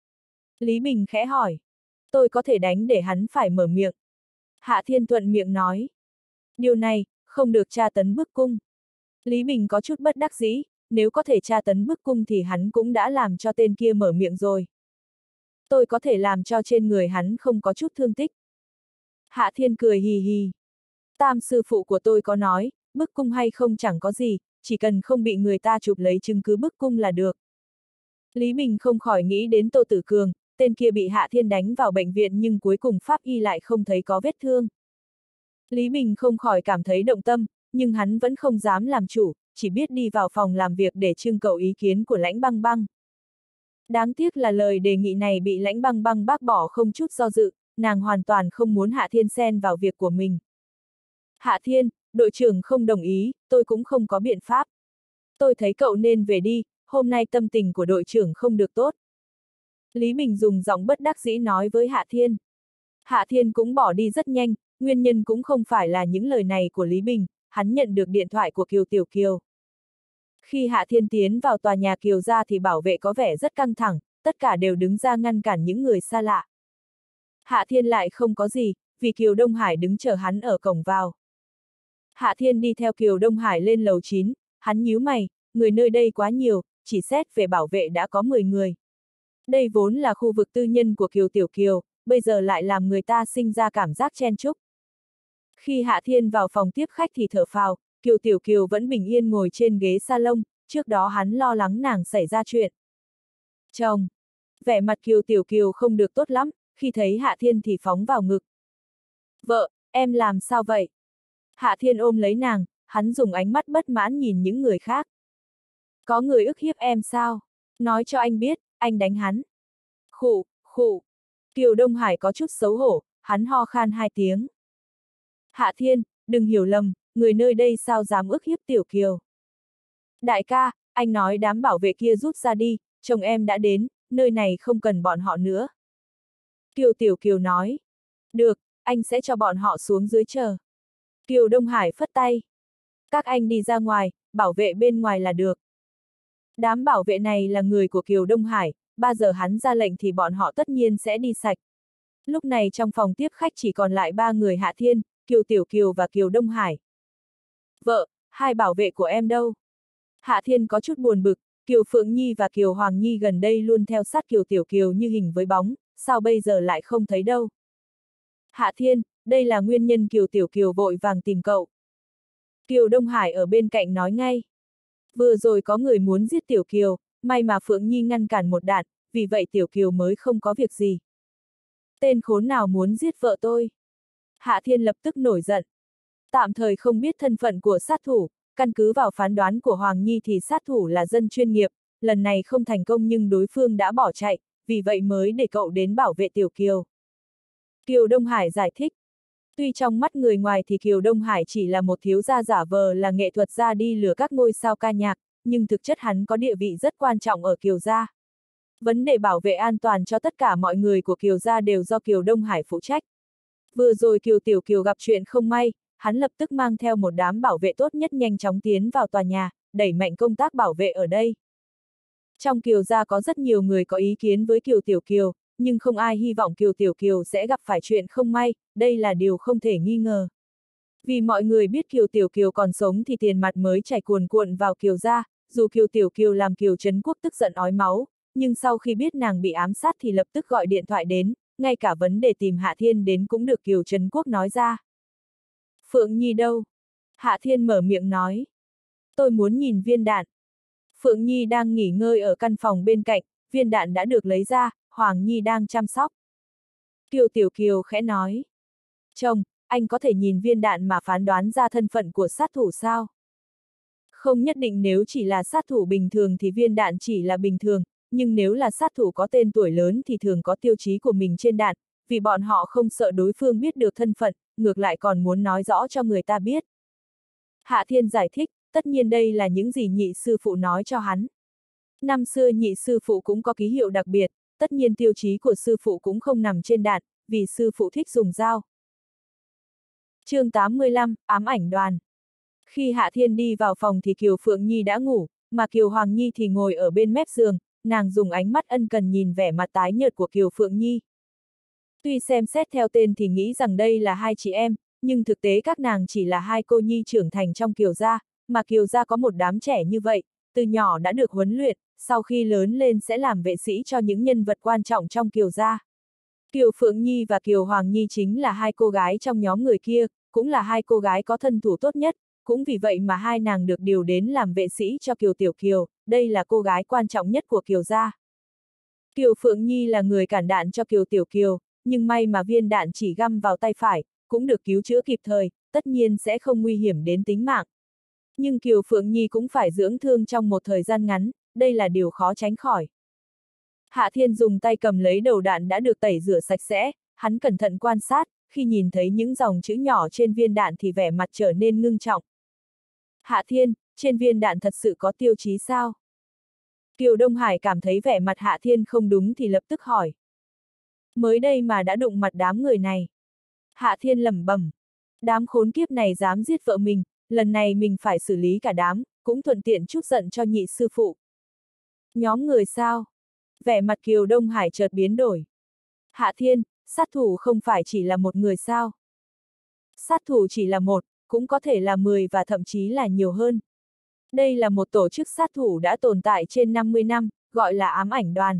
Speaker 1: Lý Bình khẽ hỏi. Tôi có thể đánh để hắn phải mở miệng. Hạ Thiên thuận miệng nói. Điều này, không được tra tấn bức cung. Lý Bình có chút bất đắc dĩ, nếu có thể tra tấn bức cung thì hắn cũng đã làm cho tên kia mở miệng rồi. Tôi có thể làm cho trên người hắn không có chút thương tích. Hạ Thiên cười hì hì. Tam sư phụ của tôi có nói, bức cung hay không chẳng có gì, chỉ cần không bị người ta chụp lấy chứng cứ bức cung là được. Lý Bình không khỏi nghĩ đến Tô Tử Cường, tên kia bị Hạ Thiên đánh vào bệnh viện nhưng cuối cùng pháp y lại không thấy có vết thương. Lý Bình không khỏi cảm thấy động tâm, nhưng hắn vẫn không dám làm chủ, chỉ biết đi vào phòng làm việc để trưng cầu ý kiến của Lãnh Băng Băng. Đáng tiếc là lời đề nghị này bị Lãnh Băng Băng bác bỏ không chút do dự, nàng hoàn toàn không muốn Hạ Thiên xen vào việc của mình. Hạ Thiên, đội trưởng không đồng ý, tôi cũng không có biện pháp. Tôi thấy cậu nên về đi, hôm nay tâm tình của đội trưởng không được tốt. Lý Bình dùng giọng bất đắc dĩ nói với Hạ Thiên. Hạ Thiên cũng bỏ đi rất nhanh, nguyên nhân cũng không phải là những lời này của Lý Bình, hắn nhận được điện thoại của Kiều Tiểu Kiều. Khi Hạ Thiên tiến vào tòa nhà Kiều gia thì bảo vệ có vẻ rất căng thẳng, tất cả đều đứng ra ngăn cản những người xa lạ. Hạ Thiên lại không có gì, vì Kiều Đông Hải đứng chờ hắn ở cổng vào. Hạ Thiên đi theo Kiều Đông Hải lên lầu chín, hắn nhíu mày, người nơi đây quá nhiều, chỉ xét về bảo vệ đã có mười người. Đây vốn là khu vực tư nhân của Kiều Tiểu Kiều, bây giờ lại làm người ta sinh ra cảm giác chen chúc. Khi Hạ Thiên vào phòng tiếp khách thì thở phào, Kiều Tiểu Kiều vẫn bình yên ngồi trên ghế salon, trước đó hắn lo lắng nàng xảy ra chuyện. Chồng! Vẻ mặt Kiều Tiểu Kiều không được tốt lắm, khi thấy Hạ Thiên thì phóng vào ngực. Vợ, em làm sao vậy? Hạ Thiên ôm lấy nàng, hắn dùng ánh mắt bất mãn nhìn những người khác. Có người ức hiếp em sao? Nói cho anh biết, anh đánh hắn. Khụ, khụ. Kiều Đông Hải có chút xấu hổ, hắn ho khan hai tiếng. Hạ Thiên, đừng hiểu lầm, người nơi đây sao dám ức hiếp Tiểu Kiều. Đại ca, anh nói đám bảo vệ kia rút ra đi, chồng em đã đến, nơi này không cần bọn họ nữa. Kiều Tiểu Kiều nói. Được, anh sẽ cho bọn họ xuống dưới chờ. Kiều Đông Hải phất tay. Các anh đi ra ngoài, bảo vệ bên ngoài là được. Đám bảo vệ này là người của Kiều Đông Hải, ba giờ hắn ra lệnh thì bọn họ tất nhiên sẽ đi sạch. Lúc này trong phòng tiếp khách chỉ còn lại ba người Hạ Thiên, Kiều Tiểu Kiều và Kiều Đông Hải. Vợ, hai bảo vệ của em đâu? Hạ Thiên có chút buồn bực, Kiều Phượng Nhi và Kiều Hoàng Nhi gần đây luôn theo sát Kiều Tiểu Kiều như hình với bóng, sao bây giờ lại không thấy đâu? Hạ Thiên, đây là nguyên nhân Kiều Tiểu Kiều vội vàng tìm cậu. Kiều Đông Hải ở bên cạnh nói ngay. Vừa rồi có người muốn giết Tiểu Kiều, may mà Phượng Nhi ngăn cản một đạn, vì vậy Tiểu Kiều mới không có việc gì. Tên khốn nào muốn giết vợ tôi? Hạ Thiên lập tức nổi giận. Tạm thời không biết thân phận của sát thủ, căn cứ vào phán đoán của Hoàng Nhi thì sát thủ là dân chuyên nghiệp, lần này không thành công nhưng đối phương đã bỏ chạy, vì vậy mới để cậu đến bảo vệ Tiểu Kiều. Kiều Đông Hải giải thích. Tuy trong mắt người ngoài thì Kiều Đông Hải chỉ là một thiếu gia giả vờ là nghệ thuật gia đi lừa các ngôi sao ca nhạc, nhưng thực chất hắn có địa vị rất quan trọng ở Kiều gia. Vấn đề bảo vệ an toàn cho tất cả mọi người của Kiều gia đều do Kiều Đông Hải phụ trách. Vừa rồi Kiều Tiểu Kiều gặp chuyện không may, hắn lập tức mang theo một đám bảo vệ tốt nhất nhanh chóng tiến vào tòa nhà, đẩy mạnh công tác bảo vệ ở đây. Trong Kiều gia có rất nhiều người có ý kiến với Kiều Tiểu Kiều, nhưng không ai hy vọng Kiều Tiểu Kiều sẽ gặp phải chuyện không may, đây là điều không thể nghi ngờ. Vì mọi người biết Kiều Tiểu Kiều còn sống thì tiền mặt mới chảy cuồn cuộn vào Kiều gia, dù Kiều Tiểu Kiều làm Kiều Trấn Quốc tức giận ói máu, nhưng sau khi biết nàng bị ám sát thì lập tức gọi điện thoại đến, ngay cả vấn đề tìm Hạ Thiên đến cũng được Kiều Trấn Quốc nói ra. Phượng Nhi đâu? Hạ Thiên mở miệng nói. Tôi muốn nhìn viên đạn. Phượng Nhi đang nghỉ ngơi ở căn phòng bên cạnh, viên đạn đã được lấy ra, Hoàng Nhi đang chăm sóc. Kiều Tiểu Kiều khẽ nói. Chồng, anh có thể nhìn viên đạn mà phán đoán ra thân phận của sát thủ sao? Không nhất định nếu chỉ là sát thủ bình thường thì viên đạn chỉ là bình thường, nhưng nếu là sát thủ có tên tuổi lớn thì thường có tiêu chí của mình trên đạn, vì bọn họ không sợ đối phương biết được thân phận, ngược lại còn muốn nói rõ cho người ta biết. Hạ Thiên giải thích, tất nhiên đây là những gì nhị sư phụ nói cho hắn. Năm xưa nhị sư phụ cũng có ký hiệu đặc biệt, tất nhiên tiêu chí của sư phụ cũng không nằm trên đạn, vì sư phụ thích dùng dao. Chương tám mươi lăm, ám ảnh đoàn. Khi Hạ Thiên đi vào phòng thì Kiều Phượng Nhi đã ngủ, mà Kiều Hoàng Nhi thì ngồi ở bên mép giường, nàng dùng ánh mắt ân cần nhìn vẻ mặt tái nhợt của Kiều Phượng Nhi. Tuy xem xét theo tên thì nghĩ rằng đây là hai chị em, nhưng thực tế các nàng chỉ là hai cô nhi trưởng thành trong Kiều gia, mà Kiều gia có một đám trẻ như vậy, từ nhỏ đã được huấn luyện, sau khi lớn lên sẽ làm vệ sĩ cho những nhân vật quan trọng trong Kiều gia. Kiều Phượng Nhi và Kiều Hoàng Nhi chính là hai cô gái trong nhóm người kia, cũng là hai cô gái có thân thủ tốt nhất, cũng vì vậy mà hai nàng được điều đến làm vệ sĩ cho Kiều Tiểu Kiều, đây là cô gái quan trọng nhất của Kiều gia. Kiều Phượng Nhi là người cản đạn cho Kiều Tiểu Kiều, nhưng may mà viên đạn chỉ găm vào tay phải, cũng được cứu chữa kịp thời, tất nhiên sẽ không nguy hiểm đến tính mạng. Nhưng Kiều Phượng Nhi cũng phải dưỡng thương trong một thời gian ngắn, đây là điều khó tránh khỏi. Hạ Thiên dùng tay cầm lấy đầu đạn đã được tẩy rửa sạch sẽ, hắn cẩn thận quan sát, khi nhìn thấy những dòng chữ nhỏ trên viên đạn thì vẻ mặt trở nên ngưng trọng. Hạ Thiên, trên viên đạn thật sự có tiêu chí sao? Kiều Đông Hải cảm thấy vẻ mặt Hạ Thiên không đúng thì lập tức hỏi. Mới đây mà đã đụng mặt đám người này. Hạ Thiên lẩm bẩm. Đám khốn kiếp này dám giết vợ mình, lần này mình phải xử lý cả đám, cũng thuận tiện chút giận cho nhị sư phụ. Nhóm người sao? Vẻ mặt Kiều Đông Hải chợt biến đổi. Hạ Thiên, sát thủ không phải chỉ là một người sao? Sát thủ chỉ là một, cũng có thể là mười và thậm chí là nhiều hơn. Đây là một tổ chức sát thủ đã tồn tại trên năm mươi năm, gọi là ám ảnh đoàn.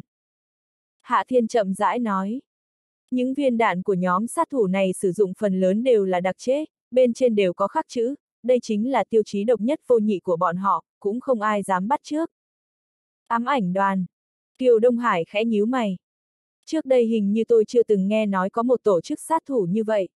Speaker 1: Hạ Thiên chậm rãi nói. Những viên đạn của nhóm sát thủ này sử dụng phần lớn đều là đặc chế, bên trên đều có khắc chữ, đây chính là tiêu chí độc nhất vô nhị của bọn họ, cũng không ai dám bắt chước. Ám ảnh đoàn. Kiều Đông Hải khẽ nhíu mày. Trước đây hình như tôi chưa từng nghe nói có một tổ chức sát thủ như vậy.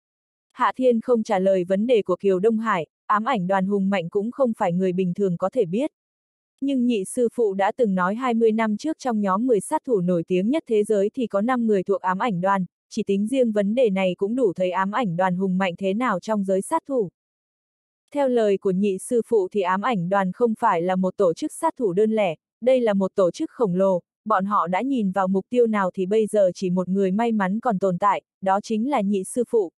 Speaker 1: Hạ Thiên không trả lời vấn đề của Kiều Đông Hải, ám ảnh đoàn hùng mạnh cũng không phải người bình thường có thể biết. Nhưng nhị sư phụ đã từng nói hai mươi năm trước trong nhóm mười sát thủ nổi tiếng nhất thế giới thì có năm người thuộc ám ảnh đoàn, chỉ tính riêng vấn đề này cũng đủ thấy ám ảnh đoàn hùng mạnh thế nào trong giới sát thủ. Theo lời của nhị sư phụ thì ám ảnh đoàn không phải là một tổ chức sát thủ đơn lẻ, đây là một tổ chức khổng lồ, bọn họ đã nhìn vào mục tiêu nào thì bây giờ chỉ một người may mắn còn tồn tại, đó chính là nhị sư phụ.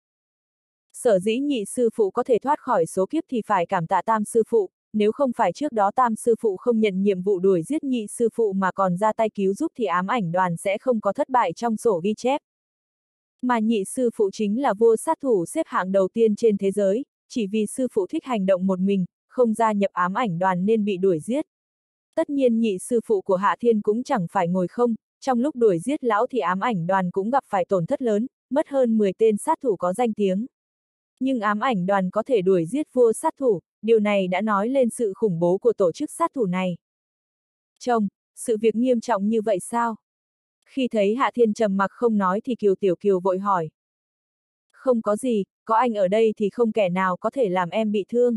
Speaker 1: Sở dĩ nhị sư phụ có thể thoát khỏi số kiếp thì phải cảm tạ tam sư phụ, nếu không phải trước đó tam sư phụ không nhận nhiệm vụ đuổi giết nhị sư phụ mà còn ra tay cứu giúp thì ám ảnh đoàn sẽ không có thất bại trong sổ ghi chép. Mà nhị sư phụ chính là vua sát thủ xếp hạng đầu tiên trên thế giới, chỉ vì sư phụ thích hành động một mình, không gia nhập ám ảnh đoàn nên bị đuổi giết. Tất nhiên nhị sư phụ của Hạ Thiên cũng chẳng phải ngồi không, trong lúc đuổi giết lão thì ám ảnh đoàn cũng gặp phải tổn thất lớn, mất hơn mười tên sát thủ có danh tiếng. Nhưng ám ảnh đoàn có thể đuổi giết vua sát thủ, điều này đã nói lên sự khủng bố của tổ chức sát thủ này. Chồng, sự việc nghiêm trọng như vậy sao? Khi thấy Hạ Thiên trầm mặc không nói thì Kiều Tiểu Kiều vội hỏi. Không có gì, có anh ở đây thì không kẻ nào có thể làm em bị thương.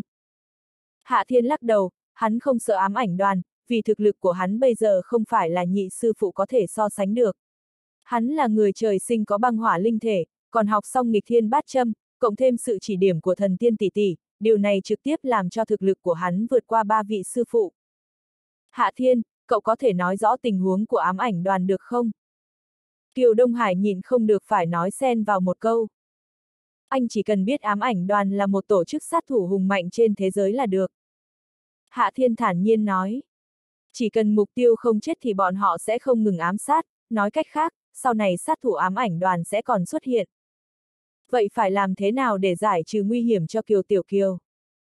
Speaker 1: Hạ Thiên lắc đầu, hắn không sợ ám ảnh đoàn, vì thực lực của hắn bây giờ không phải là nhị sư phụ có thể so sánh được. Hắn là người trời sinh có băng hỏa linh thể, còn học xong nghịch thiên bát châm, cộng thêm sự chỉ điểm của thần tiên tỷ tỷ, điều này trực tiếp làm cho thực lực của hắn vượt qua ba vị sư phụ. Hạ Thiên, cậu có thể nói rõ tình huống của ám ảnh đoàn được không? Kiều Đông Hải nhìn không được phải nói xen vào một câu. Anh chỉ cần biết ám ảnh đoàn là một tổ chức sát thủ hùng mạnh trên thế giới là được. Hạ Thiên thản nhiên nói. Chỉ cần mục tiêu không chết thì bọn họ sẽ không ngừng ám sát, nói cách khác, sau này sát thủ ám ảnh đoàn sẽ còn xuất hiện. Vậy phải làm thế nào để giải trừ nguy hiểm cho Kiều Tiểu Kiều?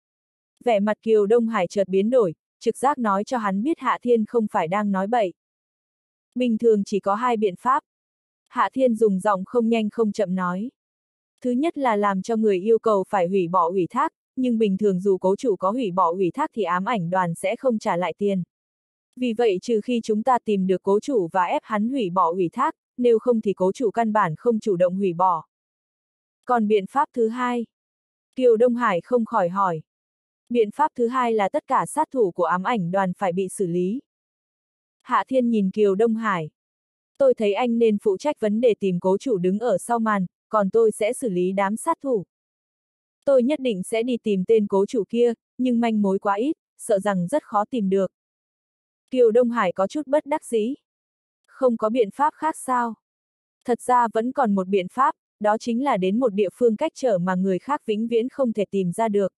Speaker 1: Vẻ mặt Kiều Đông Hải chợt biến đổi, trực giác nói cho hắn biết Hạ Thiên không phải đang nói bậy. Bình thường chỉ có hai biện pháp. Hạ Thiên dùng giọng không nhanh không chậm nói. Thứ nhất là làm cho người yêu cầu phải hủy bỏ ủy thác, nhưng bình thường dù cố chủ có hủy bỏ ủy thác thì ám ảnh đoàn sẽ không trả lại tiền. Vì vậy trừ khi chúng ta tìm được cố chủ và ép hắn hủy bỏ ủy thác, nếu không thì cố chủ căn bản không chủ động hủy bỏ. Còn biện pháp thứ hai? Kiều Đông Hải không khỏi hỏi. Biện pháp thứ hai là tất cả sát thủ của ám ảnh đoàn phải bị xử lý. Hạ Thiên nhìn Kiều Đông Hải. Tôi thấy anh nên phụ trách vấn đề tìm cố chủ đứng ở sau màn, còn tôi sẽ xử lý đám sát thủ. Tôi nhất định sẽ đi tìm tên cố chủ kia, nhưng manh mối quá ít, sợ rằng rất khó tìm được. Kiều Đông Hải có chút bất đắc dĩ. Không có biện pháp khác sao? Thật ra vẫn còn một biện pháp, đó chính là đến một địa phương cách trở mà người khác vĩnh viễn không thể tìm ra được.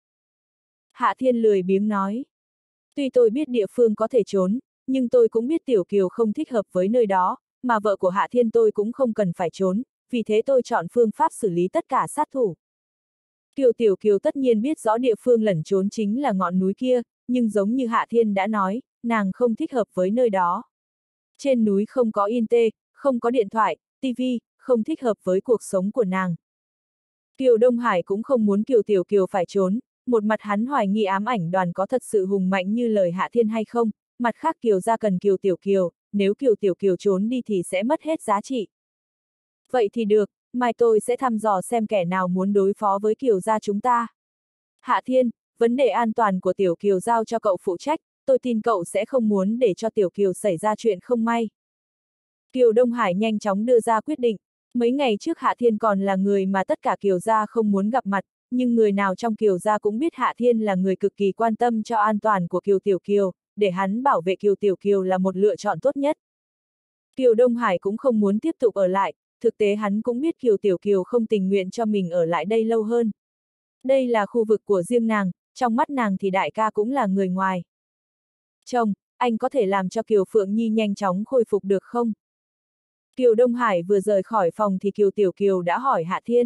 Speaker 1: Hạ Thiên lười biếng nói. Tuy tôi biết địa phương có thể trốn, nhưng tôi cũng biết Tiểu Kiều không thích hợp với nơi đó, mà vợ của Hạ Thiên tôi cũng không cần phải trốn, vì thế tôi chọn phương pháp xử lý tất cả sát thủ. Kiều Tiểu Kiều tất nhiên biết rõ địa phương lẩn trốn chính là ngọn núi kia, nhưng giống như Hạ Thiên đã nói, nàng không thích hợp với nơi đó. Trên núi không có in tê, không có điện thoại, tivi, không thích hợp với cuộc sống của nàng. Kiều Đông Hải cũng không muốn Kiều Tiểu Kiều phải trốn, một mặt hắn hoài nghi ám ảnh đoàn có thật sự hùng mạnh như lời Hạ Thiên hay không, mặt khác Kiều gia cần Kiều Tiểu Kiều, nếu Kiều Tiểu Kiều trốn đi thì sẽ mất hết giá trị. Vậy thì được, mai tôi sẽ thăm dò xem kẻ nào muốn đối phó với Kiều gia chúng ta. Hạ Thiên, vấn đề an toàn của Tiểu Kiều giao cho cậu phụ trách, tôi tin cậu sẽ không muốn để cho Tiểu Kiều xảy ra chuyện không may. Kiều Đông Hải nhanh chóng đưa ra quyết định, mấy ngày trước Hạ Thiên còn là người mà tất cả Kiều gia không muốn gặp mặt, nhưng người nào trong Kiều gia cũng biết Hạ Thiên là người cực kỳ quan tâm cho an toàn của Kiều Tiểu Kiều, để hắn bảo vệ Kiều Tiểu Kiều là một lựa chọn tốt nhất. Kiều Đông Hải cũng không muốn tiếp tục ở lại, thực tế hắn cũng biết Kiều Tiểu Kiều không tình nguyện cho mình ở lại đây lâu hơn. Đây là khu vực của riêng nàng, trong mắt nàng thì đại ca cũng là người ngoài. Chồng, anh có thể làm cho Kiều Phượng Nhi nhanh chóng khôi phục được không? Kiều Đông Hải vừa rời khỏi phòng thì Kiều Tiểu Kiều đã hỏi Hạ Thiên.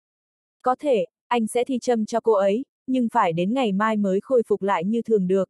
Speaker 1: Có thể, anh sẽ thi châm cho cô ấy, nhưng phải đến ngày mai mới khôi phục lại như thường được.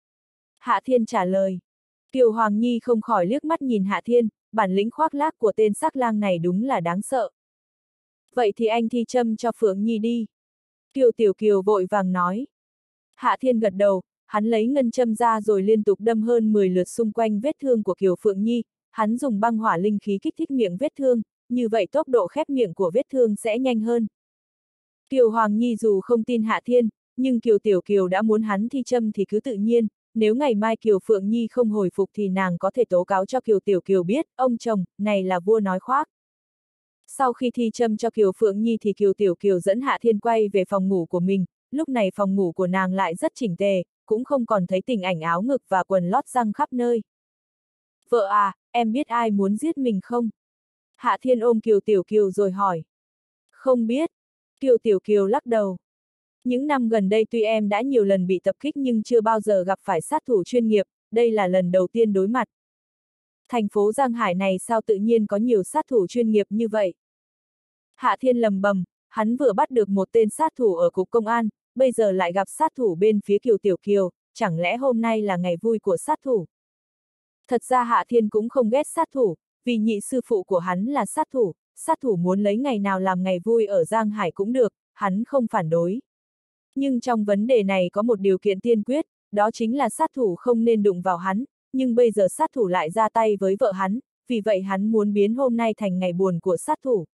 Speaker 1: Hạ Thiên trả lời. Kiều Hoàng Nhi không khỏi liếc mắt nhìn Hạ Thiên, bản lĩnh khoác lác của tên sắc lang này đúng là đáng sợ. Vậy thì anh thi châm cho Phượng Nhi đi. Kiều Tiểu Kiều vội vàng nói. Hạ Thiên gật đầu, hắn lấy ngân châm ra rồi liên tục đâm hơn mười lượt xung quanh vết thương của Kiều Phượng Nhi, hắn dùng băng hỏa linh khí kích thích miệng vết thương, như vậy tốc độ khép miệng của vết thương sẽ nhanh hơn. Kiều Hoàng Nhi dù không tin Hạ Thiên, nhưng Kiều Tiểu Kiều đã muốn hắn thi châm thì cứ tự nhiên, nếu ngày mai Kiều Phượng Nhi không hồi phục thì nàng có thể tố cáo cho Kiều Tiểu Kiều biết, ông chồng, này là vua nói khoác. Sau khi thi châm cho Kiều Phượng Nhi thì Kiều Tiểu Kiều dẫn Hạ Thiên quay về phòng ngủ của mình, lúc này phòng ngủ của nàng lại rất chỉnh tề, cũng không còn thấy tình ảnh áo ngực và quần lót răng khắp nơi. Vợ à, em biết ai muốn giết mình không? Hạ Thiên ôm Kiều Tiểu Kiều rồi hỏi. Không biết. Kiều Tiểu Kiều lắc đầu. Những năm gần đây tuy em đã nhiều lần bị tập kích nhưng chưa bao giờ gặp phải sát thủ chuyên nghiệp, đây là lần đầu tiên đối mặt. Thành phố Giang Hải này sao tự nhiên có nhiều sát thủ chuyên nghiệp như vậy? Hạ Thiên lầm bầm, hắn vừa bắt được một tên sát thủ ở cục công an, bây giờ lại gặp sát thủ bên phía Kiều Tiểu Kiều, chẳng lẽ hôm nay là ngày vui của sát thủ? Thật ra Hạ Thiên cũng không ghét sát thủ, vì nhị sư phụ của hắn là sát thủ, sát thủ muốn lấy ngày nào làm ngày vui ở Giang Hải cũng được, hắn không phản đối. Nhưng trong vấn đề này có một điều kiện tiên quyết, đó chính là sát thủ không nên đụng vào hắn, nhưng bây giờ sát thủ lại ra tay với vợ hắn, vì vậy hắn muốn biến hôm nay thành ngày buồn của sát thủ.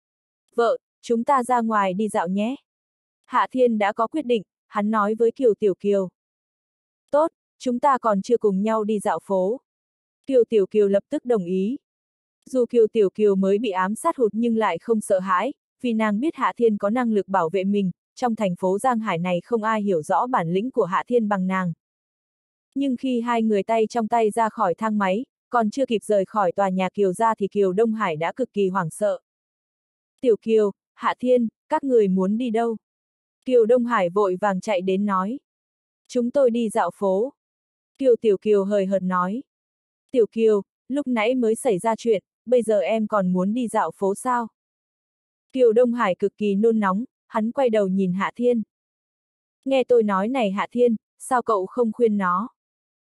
Speaker 1: Vợ, chúng ta ra ngoài đi dạo nhé. Hạ Thiên đã có quyết định, hắn nói với Kiều Tiểu Kiều. Tốt, chúng ta còn chưa cùng nhau đi dạo phố. Kiều Tiểu Kiều lập tức đồng ý. Dù Kiều Tiểu Kiều mới bị ám sát hụt nhưng lại không sợ hãi, vì nàng biết Hạ Thiên có năng lực bảo vệ mình, trong thành phố Giang Hải này không ai hiểu rõ bản lĩnh của Hạ Thiên bằng nàng. Nhưng khi hai người tay trong tay ra khỏi thang máy, còn chưa kịp rời khỏi tòa nhà Kiều gia thì Kiều Đông Hải đã cực kỳ hoảng sợ. Tiểu Kiều, Hạ Thiên, các người muốn đi đâu? Kiều Đông Hải vội vàng chạy đến nói. Chúng tôi đi dạo phố. Kiều Tiểu Kiều hời hợt nói. Tiểu Kiều, lúc nãy mới xảy ra chuyện, bây giờ em còn muốn đi dạo phố sao? Kiều Đông Hải cực kỳ nôn nóng, hắn quay đầu nhìn Hạ Thiên. Nghe tôi nói này Hạ Thiên, sao cậu không khuyên nó?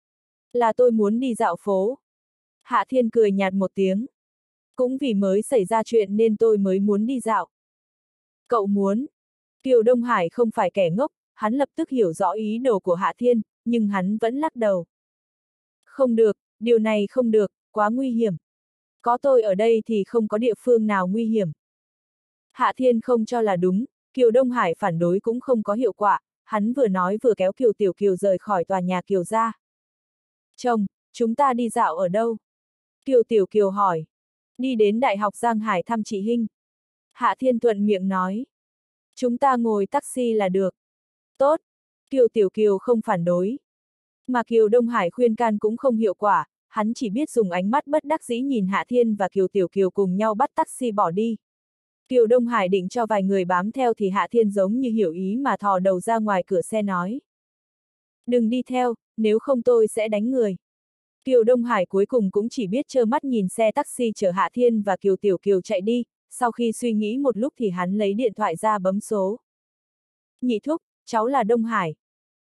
Speaker 1: Là tôi muốn đi dạo phố. Hạ Thiên cười nhạt một tiếng. Cũng vì mới xảy ra chuyện nên tôi mới muốn đi dạo. Cậu muốn? Kiều Đông Hải không phải kẻ ngốc, hắn lập tức hiểu rõ ý đồ của Hạ Thiên, nhưng hắn vẫn lắc đầu. Không được, điều này không được, quá nguy hiểm. Có tôi ở đây thì không có địa phương nào nguy hiểm. Hạ Thiên không cho là đúng, Kiều Đông Hải phản đối cũng không có hiệu quả, hắn vừa nói vừa kéo Kiều Tiểu Kiều rời khỏi tòa nhà Kiều gia. Chồng, chúng ta đi dạo ở đâu? Kiều Tiểu Kiều hỏi. Đi đến Đại học Giang Hải thăm chị Hinh. Hạ Thiên thuận miệng nói. Chúng ta ngồi taxi là được. Tốt. Kiều Tiểu Kiều không phản đối. Mà Kiều Đông Hải khuyên can cũng không hiệu quả, hắn chỉ biết dùng ánh mắt bất đắc dĩ nhìn Hạ Thiên và Kiều Tiểu Kiều cùng nhau bắt taxi bỏ đi. Kiều Đông Hải định cho vài người bám theo thì Hạ Thiên giống như hiểu ý mà thò đầu ra ngoài cửa xe nói. Đừng đi theo, nếu không tôi sẽ đánh người. Kiều Đông Hải cuối cùng cũng chỉ biết trơ mắt nhìn xe taxi chở Hạ Thiên và Kiều Tiểu Kiều chạy đi, sau khi suy nghĩ một lúc thì hắn lấy điện thoại ra bấm số. Nhị thúc, cháu là Đông Hải.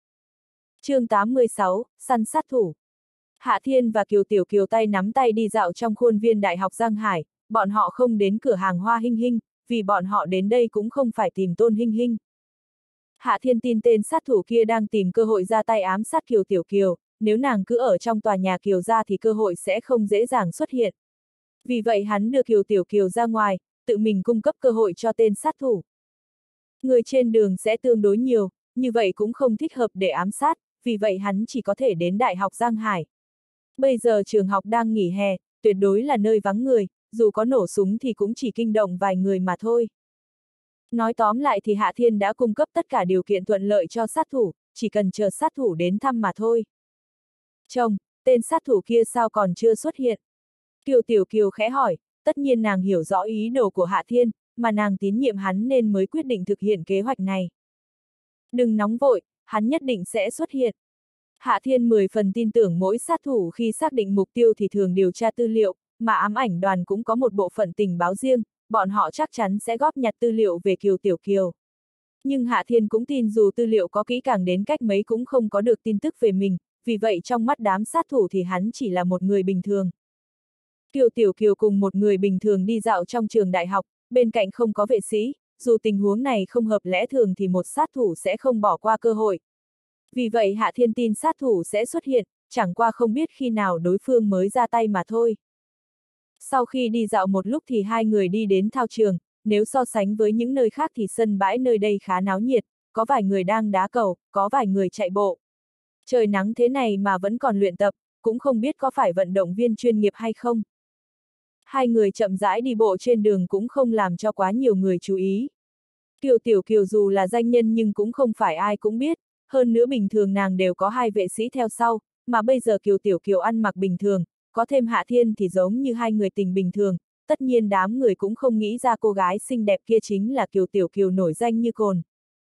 Speaker 1: chương tám mươi sáu, săn sát thủ. Hạ Thiên và Kiều Tiểu Kiều tay nắm tay đi dạo trong khuôn viên Đại học Giang Hải, bọn họ không đến cửa hàng Hoa Hinh Hinh, vì bọn họ đến đây cũng không phải tìm Tôn Hinh Hinh. Hạ Thiên tin tên sát thủ kia đang tìm cơ hội ra tay ám sát Kiều Tiểu Kiều, nếu nàng cứ ở trong tòa nhà Kiều gia thì cơ hội sẽ không dễ dàng xuất hiện. Vì vậy hắn đưa Kiều Tiểu Kiều ra ngoài, tự mình cung cấp cơ hội cho tên sát thủ. Người trên đường sẽ tương đối nhiều, như vậy cũng không thích hợp để ám sát, vì vậy hắn chỉ có thể đến Đại học Giang Hải. Bây giờ trường học đang nghỉ hè, tuyệt đối là nơi vắng người, dù có nổ súng thì cũng chỉ kinh động vài người mà thôi. Nói tóm lại thì Hạ Thiên đã cung cấp tất cả điều kiện thuận lợi cho sát thủ, chỉ cần chờ sát thủ đến thăm mà thôi. Chồng, tên sát thủ kia sao còn chưa xuất hiện? Kiều Tiểu Kiều khẽ hỏi, tất nhiên nàng hiểu rõ ý đồ của Hạ Thiên, mà nàng tín nhiệm hắn nên mới quyết định thực hiện kế hoạch này. Đừng nóng vội, hắn nhất định sẽ xuất hiện. Hạ Thiên mười phần tin tưởng mỗi sát thủ khi xác định mục tiêu thì thường điều tra tư liệu, mà ám ảnh đoàn cũng có một bộ phận tình báo riêng, bọn họ chắc chắn sẽ góp nhặt tư liệu về Kiều Tiểu Kiều. Nhưng Hạ Thiên cũng tin dù tư liệu có kỹ càng đến cách mấy cũng không có được tin tức về mình, vì vậy trong mắt đám sát thủ thì hắn chỉ là một người bình thường. Kiều Tiểu Kiều cùng một người bình thường đi dạo trong trường đại học, bên cạnh không có vệ sĩ, dù tình huống này không hợp lẽ thường thì một sát thủ sẽ không bỏ qua cơ hội. Vì vậy Hạ Thiên tin sát thủ sẽ xuất hiện, chẳng qua không biết khi nào đối phương mới ra tay mà thôi. Sau khi đi dạo một lúc thì hai người đi đến thao trường, nếu so sánh với những nơi khác thì sân bãi nơi đây khá náo nhiệt, có vài người đang đá cầu, có vài người chạy bộ. Trời nắng thế này mà vẫn còn luyện tập, cũng không biết có phải vận động viên chuyên nghiệp hay không. Hai người chậm rãi đi bộ trên đường cũng không làm cho quá nhiều người chú ý. Kiều Tiểu Kiều dù là danh nhân nhưng cũng không phải ai cũng biết, hơn nữa bình thường nàng đều có hai vệ sĩ theo sau, mà bây giờ Kiều Tiểu Kiều ăn mặc bình thường, có thêm Hạ Thiên thì giống như hai người tình bình thường, tất nhiên đám người cũng không nghĩ ra cô gái xinh đẹp kia chính là Kiều Tiểu Kiều nổi danh như cồn.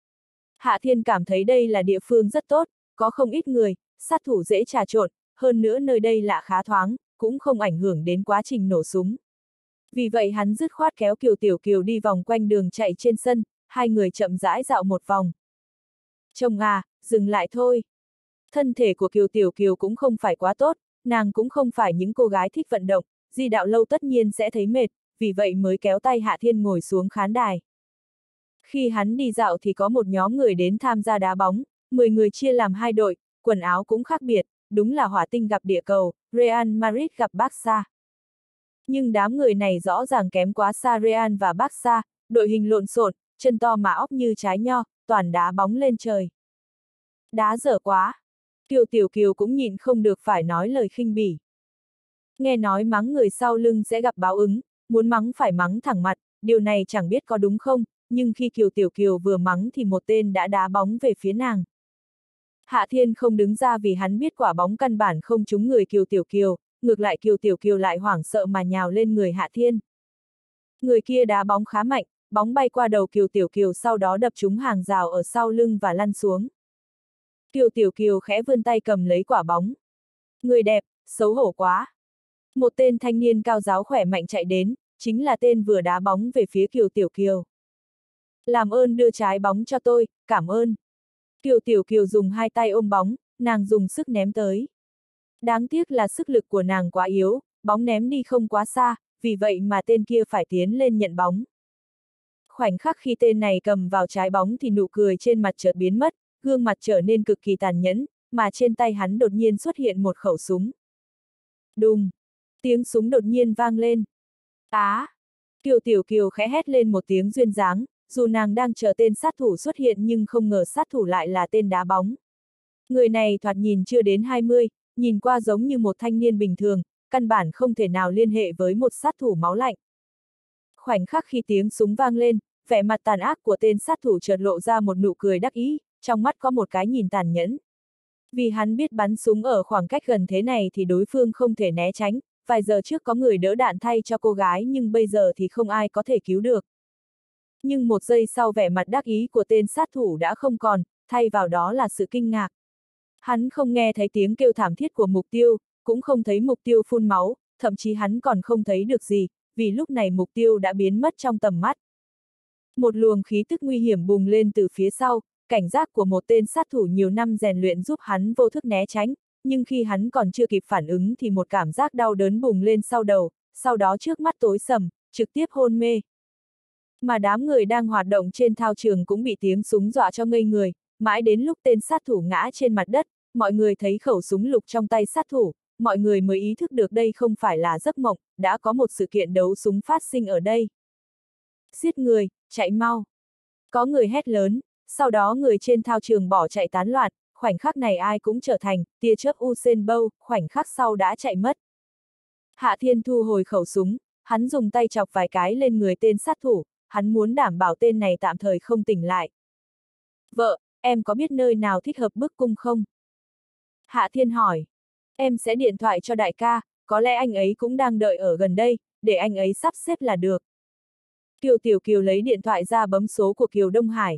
Speaker 1: Hạ Thiên cảm thấy đây là địa phương rất tốt, có không ít người, sát thủ dễ trà trộn, hơn nữa nơi đây lạ khá thoáng, cũng không ảnh hưởng đến quá trình nổ súng. Vì vậy hắn dứt khoát kéo Kiều Tiểu Kiều đi vòng quanh đường chạy trên sân, hai người chậm rãi dạo một vòng. Chồng à, dừng lại thôi. Thân thể của Kiều Tiểu Kiều cũng không phải quá tốt, nàng cũng không phải những cô gái thích vận động, đi đạo lâu tất nhiên sẽ thấy mệt, vì vậy mới kéo tay Hạ Thiên ngồi xuống khán đài. Khi hắn đi dạo thì có một nhóm người đến tham gia đá bóng, mười người chia làm hai đội, quần áo cũng khác biệt, đúng là hỏa tinh gặp địa cầu, Real Madrid gặp Barca. Nhưng đám người này rõ ràng kém quá xa Real và Barca, đội hình lộn xộn, chân to mà óc như trái nho, toàn đá bóng lên trời. Đá dở quá. Kiều Tiểu Kiều cũng nhịn không được phải nói lời khinh bỉ. Nghe nói mắng người sau lưng sẽ gặp báo ứng, muốn mắng phải mắng thẳng mặt, điều này chẳng biết có đúng không, nhưng khi Kiều Tiểu Kiều vừa mắng thì một tên đã đá bóng về phía nàng. Hạ Thiên không đứng ra vì hắn biết quả bóng căn bản không trúng người Kiều Tiểu Kiều, ngược lại Kiều Tiểu Kiều lại hoảng sợ mà nhào lên người Hạ Thiên. Người kia đá bóng khá mạnh, bóng bay qua đầu Kiều Tiểu Kiều sau đó đập trúng hàng rào ở sau lưng và lăn xuống. Kiều Tiểu Kiều khẽ vươn tay cầm lấy quả bóng. Người đẹp, xấu hổ quá. Một tên thanh niên cao ráo khỏe mạnh chạy đến, chính là tên vừa đá bóng về phía Kiều Tiểu Kiều. Làm ơn đưa trái bóng cho tôi, cảm ơn. Kiều Tiểu Kiều dùng hai tay ôm bóng, nàng dùng sức ném tới. Đáng tiếc là sức lực của nàng quá yếu, bóng ném đi không quá xa, vì vậy mà tên kia phải tiến lên nhận bóng. Khoảnh khắc khi tên này cầm vào trái bóng thì nụ cười trên mặt chợt biến mất, gương mặt trở nên cực kỳ tàn nhẫn, mà trên tay hắn đột nhiên xuất hiện một khẩu súng. Đùng! Tiếng súng đột nhiên vang lên. Á! Kiều Tiểu Kiều khẽ hét lên một tiếng duyên dáng, dù nàng đang chờ tên sát thủ xuất hiện nhưng không ngờ sát thủ lại là tên đá bóng. Người này thoạt nhìn chưa đến hai mươi, nhìn qua giống như một thanh niên bình thường, căn bản không thể nào liên hệ với một sát thủ máu lạnh. Khoảnh khắc khi tiếng súng vang lên, vẻ mặt tàn ác của tên sát thủ chợt lộ ra một nụ cười đắc ý, trong mắt có một cái nhìn tàn nhẫn. Vì hắn biết bắn súng ở khoảng cách gần thế này thì đối phương không thể né tránh, vài giờ trước có người đỡ đạn thay cho cô gái nhưng bây giờ thì không ai có thể cứu được. Nhưng một giây sau vẻ mặt đắc ý của tên sát thủ đã không còn, thay vào đó là sự kinh ngạc. Hắn không nghe thấy tiếng kêu thảm thiết của mục tiêu, cũng không thấy mục tiêu phun máu, thậm chí hắn còn không thấy được gì, vì lúc này mục tiêu đã biến mất trong tầm mắt. Một luồng khí tức nguy hiểm bùng lên từ phía sau, cảnh giác của một tên sát thủ nhiều năm rèn luyện giúp hắn vô thức né tránh, nhưng khi hắn còn chưa kịp phản ứng thì một cảm giác đau đớn bùng lên sau đầu, sau đó trước mắt tối sầm, trực tiếp hôn mê. Mà đám người đang hoạt động trên thao trường cũng bị tiếng súng dọa cho ngây người, mãi đến lúc tên sát thủ ngã trên mặt đất, mọi người thấy khẩu súng lục trong tay sát thủ, mọi người mới ý thức được đây không phải là giấc mộng, đã có một sự kiện đấu súng phát sinh ở đây. Giết người, chạy mau. Có người hét lớn, sau đó người trên thao trường bỏ chạy tán loạn, khoảnh khắc này ai cũng trở thành tia chớp Usain Bolt, khoảnh khắc sau đã chạy mất. Hạ Thiên thu hồi khẩu súng, hắn dùng tay chọc vài cái lên người tên sát thủ, hắn muốn đảm bảo tên này tạm thời không tỉnh lại. Vợ, em có biết nơi nào thích hợp bức cung không? Hạ Thiên hỏi. Em sẽ điện thoại cho đại ca, có lẽ anh ấy cũng đang đợi ở gần đây, để anh ấy sắp xếp là được. Kiều Tiểu Kiều lấy điện thoại ra bấm số của Kiều Đông Hải.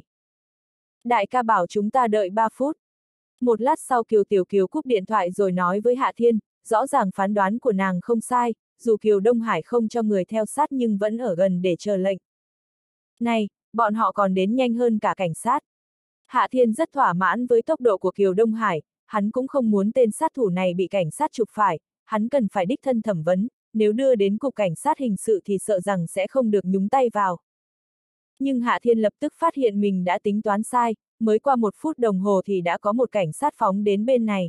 Speaker 1: Đại ca bảo chúng ta đợi ba phút. Một lát sau Kiều Tiểu Kiều cúp điện thoại rồi nói với Hạ Thiên, rõ ràng phán đoán của nàng không sai, dù Kiều Đông Hải không cho người theo sát nhưng vẫn ở gần để chờ lệnh. Này, bọn họ còn đến nhanh hơn cả cảnh sát. Hạ Thiên rất thỏa mãn với tốc độ của Kiều Đông Hải, hắn cũng không muốn tên sát thủ này bị cảnh sát chụp phải, hắn cần phải đích thân thẩm vấn, nếu đưa đến cục cảnh sát hình sự thì sợ rằng sẽ không được nhúng tay vào. Nhưng Hạ Thiên lập tức phát hiện mình đã tính toán sai, mới qua một phút đồng hồ thì đã có một cảnh sát phóng đến bên này.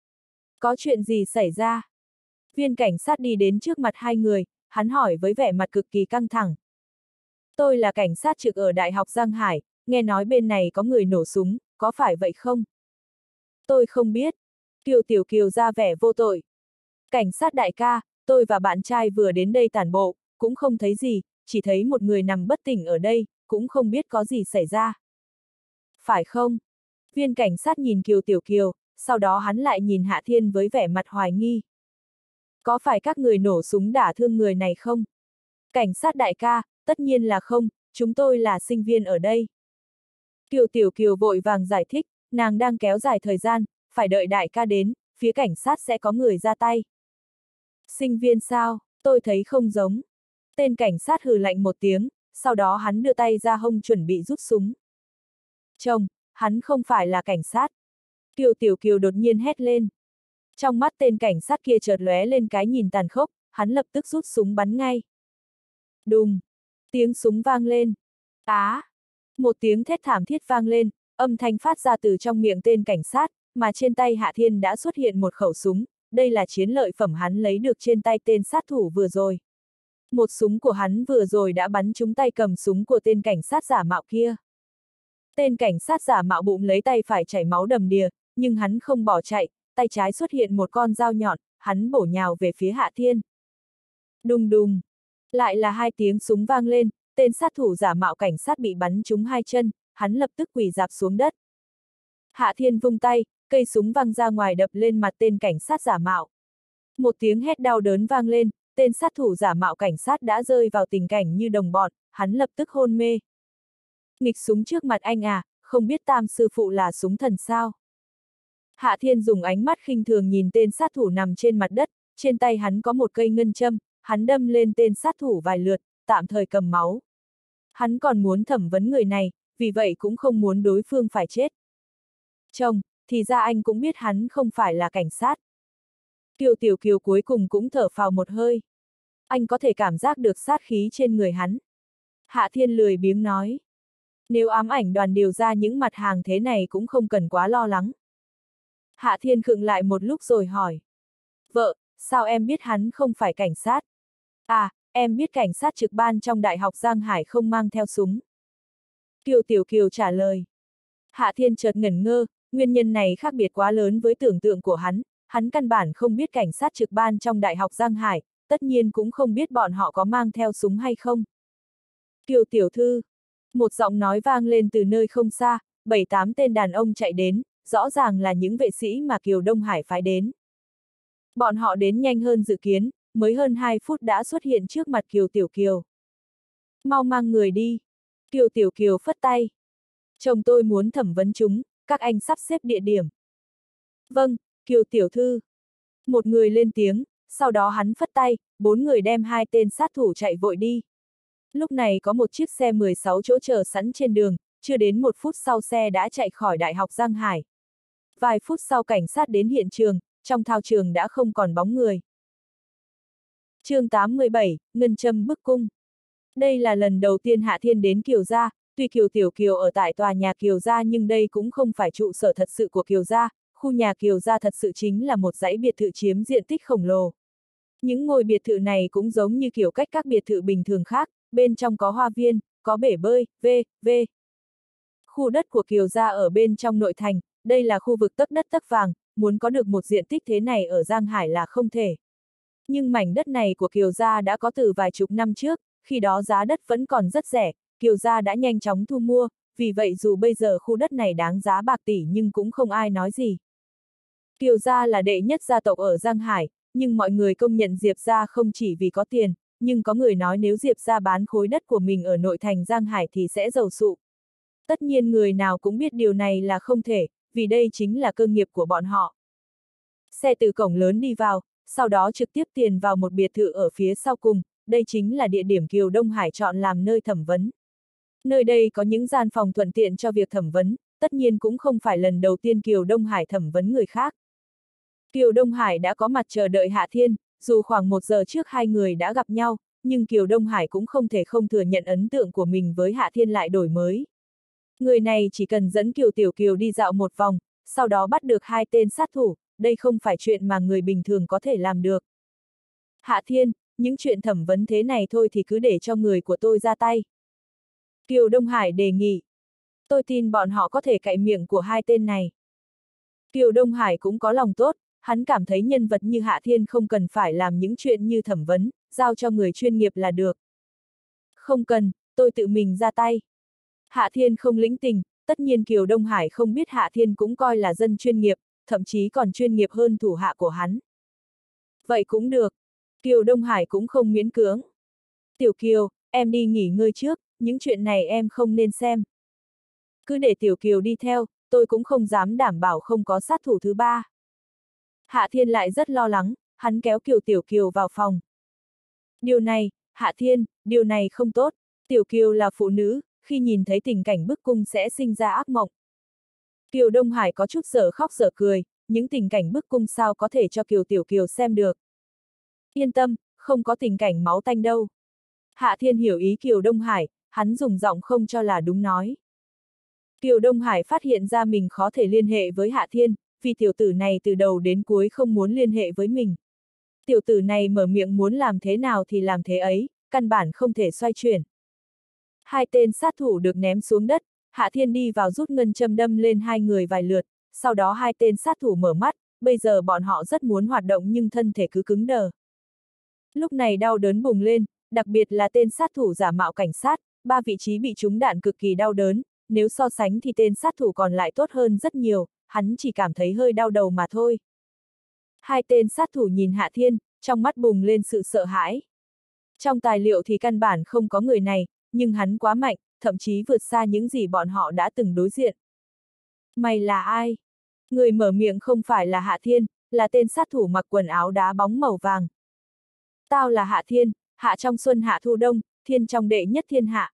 Speaker 1: Có chuyện gì xảy ra? Viên cảnh sát đi đến trước mặt hai người, hắn hỏi với vẻ mặt cực kỳ căng thẳng. Tôi là cảnh sát trực ở Đại học Giang Hải, nghe nói bên này có người nổ súng, có phải vậy không? Tôi không biết. Kiều Tiểu Kiều ra vẻ vô tội. Cảnh sát đại ca, tôi và bạn trai vừa đến đây tản bộ, cũng không thấy gì, chỉ thấy một người nằm bất tỉnh ở đây, cũng không biết có gì xảy ra. Phải không? Viên cảnh sát nhìn Kiều Tiểu Kiều, sau đó hắn lại nhìn Hạ Thiên với vẻ mặt hoài nghi. Có phải các người nổ súng đả thương người này không? Cảnh sát đại ca, tất nhiên là không, chúng tôi là sinh viên ở đây. Kiều Tiểu Kiều vội vàng giải thích, nàng đang kéo dài thời gian, phải đợi đại ca đến, phía cảnh sát sẽ có người ra tay. Sinh viên sao, tôi thấy không giống. Tên cảnh sát hừ lạnh một tiếng, sau đó hắn đưa tay ra hông chuẩn bị rút súng. Chồng, hắn không phải là cảnh sát. Kiều Tiểu Kiều đột nhiên hét lên. Trong mắt tên cảnh sát kia chợt lóe lên cái nhìn tàn khốc, hắn lập tức rút súng bắn ngay. Đùng, tiếng súng vang lên. Á, một tiếng thét thảm thiết vang lên, âm thanh phát ra từ trong miệng tên cảnh sát, mà trên tay Hạ Thiên đã xuất hiện một khẩu súng, đây là chiến lợi phẩm hắn lấy được trên tay tên sát thủ vừa rồi. Một súng của hắn vừa rồi đã bắn trúng tay cầm súng của tên cảnh sát giả mạo kia. Tên cảnh sát giả mạo bụng lấy tay phải chảy máu đầm đìa, nhưng hắn không bỏ chạy, tay trái xuất hiện một con dao nhọn, hắn bổ nhào về phía Hạ Thiên. Đùng đùng, lại là hai tiếng súng vang lên, tên sát thủ giả mạo cảnh sát bị bắn trúng hai chân, hắn lập tức quỳ rạp xuống đất. Hạ Thiên vung tay, cây súng văng ra ngoài đập lên mặt tên cảnh sát giả mạo. Một tiếng hét đau đớn vang lên, tên sát thủ giả mạo cảnh sát đã rơi vào tình cảnh như đồng bọn, hắn lập tức hôn mê. Nghịch súng trước mặt anh à, không biết Tam sư phụ là súng thần sao? Hạ Thiên dùng ánh mắt khinh thường nhìn tên sát thủ nằm trên mặt đất, trên tay hắn có một cây ngân châm, hắn đâm lên tên sát thủ vài lượt, tạm thời cầm máu. Hắn còn muốn thẩm vấn người này, vì vậy cũng không muốn đối phương phải chết. Chồng, thì ra anh cũng biết hắn không phải là cảnh sát. Kiều Tiểu Kiều cuối cùng cũng thở phào một hơi. Anh có thể cảm giác được sát khí trên người hắn. Hạ Thiên lười biếng nói. Nếu ám ảnh đoàn điều ra những mặt hàng thế này cũng không cần quá lo lắng. Hạ Thiên khựng lại một lúc rồi hỏi. Vợ, sao em biết hắn không phải cảnh sát? À, em biết cảnh sát trực ban trong Đại học Giang Hải không mang theo súng. Kiều Tiểu Kiều trả lời. Hạ Thiên chợt ngẩn ngơ, nguyên nhân này khác biệt quá lớn với tưởng tượng của hắn, hắn căn bản không biết cảnh sát trực ban trong Đại học Giang Hải, tất nhiên cũng không biết bọn họ có mang theo súng hay không. Kiều tiểu thư, một giọng nói vang lên từ nơi không xa, bảy tám tên đàn ông chạy đến, rõ ràng là những vệ sĩ mà Kiều Đông Hải phái đến. Bọn họ đến nhanh hơn dự kiến, mới hơn hai phút đã xuất hiện trước mặt Kiều Tiểu Kiều. Mau mang người đi. Kiều Tiểu Kiều phất tay. Chồng tôi muốn thẩm vấn chúng, các anh sắp xếp địa điểm. Vâng, Kiều Tiểu thư. Một người lên tiếng, sau đó hắn phất tay, bốn người đem hai tên sát thủ chạy vội đi. Lúc này có một chiếc xe mười sáu chỗ chờ sẵn trên đường, chưa đến một phút sau xe đã chạy khỏi Đại học Giang Hải. Vài phút sau cảnh sát đến hiện trường, trong thao trường đã không còn bóng người. chương tám mươi bảy, Ngân Châm bức cung. Đây là lần đầu tiên Hạ Thiên đến Kiều gia, tuy Kiều Tiểu Kiều ở tại tòa nhà Kiều gia nhưng đây cũng không phải trụ sở thật sự của Kiều gia, khu nhà Kiều gia thật sự chính là một dãy biệt thự chiếm diện tích khổng lồ. Những ngôi biệt thự này cũng giống như kiểu cách các biệt thự bình thường khác, bên trong có hoa viên, có bể bơi, vân vân. Khu đất của Kiều gia ở bên trong nội thành, đây là khu vực tấc đất tấc vàng, muốn có được một diện tích thế này ở Giang Hải là không thể. Nhưng mảnh đất này của Kiều gia đã có từ vài chục năm trước, khi đó giá đất vẫn còn rất rẻ, Kiều gia đã nhanh chóng thu mua, vì vậy dù bây giờ khu đất này đáng giá bạc tỷ nhưng cũng không ai nói gì. Kiều gia là đệ nhất gia tộc ở Giang Hải, nhưng mọi người công nhận Diệp gia không chỉ vì có tiền, nhưng có người nói nếu Diệp gia bán khối đất của mình ở nội thành Giang Hải thì sẽ giàu sụ. Tất nhiên người nào cũng biết điều này là không thể, vì đây chính là cơ nghiệp của bọn họ. Xe từ cổng lớn đi vào, sau đó trực tiếp tiền vào một biệt thự ở phía sau cùng, đây chính là địa điểm Kiều Đông Hải chọn làm nơi thẩm vấn. Nơi đây có những gian phòng thuận tiện cho việc thẩm vấn, tất nhiên cũng không phải lần đầu tiên Kiều Đông Hải thẩm vấn người khác. Kiều Đông Hải đã có mặt chờ đợi Hạ Thiên, dù khoảng một giờ trước hai người đã gặp nhau, nhưng Kiều Đông Hải cũng không thể không thừa nhận ấn tượng của mình với Hạ Thiên lại đổi mới. Người này chỉ cần dẫn Kiều Tiểu Kiều đi dạo một vòng, sau đó bắt được hai tên sát thủ, đây không phải chuyện mà người bình thường có thể làm được. Hạ Thiên, những chuyện thẩm vấn thế này thôi thì cứ để cho người của tôi ra tay. Kiều Đông Hải đề nghị. Tôi tin bọn họ có thể cạy miệng của hai tên này. Kiều Đông Hải cũng có lòng tốt, hắn cảm thấy nhân vật như Hạ Thiên không cần phải làm những chuyện như thẩm vấn, giao cho người chuyên nghiệp là được. Không cần, tôi tự mình ra tay. Hạ Thiên không lĩnh tình, tất nhiên Kiều Đông Hải không biết Hạ Thiên cũng coi là dân chuyên nghiệp, thậm chí còn chuyên nghiệp hơn thủ hạ của hắn. Vậy cũng được. Kiều Đông Hải cũng không miễn cưỡng. Tiểu Kiều, em đi nghỉ ngơi trước, những chuyện này em không nên xem. Cứ để Tiểu Kiều đi theo, tôi cũng không dám đảm bảo không có sát thủ thứ ba. Hạ Thiên lại rất lo lắng, hắn kéo Kiều Tiểu Kiều vào phòng. Điều này, Hạ Thiên, điều này không tốt. Tiểu Kiều là phụ nữ, khi nhìn thấy tình cảnh bức cung sẽ sinh ra ác mộng. Kiều Đông Hải có chút dở khóc dở cười, những tình cảnh bức cung sao có thể cho Kiều Tiểu Kiều xem được. Yên tâm, không có tình cảnh máu tanh đâu. Hạ Thiên hiểu ý Kiều Đông Hải, hắn dùng giọng không cho là đúng nói. Kiều Đông Hải phát hiện ra mình khó thể liên hệ với Hạ Thiên, vì tiểu tử này từ đầu đến cuối không muốn liên hệ với mình. Tiểu tử này mở miệng muốn làm thế nào thì làm thế ấy, căn bản không thể xoay chuyển. Hai tên sát thủ được ném xuống đất, Hạ Thiên đi vào rút ngân châm đâm lên hai người vài lượt, sau đó hai tên sát thủ mở mắt, bây giờ bọn họ rất muốn hoạt động nhưng thân thể cứ cứng đờ. Lúc này đau đớn bùng lên, đặc biệt là tên sát thủ giả mạo cảnh sát, ba vị trí bị trúng đạn cực kỳ đau đớn, nếu so sánh thì tên sát thủ còn lại tốt hơn rất nhiều, hắn chỉ cảm thấy hơi đau đầu mà thôi. Hai tên sát thủ nhìn Hạ Thiên, trong mắt bùng lên sự sợ hãi. Trong tài liệu thì căn bản không có người này, nhưng hắn quá mạnh, thậm chí vượt xa những gì bọn họ đã từng đối diện. Mày là ai? Người mở miệng không phải là Hạ Thiên, là tên sát thủ mặc quần áo đá bóng màu vàng. Tao là Hạ Thiên, Hạ trong xuân hạ thu đông, thiên trong đệ nhất thiên hạ.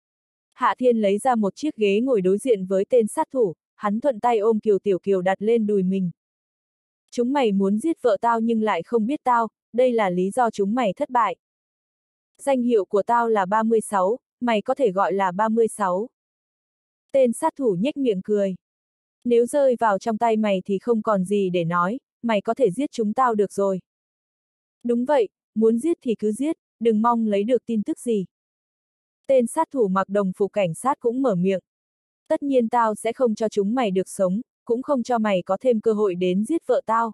Speaker 1: Hạ Thiên lấy ra một chiếc ghế ngồi đối diện với tên sát thủ, hắn thuận tay ôm Kiều Tiểu Kiều đặt lên đùi mình. Chúng mày muốn giết vợ tao nhưng lại không biết tao, đây là lý do chúng mày thất bại. Danh hiệu của tao là ba mươi sáu, mày có thể gọi là ba mươi sáu. Tên sát thủ nhếch miệng cười. Nếu rơi vào trong tay mày thì không còn gì để nói, mày có thể giết chúng tao được rồi. Đúng vậy, muốn giết thì cứ giết, đừng mong lấy được tin tức gì. Tên sát thủ mặc đồng phục cảnh sát cũng mở miệng. Tất nhiên tao sẽ không cho chúng mày được sống, cũng không cho mày có thêm cơ hội đến giết vợ tao.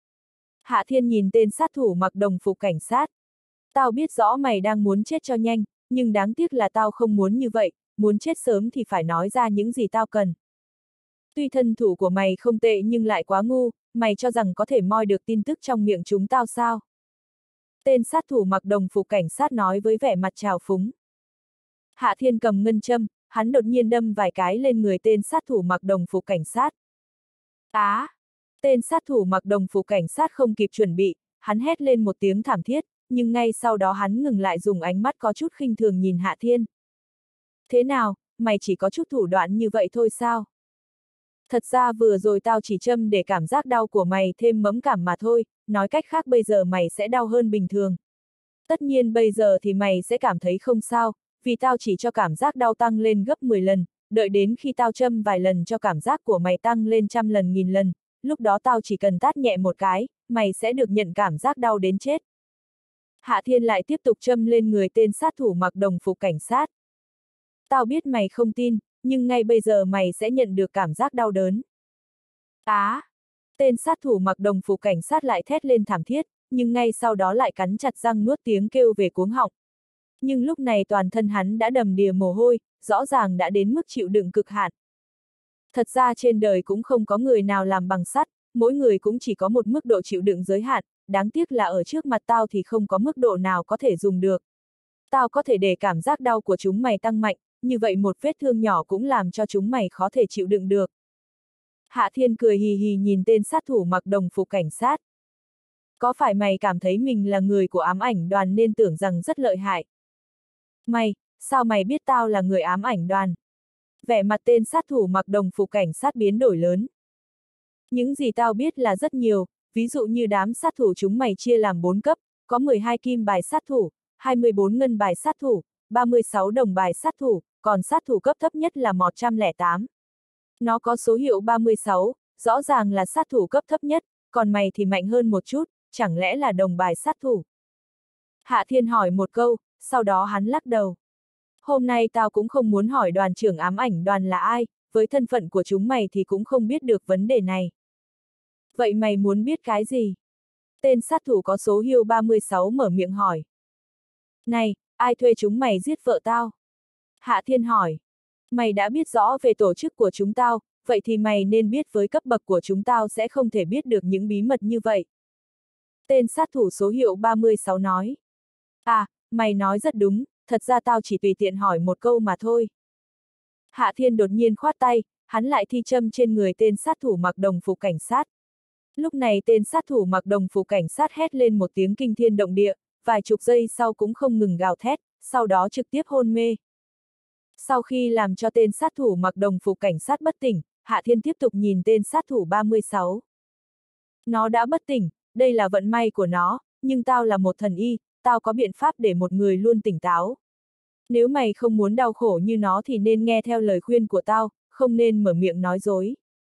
Speaker 1: Hạ Thiên nhìn tên sát thủ mặc đồng phục cảnh sát. Tao biết rõ mày đang muốn chết cho nhanh, nhưng đáng tiếc là tao không muốn như vậy, muốn chết sớm thì phải nói ra những gì tao cần. Tuy thân thủ của mày không tệ nhưng lại quá ngu, mày cho rằng có thể moi được tin tức trong miệng chúng tao sao? Tên sát thủ mặc đồng phục cảnh sát nói với vẻ mặt trào phúng. Hạ Thiên cầm ngân châm, hắn đột nhiên đâm vài cái lên người tên sát thủ mặc đồng phục cảnh sát. Á! À, tên sát thủ mặc đồng phục cảnh sát không kịp chuẩn bị, hắn hét lên một tiếng thảm thiết, nhưng ngay sau đó hắn ngừng lại dùng ánh mắt có chút khinh thường nhìn Hạ Thiên. Thế nào, mày chỉ có chút thủ đoạn như vậy thôi sao? Thật ra vừa rồi tao chỉ châm để cảm giác đau của mày thêm mẫn cảm mà thôi, nói cách khác bây giờ mày sẽ đau hơn bình thường. Tất nhiên bây giờ thì mày sẽ cảm thấy không sao, vì tao chỉ cho cảm giác đau tăng lên gấp mười lần, đợi đến khi tao châm vài lần cho cảm giác của mày tăng lên trăm lần nghìn lần, lúc đó tao chỉ cần tát nhẹ một cái, mày sẽ được nhận cảm giác đau đến chết. Hạ Thiên lại tiếp tục châm lên người tên sát thủ mặc đồng phục cảnh sát. Tao biết mày không tin, nhưng ngay bây giờ mày sẽ nhận được cảm giác đau đớn. Á! À, tên sát thủ mặc đồng phục cảnh sát lại thét lên thảm thiết, nhưng ngay sau đó lại cắn chặt răng nuốt tiếng kêu về cuống họng. Nhưng lúc này toàn thân hắn đã đầm đìa mồ hôi, rõ ràng đã đến mức chịu đựng cực hạn. Thật ra trên đời cũng không có người nào làm bằng sắt, mỗi người cũng chỉ có một mức độ chịu đựng giới hạn, đáng tiếc là ở trước mặt tao thì không có mức độ nào có thể dùng được. Tao có thể để cảm giác đau của chúng mày tăng mạnh, như vậy một vết thương nhỏ cũng làm cho chúng mày khó thể chịu đựng được. Hạ Thiên cười hì hì nhìn tên sát thủ mặc đồng phục cảnh sát. Có phải mày cảm thấy mình là người của ám ảnh đoàn nên tưởng rằng rất lợi hại? Mày, sao mày biết tao là người ám ảnh đoàn? Vẻ mặt tên sát thủ mặc đồng phục cảnh sát biến đổi lớn. Những gì tao biết là rất nhiều, ví dụ như đám sát thủ chúng mày chia làm bốn cấp, có mười hai kim bài sát thủ, hai mươi bốn ngân bài sát thủ, ba mươi sáu đồng bài sát thủ, còn sát thủ cấp thấp nhất là một trăm lẻ tám. Nó có số hiệu ba mươi sáu, rõ ràng là sát thủ cấp thấp nhất, còn mày thì mạnh hơn một chút, chẳng lẽ là đồng bài sát thủ? Hạ Thiên hỏi một câu, sau đó hắn lắc đầu. Hôm nay tao cũng không muốn hỏi đoàn trưởng ám ảnh đoàn là ai, với thân phận của chúng mày thì cũng không biết được vấn đề này. Vậy mày muốn biết cái gì? Tên sát thủ có số hiệu ba mươi sáu mở miệng hỏi. Này, ai thuê chúng mày giết vợ tao? Hạ Thiên hỏi. Mày đã biết rõ về tổ chức của chúng tao, vậy thì mày nên biết với cấp bậc của chúng tao sẽ không thể biết được những bí mật như vậy. Tên sát thủ số hiệu ba mươi sáu nói. À, mày nói rất đúng, thật ra tao chỉ tùy tiện hỏi một câu mà thôi. Hạ Thiên đột nhiên khoát tay, hắn lại thi châm trên người tên sát thủ mặc đồng phục cảnh sát. Lúc này tên sát thủ mặc đồng phục cảnh sát hét lên một tiếng kinh thiên động địa, vài chục giây sau cũng không ngừng gào thét, sau đó trực tiếp hôn mê. Sau khi làm cho tên sát thủ mặc đồng phục cảnh sát bất tỉnh, Hạ Thiên tiếp tục nhìn tên sát thủ ba mươi sáu. Nó đã bất tỉnh, đây là vận may của nó, nhưng tao là một thần y, tao có biện pháp để một người luôn tỉnh táo. Nếu mày không muốn đau khổ như nó thì nên nghe theo lời khuyên của tao, không nên mở miệng nói dối.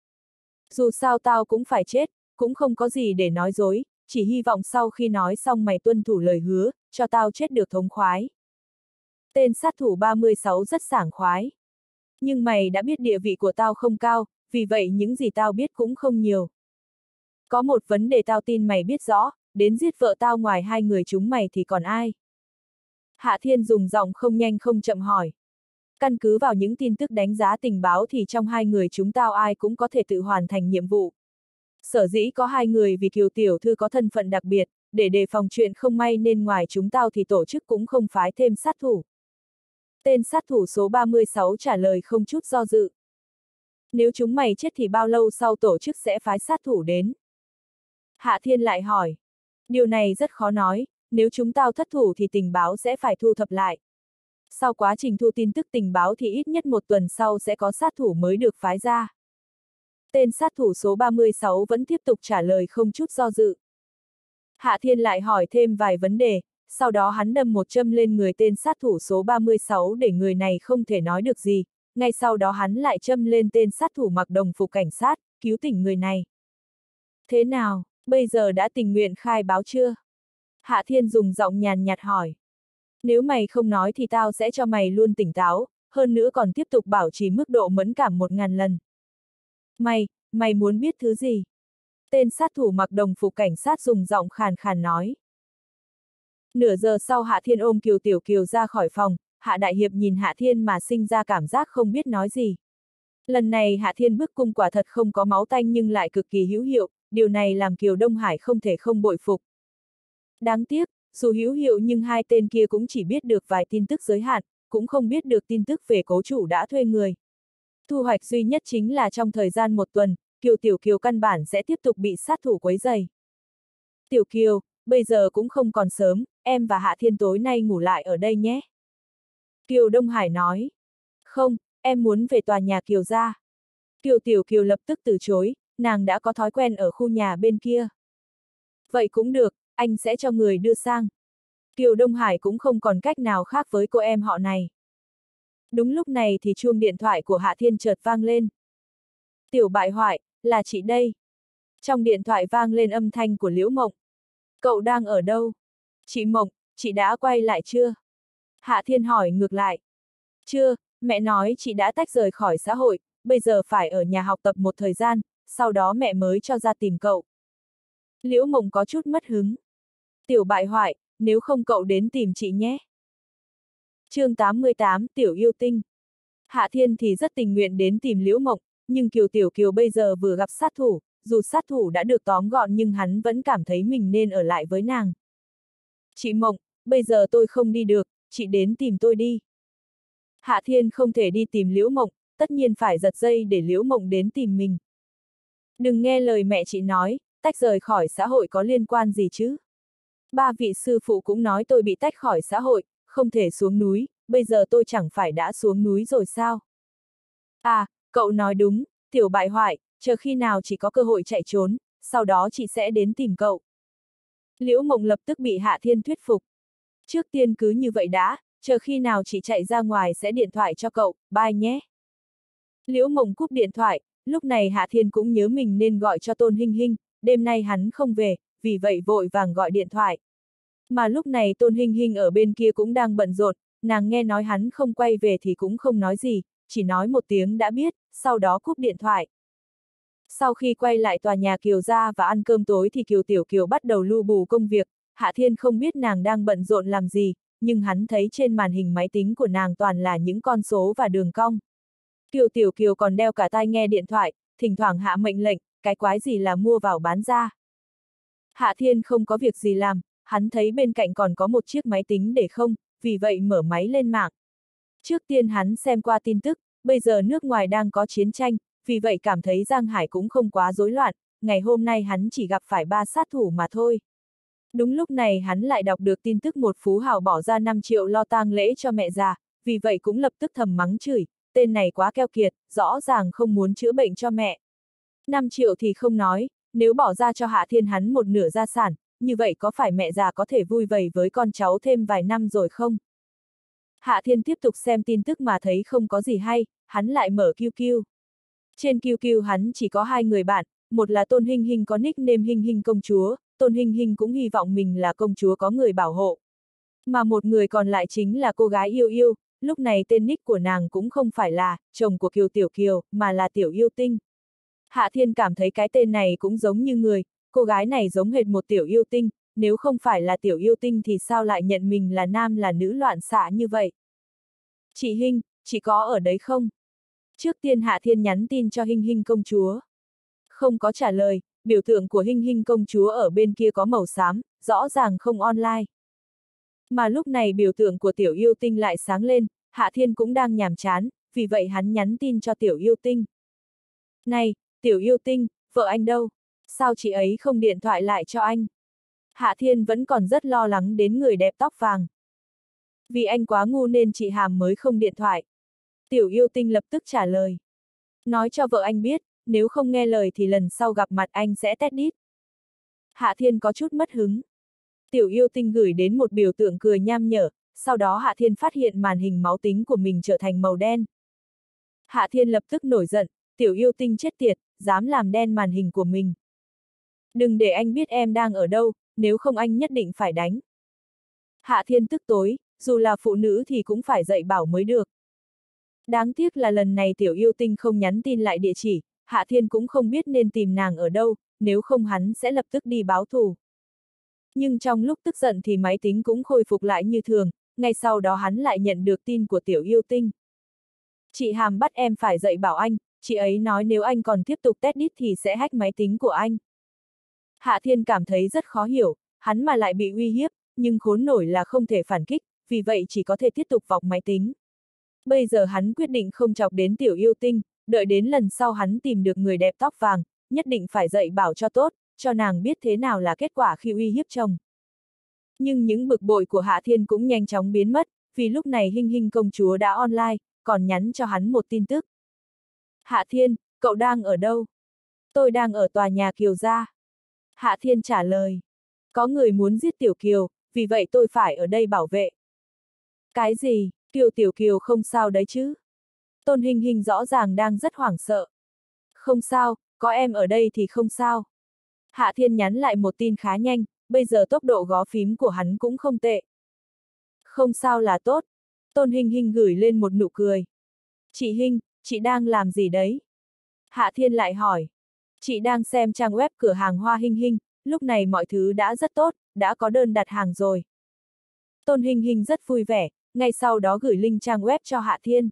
Speaker 1: Dù sao tao cũng phải chết, cũng không có gì để nói dối, chỉ hy vọng sau khi nói xong mày tuân thủ lời hứa, cho tao chết được thống khoái. Tên sát thủ ba mươi sáu rất sảng khoái. Nhưng mày đã biết địa vị của tao không cao, vì vậy những gì tao biết cũng không nhiều. Có một vấn đề tao tin mày biết rõ, đến giết vợ tao ngoài hai người chúng mày thì còn ai? Hạ Thiên dùng giọng không nhanh không chậm hỏi. Căn cứ vào những tin tức đánh giá tình báo thì trong hai người chúng tao ai cũng có thể tự hoàn thành nhiệm vụ. Sở dĩ có hai người vì Kiều tiểu thư có thân phận đặc biệt, để đề phòng chuyện không may nên ngoài chúng tao thì tổ chức cũng không phái thêm sát thủ. Tên sát thủ số ba mươi sáu trả lời không chút do dự. Nếu chúng mày chết thì bao lâu sau tổ chức sẽ phái sát thủ đến? Hạ Thiên lại hỏi. Điều này rất khó nói, nếu chúng tao thất thủ thì tình báo sẽ phải thu thập lại. Sau quá trình thu tin tức tình báo thì ít nhất một tuần sau sẽ có sát thủ mới được phái ra. Tên sát thủ số ba mươi sáu vẫn tiếp tục trả lời không chút do dự. Hạ Thiên lại hỏi thêm vài vấn đề, sau đó hắn đâm một châm lên người tên sát thủ số ba mươi sáu để người này không thể nói được gì, ngay sau đó hắn lại châm lên tên sát thủ mặc đồng phục cảnh sát, cứu tỉnh người này. Thế nào, bây giờ đã tình nguyện khai báo chưa? Hạ Thiên dùng giọng nhàn nhạt hỏi. Nếu mày không nói thì tao sẽ cho mày luôn tỉnh táo, hơn nữa còn tiếp tục bảo trì mức độ mẫn cảm một ngàn lần. Mày, mày muốn biết thứ gì? Tên sát thủ mặc đồng phục cảnh sát dùng giọng khàn khàn nói. Nửa giờ sau Hạ Thiên ôm Kiều Tiểu Kiều ra khỏi phòng, Hạ Đại Hiệp nhìn Hạ Thiên mà sinh ra cảm giác không biết nói gì. Lần này Hạ Thiên bức cung quả thật không có máu tanh nhưng lại cực kỳ hữu hiệu, điều này làm Kiều Đông Hải không thể không bội phục. Đáng tiếc, dù hữu hiệu nhưng hai tên kia cũng chỉ biết được vài tin tức giới hạn, cũng không biết được tin tức về cố chủ đã thuê người. Thu hoạch duy nhất chính là trong thời gian một tuần, Kiều Tiểu Kiều căn bản sẽ tiếp tục bị sát thủ quấy rầy. Tiểu Kiều, bây giờ cũng không còn sớm, em và Hạ Thiên tối nay ngủ lại ở đây nhé. Kiều Đông Hải nói. Không, em muốn về tòa nhà Kiều gia. Kiều Tiểu Kiều lập tức từ chối, nàng đã có thói quen ở khu nhà bên kia. Vậy cũng được, anh sẽ cho người đưa sang. Kiều Đông Hải cũng không còn cách nào khác với cô em họ này. Đúng lúc này thì chuông điện thoại của Hạ Thiên chợt vang lên. Tiểu bại hoại, là chị đây. Trong điện thoại vang lên âm thanh của Liễu Mộng. Cậu đang ở đâu? Chị Mộng, chị đã quay lại chưa? Hạ Thiên hỏi ngược lại. Chưa, mẹ nói chị đã tách rời khỏi xã hội, bây giờ phải ở nhà học tập một thời gian, sau đó mẹ mới cho ra tìm cậu. Liễu Mộng có chút mất hứng. Tiểu bại hoại, nếu không cậu đến tìm chị nhé. chương tám mươi tám, Tiểu Yêu Tinh. Hạ Thiên thì rất tình nguyện đến tìm Liễu Mộng, nhưng Kiều Tiểu Kiều bây giờ vừa gặp sát thủ, dù sát thủ đã được tóm gọn nhưng hắn vẫn cảm thấy mình nên ở lại với nàng. Chị Mộng, bây giờ tôi không đi được, chị đến tìm tôi đi. Hạ Thiên không thể đi tìm Liễu Mộng, tất nhiên phải giật dây để Liễu Mộng đến tìm mình. Đừng nghe lời mẹ chị nói, tách rời khỏi xã hội có liên quan gì chứ? Ba vị sư phụ cũng nói tôi bị tách khỏi xã hội, không thể xuống núi, bây giờ tôi chẳng phải đã xuống núi rồi sao? À, cậu nói đúng, tiểu bại hoại, chờ khi nào chị có cơ hội chạy trốn, sau đó chị sẽ đến tìm cậu. Liễu Mộng lập tức bị Hạ Thiên thuyết phục. Trước tiên cứ như vậy đã, chờ khi nào chị chạy ra ngoài sẽ điện thoại cho cậu, bye nhé. Liễu Mộng cúp điện thoại, lúc này Hạ Thiên cũng nhớ mình nên gọi cho Tôn Hinh Hinh, đêm nay hắn không về, vì vậy vội vàng gọi điện thoại. Mà lúc này Tôn Hinh Hinh ở bên kia cũng đang bận rộn, nàng nghe nói hắn không quay về thì cũng không nói gì, chỉ nói một tiếng đã biết, sau đó cúp điện thoại. Sau khi quay lại tòa nhà Kiều gia và ăn cơm tối thì Kiều Tiểu Kiều bắt đầu lu bù công việc, Hạ Thiên không biết nàng đang bận rộn làm gì, nhưng hắn thấy trên màn hình máy tính của nàng toàn là những con số và đường cong. Kiều Tiểu Kiều còn đeo cả tai nghe điện thoại, thỉnh thoảng hạ mệnh lệnh, cái quái gì là mua vào bán ra. Hạ Thiên không có việc gì làm, hắn thấy bên cạnh còn có một chiếc máy tính để không, vì vậy mở máy lên mạng. Trước tiên hắn xem qua tin tức, bây giờ nước ngoài đang có chiến tranh, vì vậy cảm thấy Giang Hải cũng không quá rối loạn, ngày hôm nay hắn chỉ gặp phải ba sát thủ mà thôi. Đúng lúc này hắn lại đọc được tin tức một phú hào bỏ ra năm triệu lo tang lễ cho mẹ già, vì vậy cũng lập tức thầm mắng chửi, tên này quá keo kiệt, rõ ràng không muốn chữa bệnh cho mẹ. năm triệu thì không nói, nếu bỏ ra cho Hạ Thiên hắn một nửa gia sản, như vậy có phải mẹ già có thể vui vầy với con cháu thêm vài năm rồi không? Hạ Thiên tiếp tục xem tin tức mà thấy không có gì hay, hắn lại mở Q Q. Trên Q Q hắn chỉ có hai người bạn, một là Tôn Hinh Hinh có nickname Hinh Hinh công chúa, Tôn Hinh Hinh cũng hy vọng mình là công chúa có người bảo hộ. Mà một người còn lại chính là cô gái yêu yêu, lúc này tên nick của nàng cũng không phải là chồng của Kiều Tiểu Kiều, mà là Tiểu Yêu Tinh. Hạ Thiên cảm thấy cái tên này cũng giống như người, cô gái này giống hệt một Tiểu Yêu Tinh, nếu không phải là Tiểu Yêu Tinh thì sao lại nhận mình là nam là nữ loạn xạ như vậy? Chị Hinh, chị có ở đấy không? Trước tiên Hạ Thiên nhắn tin cho Hinh Hinh công chúa. Không có trả lời, biểu tượng của Hinh Hinh công chúa ở bên kia có màu xám, rõ ràng không online. Mà lúc này biểu tượng của Tiểu Yêu Tinh lại sáng lên, Hạ Thiên cũng đang nhàm chán, vì vậy hắn nhắn tin cho Tiểu Yêu Tinh. Này, Tiểu Yêu Tinh, vợ anh đâu? Sao chị ấy không điện thoại lại cho anh? Hạ Thiên vẫn còn rất lo lắng đến người đẹp tóc vàng. Vì anh quá ngu nên chị Hàm mới không điện thoại. Tiểu Yêu Tinh lập tức trả lời. Nói cho vợ anh biết, nếu không nghe lời thì lần sau gặp mặt anh sẽ tét đít. Hạ Thiên có chút mất hứng. Tiểu Yêu Tinh gửi đến một biểu tượng cười nham nhở, sau đó Hạ Thiên phát hiện màn hình máu tính của mình trở thành màu đen. Hạ Thiên lập tức nổi giận, Tiểu Yêu Tinh chết tiệt, dám làm đen màn hình của mình. Đừng để anh biết em đang ở đâu, nếu không anh nhất định phải đánh. Hạ Thiên tức tối, dù là phụ nữ thì cũng phải dạy bảo mới được. Đáng tiếc là lần này Tiểu Yêu Tinh không nhắn tin lại địa chỉ, Hạ Thiên cũng không biết nên tìm nàng ở đâu, nếu không hắn sẽ lập tức đi báo thù. Nhưng trong lúc tức giận thì máy tính cũng khôi phục lại như thường, ngay sau đó hắn lại nhận được tin của Tiểu Yêu Tinh. Chị Hàm bắt em phải dạy bảo anh, chị ấy nói nếu anh còn tiếp tục test đít thì sẽ hack máy tính của anh. Hạ Thiên cảm thấy rất khó hiểu, hắn mà lại bị uy hiếp, nhưng khốn nổi là không thể phản kích, vì vậy chỉ có thể tiếp tục vọc máy tính. Bây giờ hắn quyết định không chọc đến Tiểu Yêu Tinh, đợi đến lần sau hắn tìm được người đẹp tóc vàng, nhất định phải dạy bảo cho tốt, cho nàng biết thế nào là kết quả khi uy hiếp chồng. Nhưng những bực bội của Hạ Thiên cũng nhanh chóng biến mất, vì lúc này Hinh Hinh công chúa đã online, còn nhắn cho hắn một tin tức. Hạ Thiên, cậu đang ở đâu? Tôi đang ở tòa nhà Kiều gia. Hạ Thiên trả lời. Có người muốn giết Tiểu Kiều, vì vậy tôi phải ở đây bảo vệ. Cái gì, Kiều Tiểu Kiều không sao đấy chứ? Tôn Hinh Hinh rõ ràng đang rất hoảng sợ. Không sao, có em ở đây thì không sao. Hạ Thiên nhắn lại một tin khá nhanh, bây giờ tốc độ gõ phím của hắn cũng không tệ. Không sao là tốt. Tôn Hinh Hinh gửi lên một nụ cười. Chị Hinh, chị đang làm gì đấy? Hạ Thiên lại hỏi. Chị đang xem trang web cửa hàng hoa Hinh Hinh, lúc này mọi thứ đã rất tốt, đã có đơn đặt hàng rồi. Tôn Hinh Hinh rất vui vẻ, ngay sau đó gửi link trang web cho Hạ Thiên.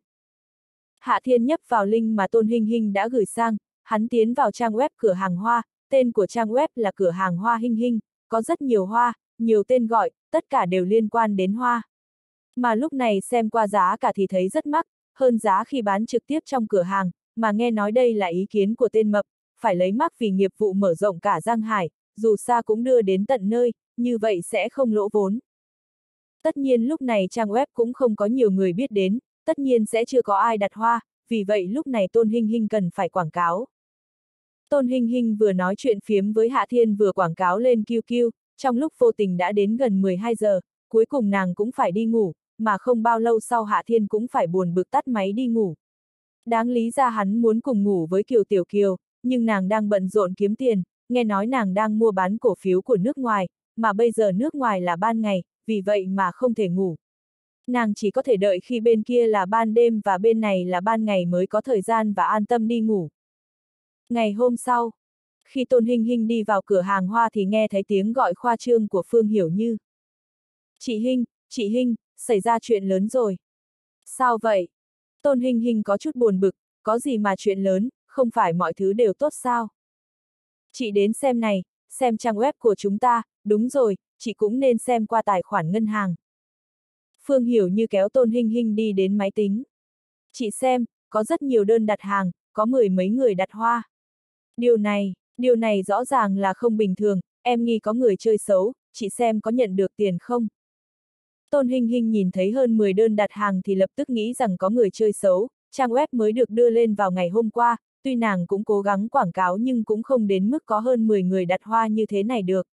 Speaker 1: Hạ Thiên nhấp vào link mà Tôn Hinh Hinh đã gửi sang, hắn tiến vào trang web cửa hàng hoa, tên của trang web là cửa hàng hoa Hinh Hinh, có rất nhiều hoa, nhiều tên gọi, tất cả đều liên quan đến hoa. Mà lúc này xem qua giá cả thì thấy rất mắc, hơn giá khi bán trực tiếp trong cửa hàng, mà nghe nói đây là ý kiến của tên mập, phải lấy mắc vì nghiệp vụ mở rộng cả Giang Hải, dù xa cũng đưa đến tận nơi, như vậy sẽ không lỗ vốn. Tất nhiên lúc này trang web cũng không có nhiều người biết đến, tất nhiên sẽ chưa có ai đặt hoa, vì vậy lúc này Tôn Hinh Hinh cần phải quảng cáo. Tôn Hinh Hinh vừa nói chuyện phiếm với Hạ Thiên vừa quảng cáo lên Q Q, trong lúc vô tình đã đến gần mười hai giờ, cuối cùng nàng cũng phải đi ngủ, mà không bao lâu sau Hạ Thiên cũng phải buồn bực tắt máy đi ngủ. Đáng lý ra hắn muốn cùng ngủ với Kiều Tiểu Kiều, nhưng nàng đang bận rộn kiếm tiền, nghe nói nàng đang mua bán cổ phiếu của nước ngoài, mà bây giờ nước ngoài là ban ngày, vì vậy mà không thể ngủ. Nàng chỉ có thể đợi khi bên kia là ban đêm và bên này là ban ngày mới có thời gian và an tâm đi ngủ. Ngày hôm sau, khi Tôn Hinh Hinh đi vào cửa hàng hoa thì nghe thấy tiếng gọi khoa trương của Phương Hiểu Như. Chị Hinh, chị Hinh, xảy ra chuyện lớn rồi. Sao vậy? Tôn Hinh Hinh có chút buồn bực, có gì mà chuyện lớn, không phải mọi thứ đều tốt sao? Chị đến xem này, xem trang web của chúng ta, đúng rồi, chị cũng nên xem qua tài khoản ngân hàng. Phương Hiểu Như kéo Tôn Hinh Hinh đi đến máy tính. Chị xem, có rất nhiều đơn đặt hàng, có mười mấy người đặt hoa. Điều này, điều này rõ ràng là không bình thường, em nghi có người chơi xấu, chị xem có nhận được tiền không? Tôn Hinh Hinh nhìn thấy hơn mười đơn đặt hàng thì lập tức nghĩ rằng có người chơi xấu, trang web mới được đưa lên vào ngày hôm qua, tuy nàng cũng cố gắng quảng cáo nhưng cũng không đến mức có hơn mười người đặt hoa như thế này được.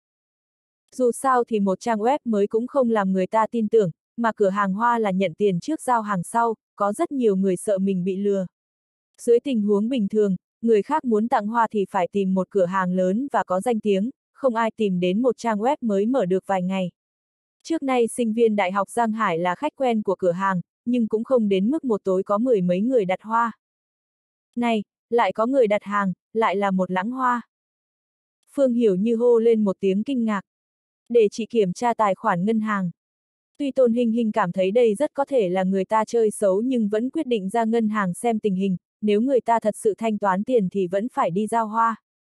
Speaker 1: Dù sao thì một trang web mới cũng không làm người ta tin tưởng, mà cửa hàng hoa là nhận tiền trước giao hàng sau, có rất nhiều người sợ mình bị lừa. Dưới tình huống bình thường, người khác muốn tặng hoa thì phải tìm một cửa hàng lớn và có danh tiếng, không ai tìm đến một trang web mới mở được vài ngày. Trước nay sinh viên Đại học Giang Hải là khách quen của cửa hàng, nhưng cũng không đến mức một tối có mười mấy người đặt hoa. Này, lại có người đặt hàng, lại là một lãng hoa. Phương Hiểu Như hô lên một tiếng kinh ngạc. Để chị kiểm tra tài khoản ngân hàng. Tuy Tôn Hinh Hinh cảm thấy đây rất có thể là người ta chơi xấu nhưng vẫn quyết định ra ngân hàng xem tình hình, nếu người ta thật sự thanh toán tiền thì vẫn phải đi giao hoa.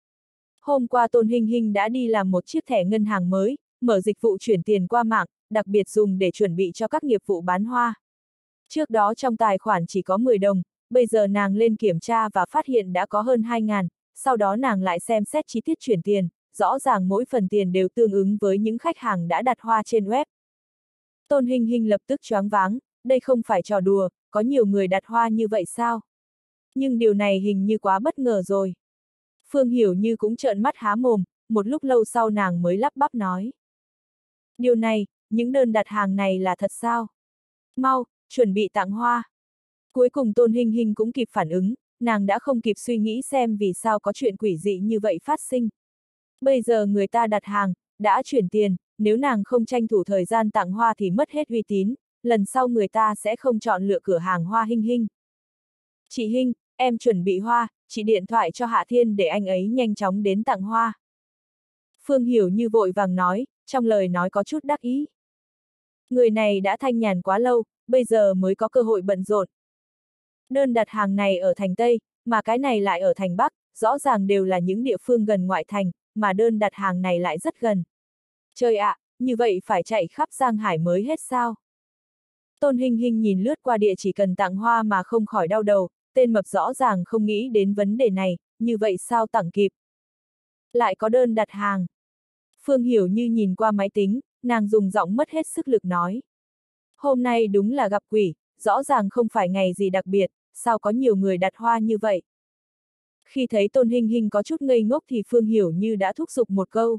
Speaker 1: Hôm qua Tôn Hinh Hinh đã đi làm một chiếc thẻ ngân hàng mới, mở dịch vụ chuyển tiền qua mạng, đặc biệt dùng để chuẩn bị cho các nghiệp vụ bán hoa. Trước đó trong tài khoản chỉ có mười đồng, bây giờ nàng lên kiểm tra và phát hiện đã có hơn hai ngàn, sau đó nàng lại xem xét chi tiết chuyển tiền, rõ ràng mỗi phần tiền đều tương ứng với những khách hàng đã đặt hoa trên web. Tôn Hinh Hinh lập tức choáng váng, đây không phải trò đùa, có nhiều người đặt hoa như vậy sao? Nhưng điều này hình như quá bất ngờ rồi. Phương Hiểu Như cũng trợn mắt há mồm, một lúc lâu sau nàng mới lắp bắp nói. Điều này, những đơn đặt hàng này là thật sao? Mau, chuẩn bị tặng hoa. Cuối cùng Tôn Hinh Hinh cũng kịp phản ứng, nàng đã không kịp suy nghĩ xem vì sao có chuyện quỷ dị như vậy phát sinh. Bây giờ người ta đặt hàng, đã chuyển tiền, nếu nàng không tranh thủ thời gian tặng hoa thì mất hết uy tín, lần sau người ta sẽ không chọn lựa cửa hàng hoa Hinh Hinh. Chị Hinh, em chuẩn bị hoa, chị điện thoại cho Hạ Thiên để anh ấy nhanh chóng đến tặng hoa. Phương Hiểu Như vội vàng nói, trong lời nói có chút đắc ý. Người này đã thanh nhàn quá lâu, bây giờ mới có cơ hội bận rộn. Đơn đặt hàng này ở thành Tây, mà cái này lại ở thành Bắc, rõ ràng đều là những địa phương gần ngoại thành, mà đơn đặt hàng này lại rất gần. Trời ạ, à, như vậy phải chạy khắp Giang Hải mới hết sao? Tôn Hinh Hinh nhìn lướt qua địa chỉ cần tặng hoa mà không khỏi đau đầu, tên mập rõ ràng không nghĩ đến vấn đề này, như vậy sao tặng kịp? Lại có đơn đặt hàng. Phương Hiểu Như nhìn qua máy tính, nàng dùng giọng mất hết sức lực nói. Hôm nay đúng là gặp quỷ, rõ ràng không phải ngày gì đặc biệt, sao có nhiều người đặt hoa như vậy? Khi thấy Tôn Hinh Hinh có chút ngây ngốc thì Phương Hiểu Như đã thúc giục một câu.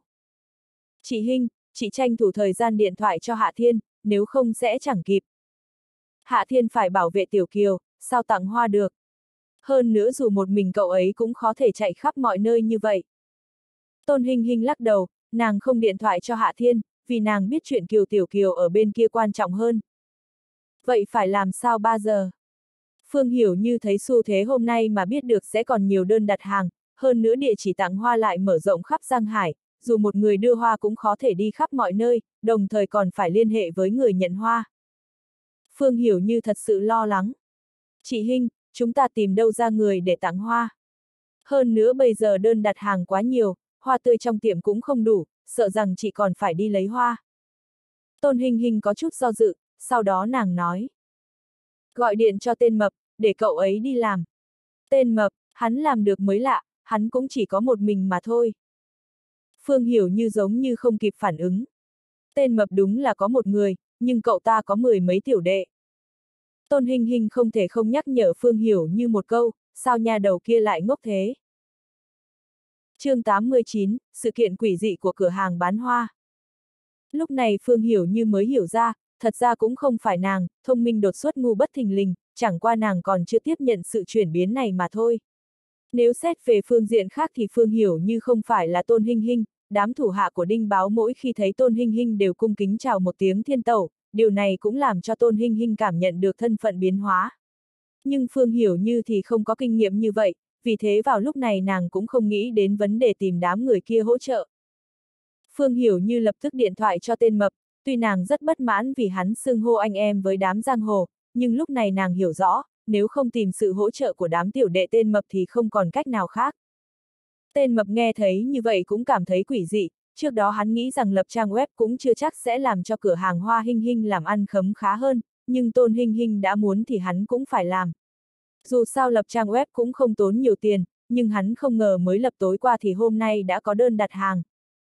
Speaker 1: Chị Hinh, chị tranh thủ thời gian điện thoại cho Hạ Thiên, nếu không sẽ chẳng kịp. Hạ Thiên phải bảo vệ Tiểu Kiều, sao tặng hoa được? Hơn nữa dù một mình cậu ấy cũng khó thể chạy khắp mọi nơi như vậy. Tôn Hinh Hinh lắc đầu, nàng không điện thoại cho Hạ Thiên, vì nàng biết chuyện Kiều Tiểu Kiều ở bên kia quan trọng hơn. Vậy phải làm sao ba giờ? Phương Hiểu Như thấy xu thế hôm nay mà biết được sẽ còn nhiều đơn đặt hàng, hơn nữa địa chỉ tặng hoa lại mở rộng khắp Giang Hải, dù một người đưa hoa cũng khó thể đi khắp mọi nơi, đồng thời còn phải liên hệ với người nhận hoa. Phương Hiểu Như thật sự lo lắng. Chị Hinh, chúng ta tìm đâu ra người để tặng hoa? Hơn nữa bây giờ đơn đặt hàng quá nhiều, hoa tươi trong tiệm cũng không đủ, sợ rằng chị còn phải đi lấy hoa. Tôn Hinh Hinh có chút do dự, sau đó nàng nói. Gọi điện cho tên mập, để cậu ấy đi làm. Tên mập, hắn làm được mới lạ, hắn cũng chỉ có một mình mà thôi. Phương Hiểu Như giống như không kịp phản ứng. Tên mập đúng là có một người, nhưng cậu ta có mười mấy tiểu đệ. Tôn Hinh Hinh không thể không nhắc nhở Phương Hiểu Như một câu, sao nhà đầu kia lại ngốc thế. Chương tám mươi chín, sự kiện quỷ dị của cửa hàng bán hoa. Lúc này Phương Hiểu Như mới hiểu ra, thật ra cũng không phải nàng, thông minh đột xuất ngu bất thình lình, chẳng qua nàng còn chưa tiếp nhận sự chuyển biến này mà thôi. Nếu xét về phương diện khác thì Phương Hiểu Như không phải là Tôn Hinh Hinh, đám thủ hạ của Đinh Báo mỗi khi thấy Tôn Hinh Hinh đều cung kính chào một tiếng thiên tẩu, điều này cũng làm cho Tôn Hinh Hinh cảm nhận được thân phận biến hóa. Nhưng Phương Hiểu Như thì không có kinh nghiệm như vậy, vì thế vào lúc này nàng cũng không nghĩ đến vấn đề tìm đám người kia hỗ trợ. Phương Hiểu Như lập tức điện thoại cho tên mập, tuy nàng rất bất mãn vì hắn xưng hô anh em với đám giang hồ, nhưng lúc này nàng hiểu rõ, nếu không tìm sự hỗ trợ của đám tiểu đệ tên mập thì không còn cách nào khác. Tên mập nghe thấy như vậy cũng cảm thấy quỷ dị, trước đó hắn nghĩ rằng lập trang web cũng chưa chắc sẽ làm cho cửa hàng hoa Hinh Hinh làm ăn khấm khá hơn, nhưng Tôn Hinh Hinh đã muốn thì hắn cũng phải làm. Dù sao lập trang web cũng không tốn nhiều tiền, nhưng hắn không ngờ mới lập tối qua thì hôm nay đã có đơn đặt hàng.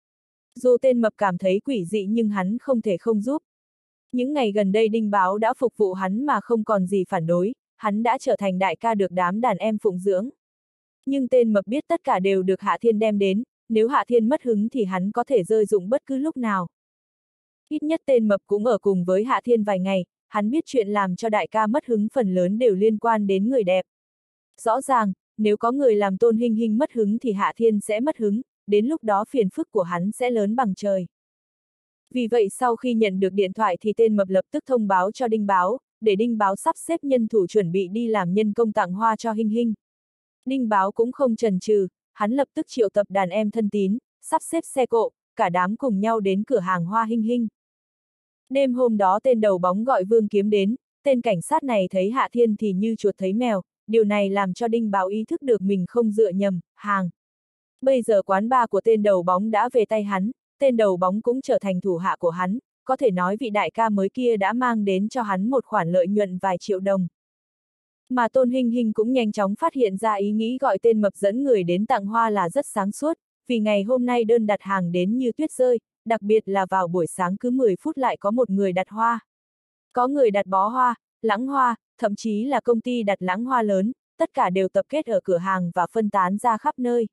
Speaker 1: Dù tên mập cảm thấy quỷ dị nhưng hắn không thể không giúp. Những ngày gần đây Đinh Báo đã phục vụ hắn mà không còn gì phản đối, hắn đã trở thành đại ca được đám đàn em phụng dưỡng. Nhưng tên mập biết tất cả đều được Hạ Thiên đem đến, nếu Hạ Thiên mất hứng thì hắn có thể rơi dụng bất cứ lúc nào. Ít nhất tên mập cũng ở cùng với Hạ Thiên vài ngày, hắn biết chuyện làm cho đại ca mất hứng phần lớn đều liên quan đến người đẹp. Rõ ràng, nếu có người làm Tôn Hinh Hinh mất hứng thì Hạ Thiên sẽ mất hứng, đến lúc đó phiền phức của hắn sẽ lớn bằng trời. Vì vậy sau khi nhận được điện thoại thì tên mập lập tức thông báo cho Đinh Báo, để Đinh Báo sắp xếp nhân thủ chuẩn bị đi làm nhân công tặng hoa cho Hinh Hinh. Đinh Báo cũng không chần chừ, hắn lập tức triệu tập đàn em thân tín, sắp xếp xe cộ, cả đám cùng nhau đến cửa hàng hoa Hinh Hinh. Đêm hôm đó tên đầu bóng gọi Vương Kiếm đến, tên cảnh sát này thấy Hạ Thiên thì như chuột thấy mèo, điều này làm cho Đinh Báo ý thức được mình không dựa nhầm, hàng. Bây giờ quán bar của tên đầu bóng đã về tay hắn, tên đầu bóng cũng trở thành thủ hạ của hắn, có thể nói vị đại ca mới kia đã mang đến cho hắn một khoản lợi nhuận vài triệu đồng. Mà Tôn Hinh Hinh cũng nhanh chóng phát hiện ra ý nghĩ gọi tên mập dẫn người đến tặng hoa là rất sáng suốt, vì ngày hôm nay đơn đặt hàng đến như tuyết rơi, đặc biệt là vào buổi sáng cứ mười phút lại có một người đặt hoa. Có người đặt bó hoa, lãng hoa, thậm chí là công ty đặt lãng hoa lớn, tất cả đều tập kết ở cửa hàng và phân tán ra khắp nơi.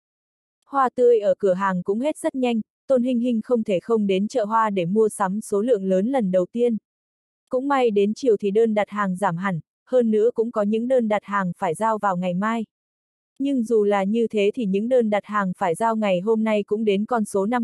Speaker 1: Hoa tươi ở cửa hàng cũng hết rất nhanh, Tôn Hinh Hinh không thể không đến chợ hoa để mua sắm số lượng lớn lần đầu tiên. Cũng may đến chiều thì đơn đặt hàng giảm hẳn, hơn nữa cũng có những đơn đặt hàng phải giao vào ngày mai. Nhưng dù là như thế thì những đơn đặt hàng phải giao ngày hôm nay cũng đến con số năm mươi,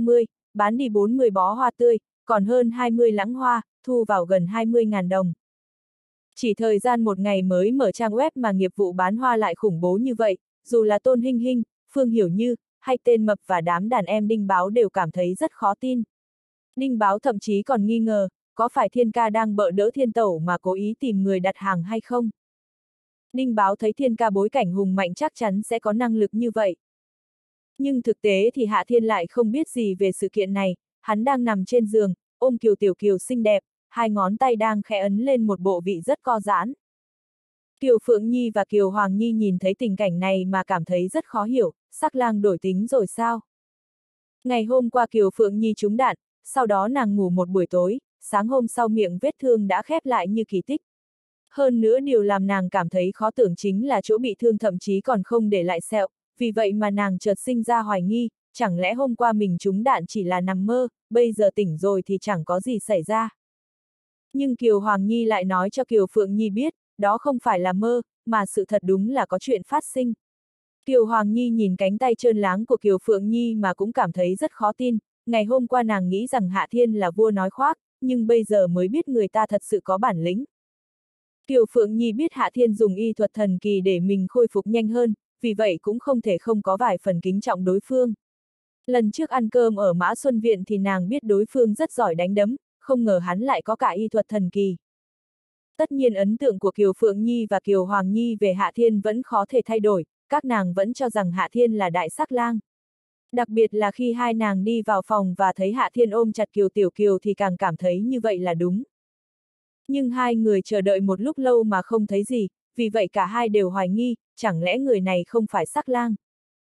Speaker 1: bán đi bốn mươi bó hoa tươi, còn hơn hai mươi lãng hoa, thu vào gần hai mươi nghìn đồng. Chỉ thời gian một ngày mới mở trang web mà nghiệp vụ bán hoa lại khủng bố như vậy, dù là Tôn Hinh Hinh, Phương Hiểu Như, hay tên Mập và đám đàn em Đinh Báo đều cảm thấy rất khó tin. Đinh Báo thậm chí còn nghi ngờ, có phải Thiên Ca đang bợ đỡ Thiên Tẩu mà cố ý tìm người đặt hàng hay không? Đinh Báo thấy Thiên Ca bối cảnh hùng mạnh chắc chắn sẽ có năng lực như vậy. Nhưng thực tế thì Hạ Thiên lại không biết gì về sự kiện này, hắn đang nằm trên giường, ôm Kiều Tiểu Kiều xinh đẹp, hai ngón tay đang khẽ ấn lên một bộ vị rất co giãn. Kiều Phượng Nhi và Kiều Hoàng Nhi nhìn thấy tình cảnh này mà cảm thấy rất khó hiểu, Sắc Lang đổi tính rồi sao? Ngày hôm qua Kiều Phượng Nhi trúng đạn, sau đó nàng ngủ một buổi tối, sáng hôm sau miệng vết thương đã khép lại như kỳ tích. Hơn nữa điều làm nàng cảm thấy khó tưởng chính là chỗ bị thương thậm chí còn không để lại sẹo, vì vậy mà nàng chợt sinh ra hoài nghi, chẳng lẽ hôm qua mình trúng đạn chỉ là nằm mơ, bây giờ tỉnh rồi thì chẳng có gì xảy ra. Nhưng Kiều Hoàng Nhi lại nói cho Kiều Phượng Nhi biết, đó không phải là mơ, mà sự thật đúng là có chuyện phát sinh. Kiều Hoàng Nhi nhìn cánh tay trơn láng của Kiều Phượng Nhi mà cũng cảm thấy rất khó tin, ngày hôm qua nàng nghĩ rằng Hạ Thiên là vua nói khoác, nhưng bây giờ mới biết người ta thật sự có bản lĩnh. Kiều Phượng Nhi biết Hạ Thiên dùng y thuật thần kỳ để mình khôi phục nhanh hơn, vì vậy cũng không thể không có vài phần kính trọng đối phương. Lần trước ăn cơm ở Mã Xuân Viện thì nàng biết đối phương rất giỏi đánh đấm, không ngờ hắn lại có cả y thuật thần kỳ. Tất nhiên ấn tượng của Kiều Phượng Nhi và Kiều Hoàng Nhi về Hạ Thiên vẫn khó thể thay đổi, các nàng vẫn cho rằng Hạ Thiên là đại sắc lang. Đặc biệt là khi hai nàng đi vào phòng và thấy Hạ Thiên ôm chặt Kiều Tiểu Kiều thì càng cảm thấy như vậy là đúng. Nhưng hai người chờ đợi một lúc lâu mà không thấy gì, vì vậy cả hai đều hoài nghi, chẳng lẽ người này không phải sắc lang.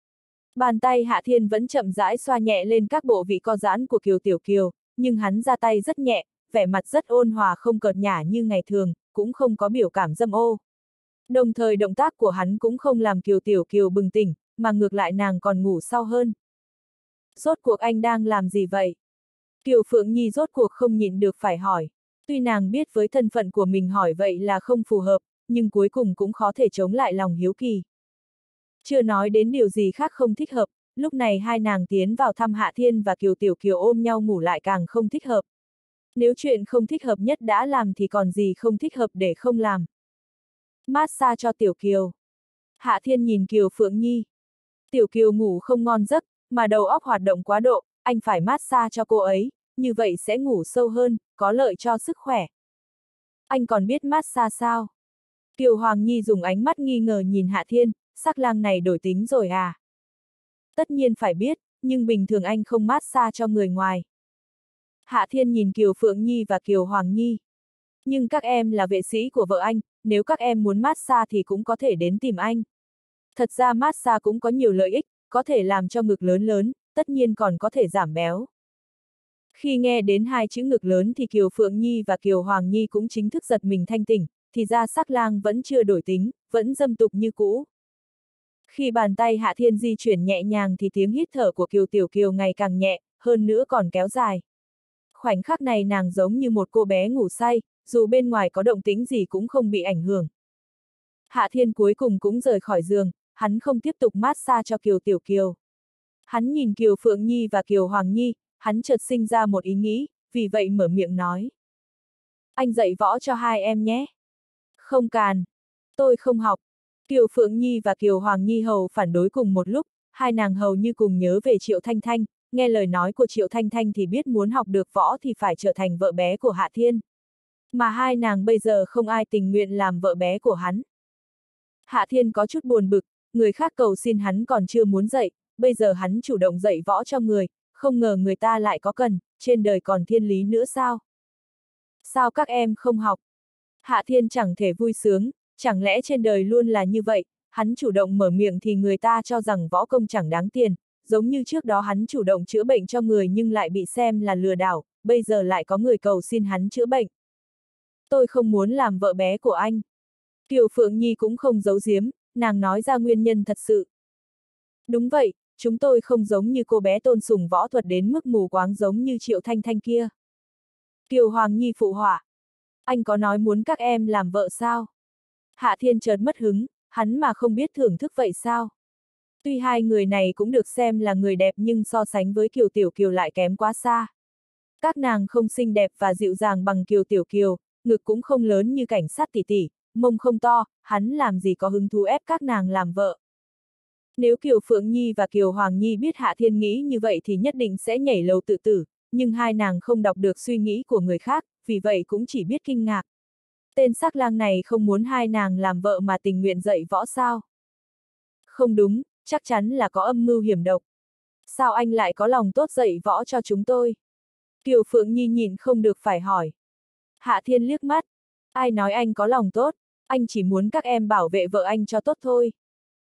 Speaker 1: Bàn tay Hạ Thiên vẫn chậm rãi xoa nhẹ lên các bộ vị co giãn của Kiều Tiểu Kiều, nhưng hắn ra tay rất nhẹ, vẻ mặt rất ôn hòa không cợt nhả như ngày thường, cũng không có biểu cảm dâm ô. Đồng thời động tác của hắn cũng không làm Kiều Tiểu Kiều bừng tỉnh, mà ngược lại nàng còn ngủ sâu hơn. Rốt cuộc anh đang làm gì vậy? Kiều Phượng Nhi rốt cuộc không nhịn được phải hỏi. Tuy nàng biết với thân phận của mình hỏi vậy là không phù hợp, nhưng cuối cùng cũng khó thể chống lại lòng hiếu kỳ. Chưa nói đến điều gì khác không thích hợp, lúc này hai nàng tiến vào thăm Hạ Thiên và Kiều Tiểu Kiều ôm nhau ngủ lại càng không thích hợp. Nếu chuyện không thích hợp nhất đã làm thì còn gì không thích hợp để không làm. Massage cho Tiểu Kiều. Hạ Thiên nhìn Kiều Phượng Nhi. Tiểu Kiều ngủ không ngon giấc, mà đầu óc hoạt động quá độ, anh phải massage cho cô ấy, như vậy sẽ ngủ sâu hơn, có lợi cho sức khỏe. Anh còn biết massage sao? Kiều Hoàng Nhi dùng ánh mắt nghi ngờ nhìn Hạ Thiên, sắc lang này đổi tính rồi à? Tất nhiên phải biết, nhưng bình thường anh không massage cho người ngoài. Hạ Thiên nhìn Kiều Phượng Nhi và Kiều Hoàng Nhi. Nhưng các em là vệ sĩ của vợ anh, nếu các em muốn massage thì cũng có thể đến tìm anh. Thật ra massage cũng có nhiều lợi ích, có thể làm cho ngực lớn lớn, tất nhiên còn có thể giảm béo. Khi nghe đến hai chữ ngực lớn thì Kiều Phượng Nhi và Kiều Hoàng Nhi cũng chính thức giật mình thanh tỉnh, thì ra sắc lang vẫn chưa đổi tính, vẫn dâm tục như cũ. Khi bàn tay Hạ Thiên di chuyển nhẹ nhàng thì tiếng hít thở của Kiều Tiểu Kiều ngày càng nhẹ, hơn nữa còn kéo dài. Khoảnh khắc này nàng giống như một cô bé ngủ say, dù bên ngoài có động tĩnh gì cũng không bị ảnh hưởng. Hạ Thiên cuối cùng cũng rời khỏi giường, hắn không tiếp tục massage cho Kiều Tiểu Kiều. Hắn nhìn Kiều Phượng Nhi và Kiều Hoàng Nhi, hắn chợt sinh ra một ý nghĩ, vì vậy mở miệng nói. Anh dạy võ cho hai em nhé. Không càn. Tôi không học. Kiều Phượng Nhi và Kiều Hoàng Nhi hầu phản đối cùng một lúc, hai nàng hầu như cùng nhớ về Triệu Thanh Thanh, nghe lời nói của Triệu Thanh Thanh thì biết muốn học được võ thì phải trở thành vợ bé của Hạ Thiên. Mà hai nàng bây giờ không ai tình nguyện làm vợ bé của hắn. Hạ Thiên có chút buồn bực, người khác cầu xin hắn còn chưa muốn dạy, bây giờ hắn chủ động dạy võ cho người, không ngờ người ta lại có cần, trên đời còn thiên lý nữa sao? Sao các em không học? Hạ Thiên chẳng thể vui sướng, chẳng lẽ trên đời luôn là như vậy, hắn chủ động mở miệng thì người ta cho rằng võ công chẳng đáng tiền, giống như trước đó hắn chủ động chữa bệnh cho người nhưng lại bị xem là lừa đảo, bây giờ lại có người cầu xin hắn chữa bệnh. Tôi không muốn làm vợ bé của anh. Kiều Phượng Nhi cũng không giấu giếm, nàng nói ra nguyên nhân thật sự. Đúng vậy, chúng tôi không giống như cô bé tôn sùng võ thuật đến mức mù quáng giống như Triệu Thanh Thanh kia. Kiều Hoàng Nhi phụ họa. Anh có nói muốn các em làm vợ sao? Hạ Thiên chợt mất hứng, hắn mà không biết thưởng thức vậy sao? Tuy hai người này cũng được xem là người đẹp nhưng so sánh với Kiều Tiểu Kiều lại kém quá xa. Các nàng không xinh đẹp và dịu dàng bằng Kiều Tiểu Kiều, ngực cũng không lớn như Cảnh Sát tỷ tỷ, mông không to, hắn làm gì có hứng thú ép các nàng làm vợ. Nếu Kiều Phượng Nhi và Kiều Hoàng Nhi biết Hạ Thiên nghĩ như vậy thì nhất định sẽ nhảy lầu tự tử, nhưng hai nàng không đọc được suy nghĩ của người khác, vì vậy cũng chỉ biết kinh ngạc. Tên sắc lang này không muốn hai nàng làm vợ mà tình nguyện dạy võ sao? Không đúng, chắc chắn là có âm mưu hiểm độc. Sao anh lại có lòng tốt dạy võ cho chúng tôi? Kiều Phượng Nhi nhìn không được phải hỏi. Hạ Thiên liếc mắt. Ai nói anh có lòng tốt, anh chỉ muốn các em bảo vệ vợ anh cho tốt thôi.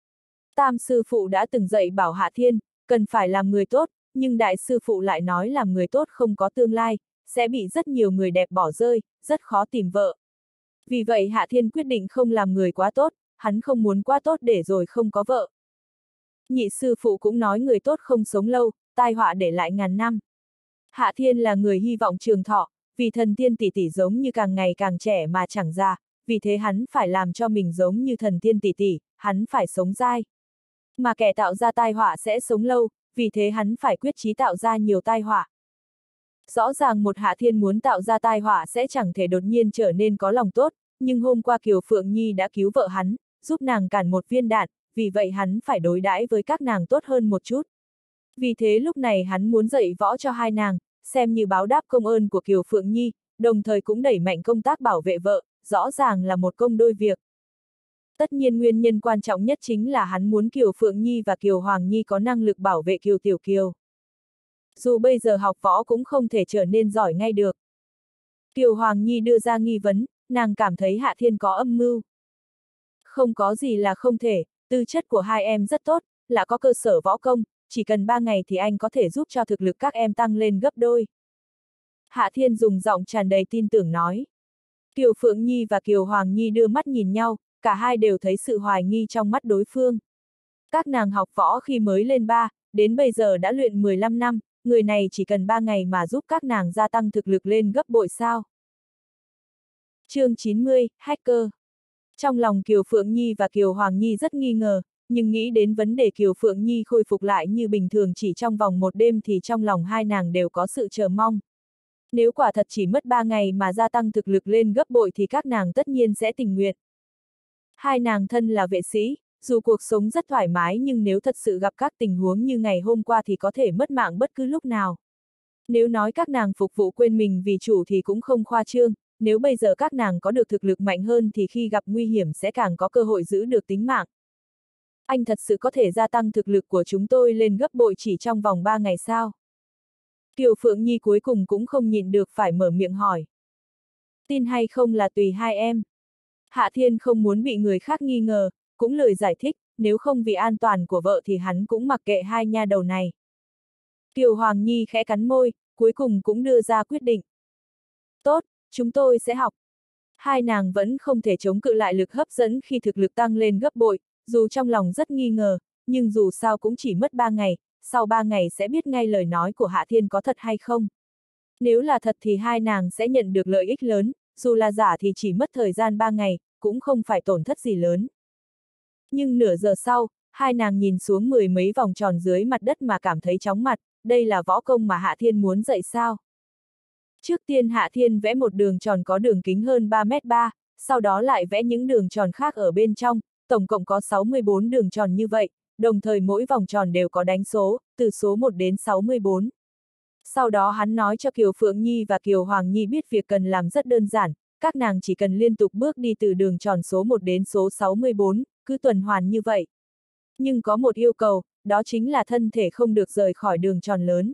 Speaker 1: Tam sư phụ đã từng dạy bảo Hạ Thiên, cần phải làm người tốt, nhưng đại sư phụ lại nói làm người tốt không có tương lai, sẽ bị rất nhiều người đẹp bỏ rơi, rất khó tìm vợ. Vì vậy Hạ Thiên quyết định không làm người quá tốt, hắn không muốn quá tốt để rồi không có vợ. Nhị sư phụ cũng nói người tốt không sống lâu, tai họa để lại ngàn năm. Hạ Thiên là người hy vọng trường thọ, vì thần tiên tỷ tỷ giống như càng ngày càng trẻ mà chẳng già, vì thế hắn phải làm cho mình giống như thần tiên tỷ tỷ, hắn phải sống dai. Mà kẻ tạo ra tai họa sẽ sống lâu, vì thế hắn phải quyết chí tạo ra nhiều tai họa. Rõ ràng một Hạ Thiên muốn tạo ra tai họa sẽ chẳng thể đột nhiên trở nên có lòng tốt, nhưng hôm qua Kiều Phượng Nhi đã cứu vợ hắn, giúp nàng cản một viên đạn, vì vậy hắn phải đối đãi với các nàng tốt hơn một chút. Vì thế lúc này hắn muốn dạy võ cho hai nàng, xem như báo đáp công ơn của Kiều Phượng Nhi, đồng thời cũng đẩy mạnh công tác bảo vệ vợ, rõ ràng là một công đôi việc. Tất nhiên nguyên nhân quan trọng nhất chính là hắn muốn Kiều Phượng Nhi và Kiều Hoàng Nhi có năng lực bảo vệ Kiều Tiểu Kiều. Dù bây giờ học võ cũng không thể trở nên giỏi ngay được. Kiều Hoàng Nhi đưa ra nghi vấn, nàng cảm thấy Hạ Thiên có âm mưu. Không có gì là không thể, tư chất của hai em rất tốt, là có cơ sở võ công, chỉ cần ba ngày thì anh có thể giúp cho thực lực các em tăng lên gấp đôi. Hạ Thiên dùng giọng tràn đầy tin tưởng nói. Kiều Phượng Nhi và Kiều Hoàng Nhi đưa mắt nhìn nhau, cả hai đều thấy sự hoài nghi trong mắt đối phương. Các nàng học võ khi mới lên ba, đến bây giờ đã luyện mười lăm năm, người này chỉ cần ba ngày mà giúp các nàng gia tăng thực lực lên gấp bội sao. Chương chín mươi, Hacker. Trong lòng Kiều Phượng Nhi và Kiều Hoàng Nhi rất nghi ngờ, nhưng nghĩ đến vấn đề Kiều Phượng Nhi khôi phục lại như bình thường chỉ trong vòng một đêm thì trong lòng hai nàng đều có sự chờ mong. Nếu quả thật chỉ mất ba ngày mà gia tăng thực lực lên gấp bội thì các nàng tất nhiên sẽ tình nguyện. Hai nàng thân là vệ sĩ, dù cuộc sống rất thoải mái nhưng nếu thật sự gặp các tình huống như ngày hôm qua thì có thể mất mạng bất cứ lúc nào. Nếu nói các nàng phục vụ quên mình vì chủ thì cũng không khoa trương, nếu bây giờ các nàng có được thực lực mạnh hơn thì khi gặp nguy hiểm sẽ càng có cơ hội giữ được tính mạng. Anh thật sự có thể gia tăng thực lực của chúng tôi lên gấp bội chỉ trong vòng ba ngày sao? Kiều Phượng Nhi cuối cùng cũng không nhịn được phải mở miệng hỏi. Tin hay không là tùy hai em. Hạ Thiên không muốn bị người khác nghi ngờ, cũng lời giải thích, nếu không vì an toàn của vợ thì hắn cũng mặc kệ hai nha đầu này. Kiều Hoàng Nhi khẽ cắn môi, cuối cùng cũng đưa ra quyết định. Tốt, chúng tôi sẽ học. Hai nàng vẫn không thể chống cự lại lực hấp dẫn khi thực lực tăng lên gấp bội, dù trong lòng rất nghi ngờ, nhưng dù sao cũng chỉ mất ba ngày, sau ba ngày sẽ biết ngay lời nói của Hạ Thiên có thật hay không. Nếu là thật thì hai nàng sẽ nhận được lợi ích lớn, dù là giả thì chỉ mất thời gian ba ngày, cũng không phải tổn thất gì lớn. Nhưng nửa giờ sau, hai nàng nhìn xuống mười mấy vòng tròn dưới mặt đất mà cảm thấy chóng mặt, đây là võ công mà Hạ Thiên muốn dạy sao? Trước tiên Hạ Thiên vẽ một đường tròn có đường kính hơn ba mét ba, sau đó lại vẽ những đường tròn khác ở bên trong, tổng cộng có sáu mươi bốn đường tròn như vậy, đồng thời mỗi vòng tròn đều có đánh số, từ số một đến sáu mươi bốn. Sau đó hắn nói cho Kiều Phượng Nhi và Kiều Hoàng Nhi biết việc cần làm rất đơn giản, các nàng chỉ cần liên tục bước đi từ đường tròn số một đến số sáu mươi bốn, cứ tuần hoàn như vậy. Nhưng có một yêu cầu, đó chính là thân thể không được rời khỏi đường tròn lớn.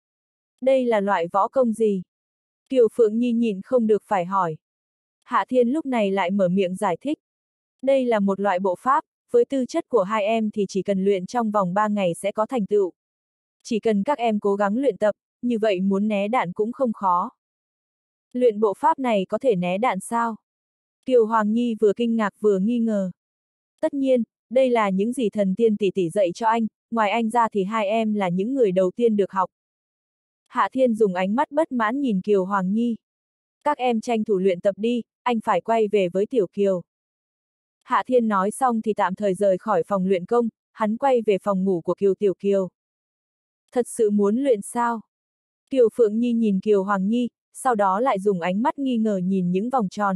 Speaker 1: Đây là loại võ công gì? Kiều Phượng Nhi nhìn không được phải hỏi. Hạ Thiên lúc này lại mở miệng giải thích. Đây là một loại bộ pháp, với tư chất của hai em thì chỉ cần luyện trong vòng ba ngày sẽ có thành tựu. Chỉ cần các em cố gắng luyện tập, như vậy muốn né đạn cũng không khó. Luyện bộ pháp này có thể né đạn sao? Kiều Hoàng Nhi vừa kinh ngạc vừa nghi ngờ. Tất nhiên, đây là những gì thần tiên tỷ tỷ dạy cho anh, ngoài anh ra thì hai em là những người đầu tiên được học. Hạ Thiên dùng ánh mắt bất mãn nhìn Kiều Hoàng Nhi. Các em tranh thủ luyện tập đi, anh phải quay về với Tiểu Kiều. Hạ Thiên nói xong thì tạm thời rời khỏi phòng luyện công, hắn quay về phòng ngủ của Kiều Tiểu Kiều. Thật sự muốn luyện sao? Kiều Phượng Nhi nhìn Kiều Hoàng Nhi, sau đó lại dùng ánh mắt nghi ngờ nhìn những vòng tròn.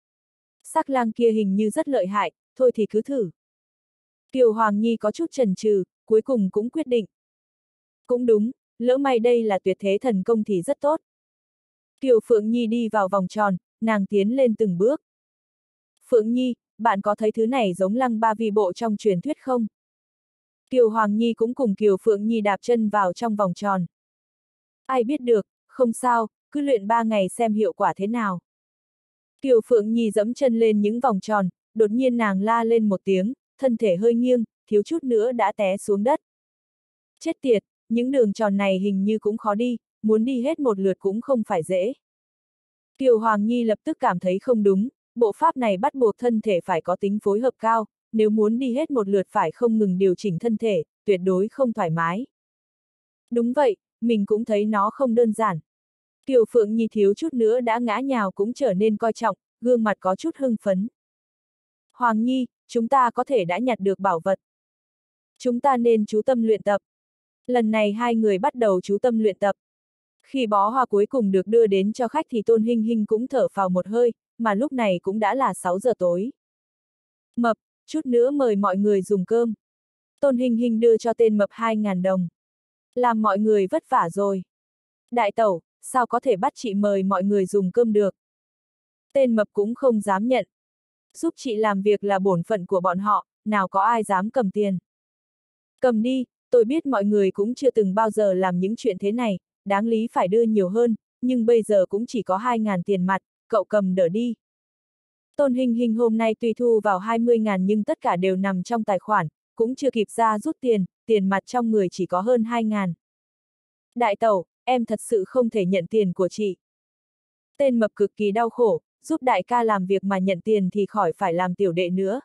Speaker 1: Sắc lang kia hình như rất lợi hại, thôi thì cứ thử. Kiều Hoàng Nhi có chút chần chừ, cuối cùng cũng quyết định. Cũng đúng, lỡ may đây là tuyệt thế thần công thì rất tốt. Kiều Phượng Nhi đi vào vòng tròn, nàng tiến lên từng bước. Phượng Nhi, bạn có thấy thứ này giống lăng ba vi bộ trong truyền thuyết không? Kiều Hoàng Nhi cũng cùng Kiều Phượng Nhi đạp chân vào trong vòng tròn. Ai biết được, không sao, cứ luyện ba ngày xem hiệu quả thế nào. Kiều Phượng Nhi dẫm chân lên những vòng tròn, đột nhiên nàng la lên một tiếng, thân thể hơi nghiêng, thiếu chút nữa đã té xuống đất. Chết tiệt, những đường tròn này hình như cũng khó đi, muốn đi hết một lượt cũng không phải dễ. Kiều Hoàng Nhi lập tức cảm thấy không đúng, bộ pháp này bắt buộc thân thể phải có tính phối hợp cao, nếu muốn đi hết một lượt phải không ngừng điều chỉnh thân thể, tuyệt đối không thoải mái. Đúng vậy, mình cũng thấy nó không đơn giản. Kiều Phượng Nhi thiếu chút nữa đã ngã nhào cũng trở nên coi trọng, gương mặt có chút hưng phấn. Hoàng Nhi, chúng ta có thể đã nhặt được bảo vật. Chúng ta nên chú tâm luyện tập. Lần này hai người bắt đầu chú tâm luyện tập. Khi bó hoa cuối cùng được đưa đến cho khách thì Tôn Hinh Hinh cũng thở phào một hơi, mà lúc này cũng đã là sáu giờ tối. Mập, chút nữa mời mọi người dùng cơm. Tôn Hinh Hinh đưa cho tên Mập hai ngàn đồng. Làm mọi người vất vả rồi. Đại tẩu, sao có thể bắt chị mời mọi người dùng cơm được? Tên Mập cũng không dám nhận. Giúp chị làm việc là bổn phận của bọn họ, nào có ai dám cầm tiền. Cầm đi, tôi biết mọi người cũng chưa từng bao giờ làm những chuyện thế này, đáng lý phải đưa nhiều hơn, nhưng bây giờ cũng chỉ có hai ngàn tiền mặt, cậu cầm đỡ đi. Tôn Hinh Hinh hôm nay tuy thu vào hai mươi ngàn nhưng tất cả đều nằm trong tài khoản, cũng chưa kịp ra rút tiền, tiền mặt trong người chỉ có hơn hai ngàn. Đại tẩu, em thật sự không thể nhận tiền của chị. Tên Mập cực kỳ đau khổ, giúp đại ca làm việc mà nhận tiền thì khỏi phải làm tiểu đệ nữa.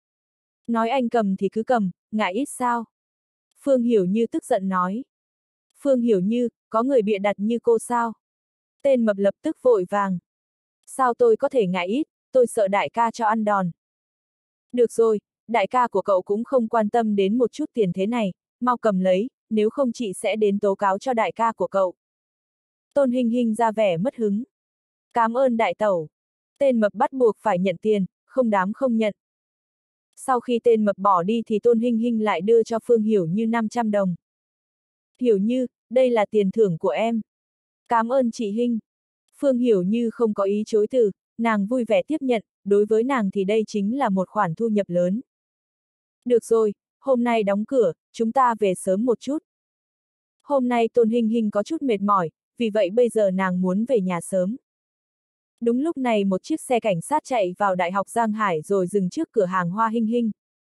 Speaker 1: Nói anh cầm thì cứ cầm, ngại ít sao? Phương Hiểu Như tức giận nói. Phương Hiểu Như, có người bịa đặt như cô sao? Tên Mập lập tức vội vàng. Sao tôi có thể ngại ít, tôi sợ đại ca cho ăn đòn. Được rồi, đại ca của cậu cũng không quan tâm đến một chút tiền thế này, mau cầm lấy, nếu không chị sẽ đến tố cáo cho đại ca của cậu. Tôn Hinh Hinh ra vẻ mất hứng. Cảm ơn đại tẩu. Tên Mập bắt buộc phải nhận tiền, không dám không nhận. Sau khi tên Mập bỏ đi thì Tôn Hinh Hinh lại đưa cho Phương Hiểu Như năm trăm đồng. Hiểu Như, đây là tiền thưởng của em. Cảm ơn chị Hinh. Phương Hiểu Như không có ý chối từ, nàng vui vẻ tiếp nhận, đối với nàng thì đây chính là một khoản thu nhập lớn. Được rồi, hôm nay đóng cửa, chúng ta về sớm một chút. Hôm nay Tôn Hinh Hinh có chút mệt mỏi, vì vậy bây giờ nàng muốn về nhà sớm. Đúng lúc này một chiếc xe cảnh sát chạy vào Đại học Giang Hải rồi dừng trước cửa hàng Hoa Hinh Hinh.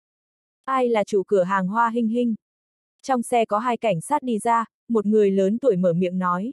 Speaker 1: Ai là chủ cửa hàng Hoa Hinh Hinh? Trong xe có hai cảnh sát đi ra, một người lớn tuổi mở miệng nói.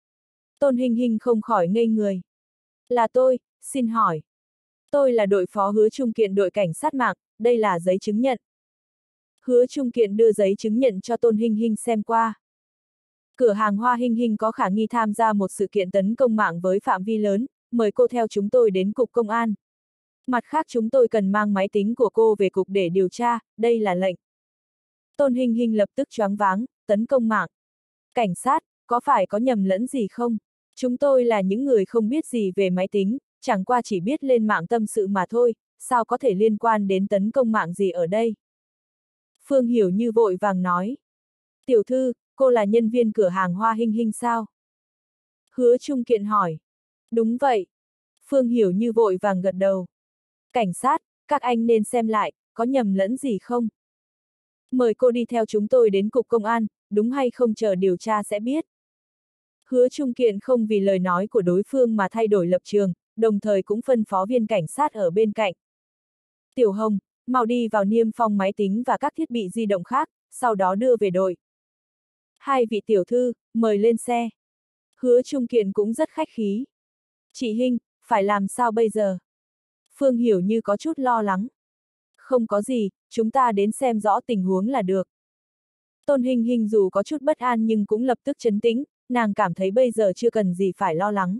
Speaker 1: Tôn Hinh Hinh không khỏi ngây người. Là tôi, xin hỏi. Tôi là đội phó Hứa Trung Kiện đội cảnh sát mạng, đây là giấy chứng nhận. Hứa Trung Kiện đưa giấy chứng nhận cho Tôn Hinh Hinh xem qua. Cửa hàng Hoa Hinh Hinh có khả nghi tham gia một sự kiện tấn công mạng với phạm vi lớn, mời cô theo chúng tôi đến cục công an. Mặt khác chúng tôi cần mang máy tính của cô về cục để điều tra, đây là lệnh. Tôn Hinh Hinh lập tức choáng váng, tấn công mạng. Cảnh sát, có phải có nhầm lẫn gì không? Chúng tôi là những người không biết gì về máy tính, chẳng qua chỉ biết lên mạng tâm sự mà thôi, sao có thể liên quan đến tấn công mạng gì ở đây? Phương Hiểu Như vội vàng nói. Tiểu thư, cô là nhân viên cửa hàng Hoa Hinh Hinh sao? Hứa Trung Kiện hỏi. Đúng vậy. Phương Hiểu Như vội vàng gật đầu. Cảnh sát, các anh nên xem lại, có nhầm lẫn gì không? Mời cô đi theo chúng tôi đến cục công an, đúng hay không chờ điều tra sẽ biết. Hứa Trung Kiện không vì lời nói của đối phương mà thay đổi lập trường, đồng thời cũng phân phó viên cảnh sát ở bên cạnh. Tiểu Hồng, mau đi vào niêm phong máy tính và các thiết bị di động khác, sau đó đưa về đội. Hai vị tiểu thư, mời lên xe. Hứa Trung Kiện cũng rất khách khí. Chị Hinh, phải làm sao bây giờ? Phương Hiểu Như có chút lo lắng. Không có gì, chúng ta đến xem rõ tình huống là được. Tôn Hinh Hinh dù có chút bất an nhưng cũng lập tức trấn tĩnh, nàng cảm thấy bây giờ chưa cần gì phải lo lắng.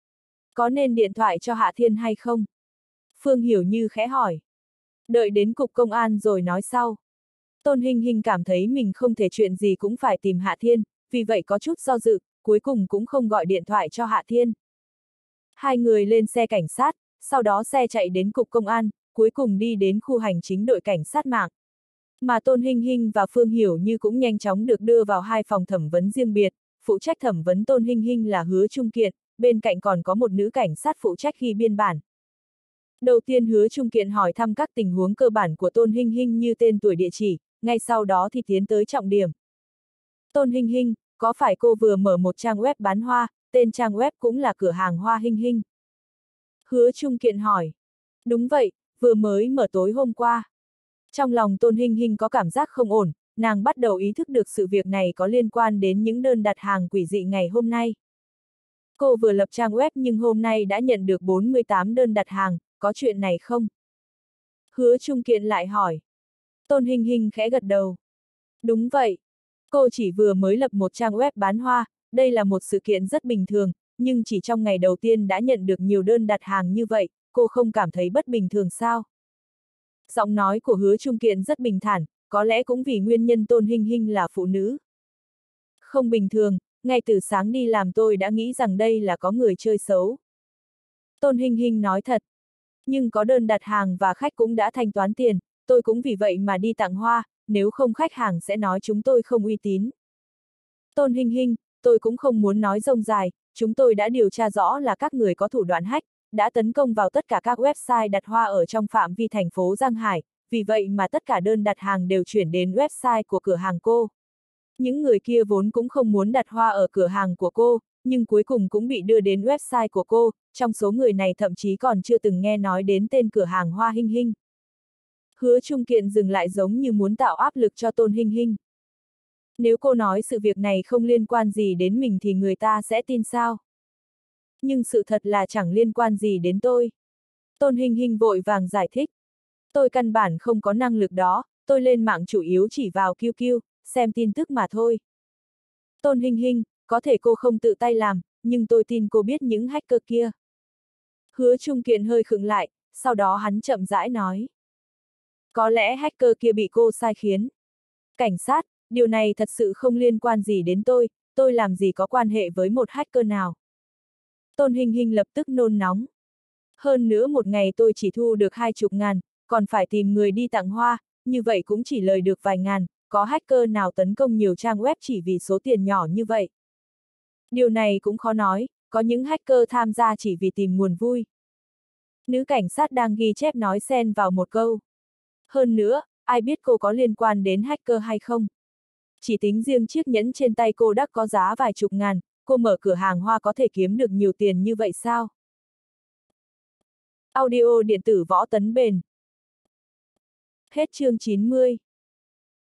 Speaker 1: Có nên điện thoại cho Hạ Thiên hay không? Phương Hiểu Như khẽ hỏi. Đợi đến cục công an rồi nói sau. Tôn Hinh Hinh cảm thấy mình không thể chuyện gì cũng phải tìm Hạ Thiên, vì vậy có chút do dự, cuối cùng cũng không gọi điện thoại cho Hạ Thiên. Hai người lên xe cảnh sát, sau đó xe chạy đến cục công an, cuối cùng đi đến khu hành chính đội cảnh sát mạng. Mà Tôn Hinh Hinh và Phương Hiểu Như cũng nhanh chóng được đưa vào hai phòng thẩm vấn riêng biệt, phụ trách thẩm vấn Tôn Hinh Hinh là Hứa Trung Kiện, bên cạnh còn có một nữ cảnh sát phụ trách ghi biên bản. Đầu tiên Hứa Trung Kiện hỏi thăm các tình huống cơ bản của Tôn Hinh Hinh như tên tuổi địa chỉ, ngay sau đó thì tiến tới trọng điểm. Tôn Hinh Hinh, có phải cô vừa mở một trang web bán hoa, tên trang web cũng là cửa hàng Hoa Hinh Hinh? Hứa Trung Kiện hỏi. Đúng vậy, vừa mới mở tối hôm qua. Trong lòng Tôn Hinh Hinh có cảm giác không ổn, nàng bắt đầu ý thức được sự việc này có liên quan đến những đơn đặt hàng quỷ dị ngày hôm nay. Cô vừa lập trang web nhưng hôm nay đã nhận được bốn mươi tám đơn đặt hàng, có chuyện này không? Hứa Trung Kiện lại hỏi. Tôn Hinh Hinh khẽ gật đầu. Đúng vậy. Cô chỉ vừa mới lập một trang web bán hoa, đây là một sự kiện rất bình thường, nhưng chỉ trong ngày đầu tiên đã nhận được nhiều đơn đặt hàng như vậy, cô không cảm thấy bất bình thường sao? Giọng nói của Hứa Trung Kiện rất bình thản, có lẽ cũng vì nguyên nhân Tôn Hinh Hinh là phụ nữ. Không bình thường, ngay từ sáng đi làm tôi đã nghĩ rằng đây là có người chơi xấu. Tôn Hinh Hinh nói thật. Nhưng có đơn đặt hàng và khách cũng đã thanh toán tiền, tôi cũng vì vậy mà đi tặng hoa, nếu không khách hàng sẽ nói chúng tôi không uy tín. Tôn Hinh Hinh, tôi cũng không muốn nói rông dài, chúng tôi đã điều tra rõ là các người có thủ đoạn hack, đã tấn công vào tất cả các website đặt hoa ở trong phạm vi thành phố Giang Hải, vì vậy mà tất cả đơn đặt hàng đều chuyển đến website của cửa hàng cô. Những người kia vốn cũng không muốn đặt hoa ở cửa hàng của cô, nhưng cuối cùng cũng bị đưa đến website của cô, trong số người này thậm chí còn chưa từng nghe nói đến tên cửa hàng Hoa Hinh Hinh. Hứa Trung Kiện dừng lại giống như muốn tạo áp lực cho Tôn Hinh Hinh. Nếu cô nói sự việc này không liên quan gì đến mình thì người ta sẽ tin sao? Nhưng sự thật là chẳng liên quan gì đến tôi. Tôn Hinh Hinh vội vàng giải thích. Tôi căn bản không có năng lực đó, tôi lên mạng chủ yếu chỉ vào Q Q, xem tin tức mà thôi. Tôn Hinh Hinh, có thể cô không tự tay làm, nhưng tôi tin cô biết những hacker kia. Hứa Trung Kiện hơi khựng lại, sau đó hắn chậm rãi nói. Có lẽ hacker kia bị cô sai khiến. Cảnh sát, điều này thật sự không liên quan gì đến tôi, tôi làm gì có quan hệ với một hacker nào. Tôn Hinh Hinh lập tức nôn nóng. Hơn nữa một ngày tôi chỉ thu được hai chục ngàn, còn phải tìm người đi tặng hoa, như vậy cũng chỉ lời được vài ngàn, có hacker nào tấn công nhiều trang web chỉ vì số tiền nhỏ như vậy. Điều này cũng khó nói, có những hacker tham gia chỉ vì tìm nguồn vui. Nữ cảnh sát đang ghi chép nói xen vào một câu. Hơn nữa, ai biết cô có liên quan đến hacker hay không? Chỉ tính riêng chiếc nhẫn trên tay cô đã có giá vài chục ngàn, cô mở cửa hàng hoa có thể kiếm được nhiều tiền như vậy sao? Audio điện tử Võ Tấn Bền. Hết chương chín mươi.